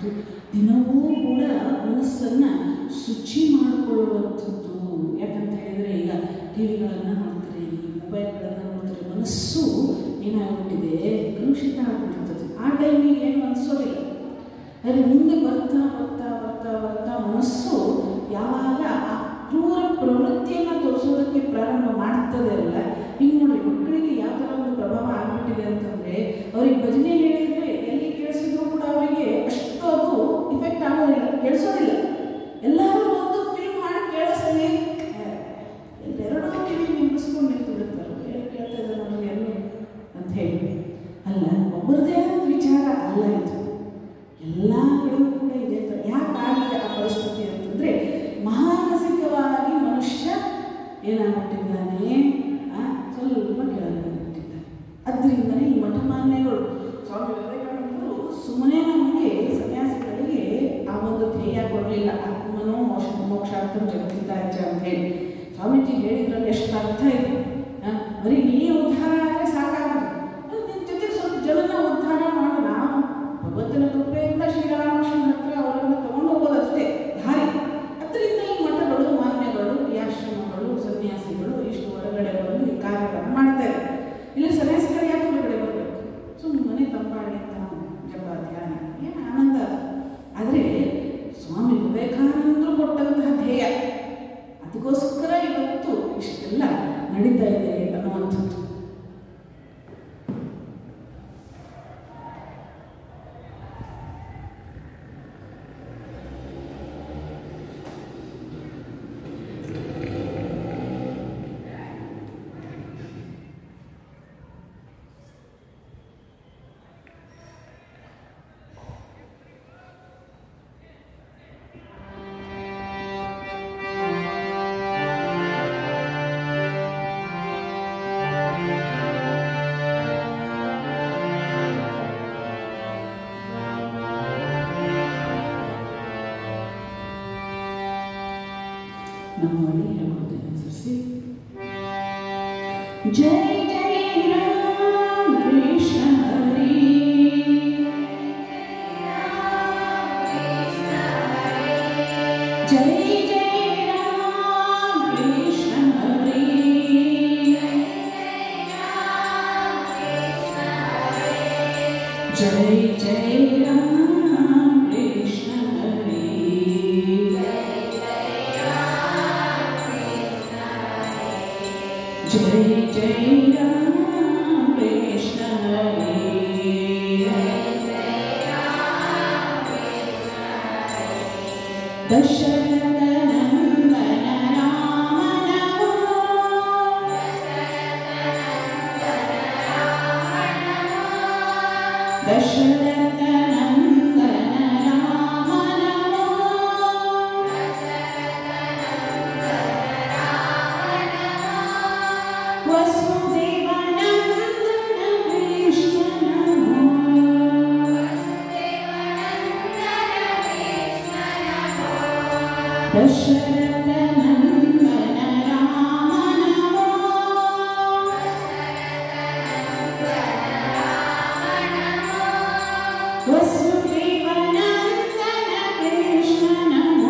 ಮತ್ತು ದಿನವೂ ಕೂಡ ಮನಸ್ಸನ್ನು ಶುಚಿ ಮಾಡಿಕೊಳ್ಳುವಂಥದ್ದು. ಯಾಕಂತ ಹೇಳಿದರೆ ಈಗ ಟಿ ವಿಗಳನ್ನು ನೋಡ್ತಾರೆ, ಈ ಮೊಬೈಲ್ಗಳನ್ನು ನೋಡ್ತಾರೆ, ಮನಸ್ಸು ಏನಾಗ್ಬಿಟ್ಟಿದೆ, ಕಲುಷಿತ ಆಗಿಬಿಡ್ತದೆ. ಆ ಟೈಮಿಗೆ ಏನು ಅನಿಸೋದಿಲ್ಲ. ಆದರೆ ಮುಂದೆ ಬರ್ತಾ ಬರ್ತಾ ಬರ್ತಾ ಬರ್ತಾ ಮನಸ್ಸು ಯಾವಾಗ ಆ ಕ್ರೂರ ಪ್ರವೃತ್ತಿಯನ್ನು ತೋರಿಸೋದಕ್ಕೆ ಪ್ರಾರಂಭ ಮಾಡ್ತದೆ ಅಲ್ಲ. ಈಗ ನೋಡಿ, ಮಕ್ಕಳಿಗೆ ಯಾವ ಥರ ಒಂದು ಪ್ರಭಾವ ಆಗಿಬಿಟ್ಟಿದೆ ಅಂತಂದರೆ, ಅವ್ರಿಗೆ ಭಜನೆ ಹೇಳಿದರೆ ಎಲ್ಲಿ ಕೇಳಿಸಿದ್ರು ಕೂಡ ಅವರಿಗೆ ಅಷ್ಟು ಅದು ಇಫೆಕ್ಟ್ ಆಗೋದಿಲ್ಲ, ಕೇಳಿಸೋದಿಲ್ಲ. ಎಲ್ಲರೂ ಒಂದು ಫಿಲ್ಮ್ ಮಾಡಿ ಕೇಳಿಸಲಿ, ಎರಡೂ ಟಿವಿ ನಿಂಬಿಸ್ಕೊಂಡು ನಿಂತು ಬಿಡ್ತಾರೆ, ಕೇಳ್ತಾ ಇದ್ದಾರೆ ನಮಗೆ ಎಲ್ಲ ಅಂತ ಹೇಳಿ. ಅಲ್ಲ, ಒಬ್ಬರದೇ ವಿಚಾರ ಅಲ್ಲ ಇದು, ಎಲ್ಲರೂ ಕೂಡ ಇದೆ. ಯಾಕಾಗಿದೆ ಆ ಪರಿಸ್ಥಿತಿ ಅಂತಂದರೆ, ಮಾನಸಿಕವಾಗಿ ಮನುಷ್ಯ ಏನಾಗ್ಬಿಟ್ಟಿದ್ದಾನೆ, ಸ್ವಲ್ಪ ಕೆಳಗಾಗ್ಬಿಟ್ಟಿದ್ದಾನೆ. ಅದರಿಂದಲೇ ಈ ಮಠಮಾನ್ಯಗಳು ಸ್ವಾಮಿ ವಿವೇಕಾನಂದರು ಸುಮ್ಮನೆ ನಮಗೆ ಸನ್ಯಾಸಿಗಳಿಗೆ ಆ ಒಂದು ಧ್ಯೇಯ ಕೊಡಲಿಲ್ಲ. ಆತ್ಮನೋ ಮೋಕ್ಷಾರ್ಥಂ ಜಗತ್ತಿದ್ದಾಚ ಅಂತ ಹೇಳಿ ಸ್ವಾಮೀಜಿ ಹೇಳಿದ್ರಲ್ಲಿ ಎಷ್ಟು ಅರ್ಥ ಇದೆ. ಬರೀ ನೀ ಉದ್ಧಾರ ಆದರೆ ಸಾಕಾಗುತ್ತೆ, ನಿನ್ನ ಜೊತೆ ಸ್ವಲ್ಪ ಜನನ ಉದ್ಧಾರ ಮಾಡು. ನಾವು ಭಗವಂತನ ಕೃಪೆಯಿಂದ ಶ್ರೀರಾಮಕೃಷ್ಣ ಹತ್ರ ಅವರನ್ನು ತಗೊಂಡು ಹೋಗೋದಷ್ಟೇ ದಾರಿ. ಅದರಿಂದ ಈ ಮಠಗಳು, ಮಾನ್ಯಗಳು, ಈ ಆಶ್ರಮಗಳು, ಸನ್ಯಾಸಿಗಳು ಇಷ್ಟು ಹೊರಗಡೆ ಬಂದು ಈ ಕಾರ್ಯಗಳನ್ನು ಮಾಡ್ತಾರೆ. ಇಲ್ಲಿ ಸನ್ಯಾಸಿಗಳು ಯಾಕೆ ಹೊರಗಡೆ ಬರಬೇಕು? ಸುಮ್ಮನೆ ತಂಪಾಡಿ ಜಪ ಧ್ಯಾನ ಏನು ಆನಂದ. ಆದರೆ ಸ್ವಾಮಿ ವಿವೇಕಾನಂದರು ಕೊಟ್ಟಂತಹ ಧ್ಯೇಯ, ಅದಕ್ಕೋಸ್ಕರ ಇವತ್ತು ಇಷ್ಟೆಲ್ಲ ನಡೀತಾ ಇದೆ ಅನ್ನುವಂಥದ್ದು. जय जय राम कृष्ण हरि, जय जय राम कृष्ण हरि, जय जय राम कृष्ण हरि, जय जय राम कृष्ण हरि, दशरथ नंदन राम नमो, दशरथ नंदन राम नमो, वसुदेव नंदन कृष्ण नमो, दशरथ नंदन राम नमो, वसुदेव नंदन कृष्ण नमो,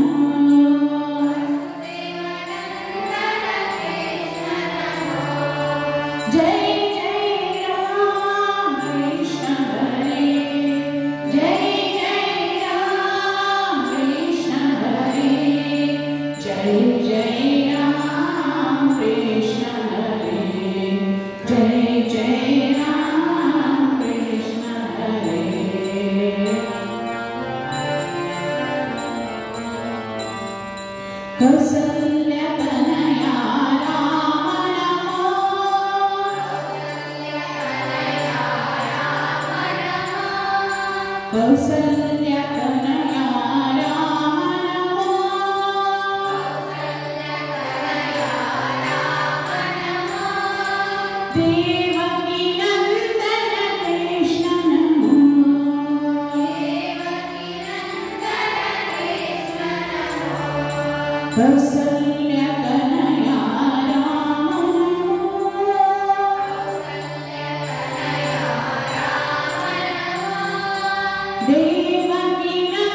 जय जय राम कृष्ण हरि, जय जय राम कृष्ण हरि, जय जय राम कृष्ण हरि, जय जय राम कृष्ण हरि, कौसल्य तनया राम नमो, कौसल्य तनया राम नमो, देवकी नंदन कृष्ण नमो, कौसल्य तनया राम नमो, देवकी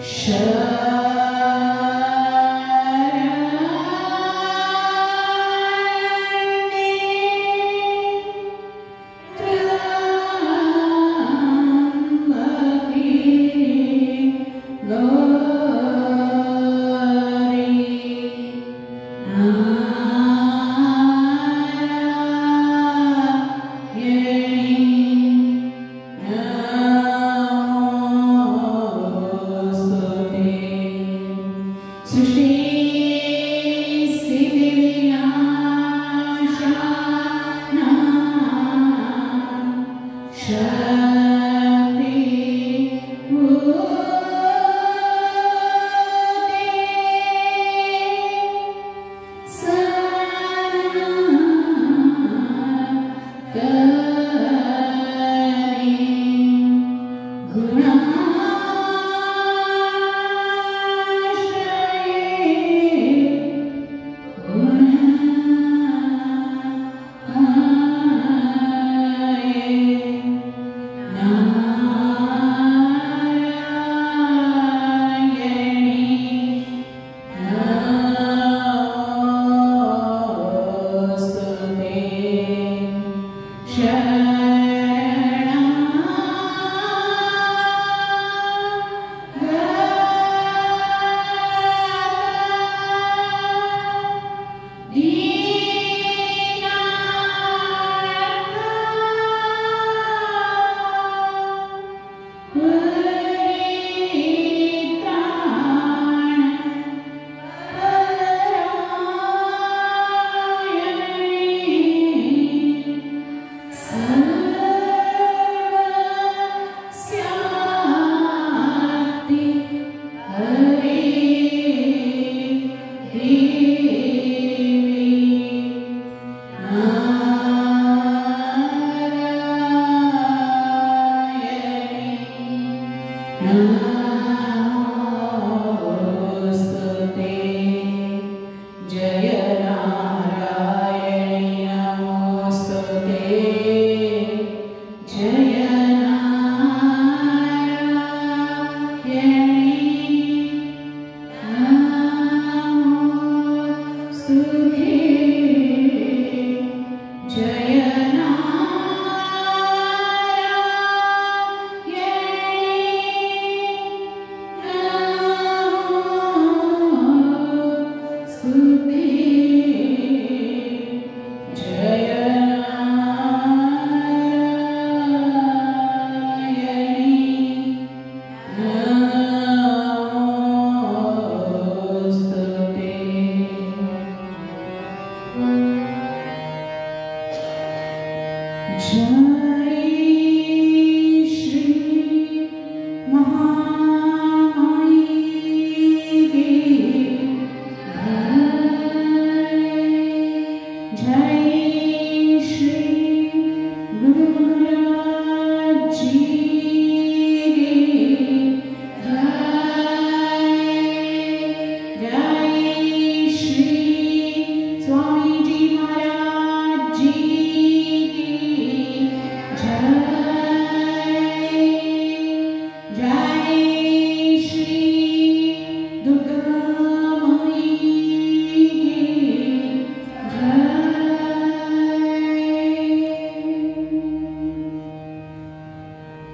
जय श्री गुरु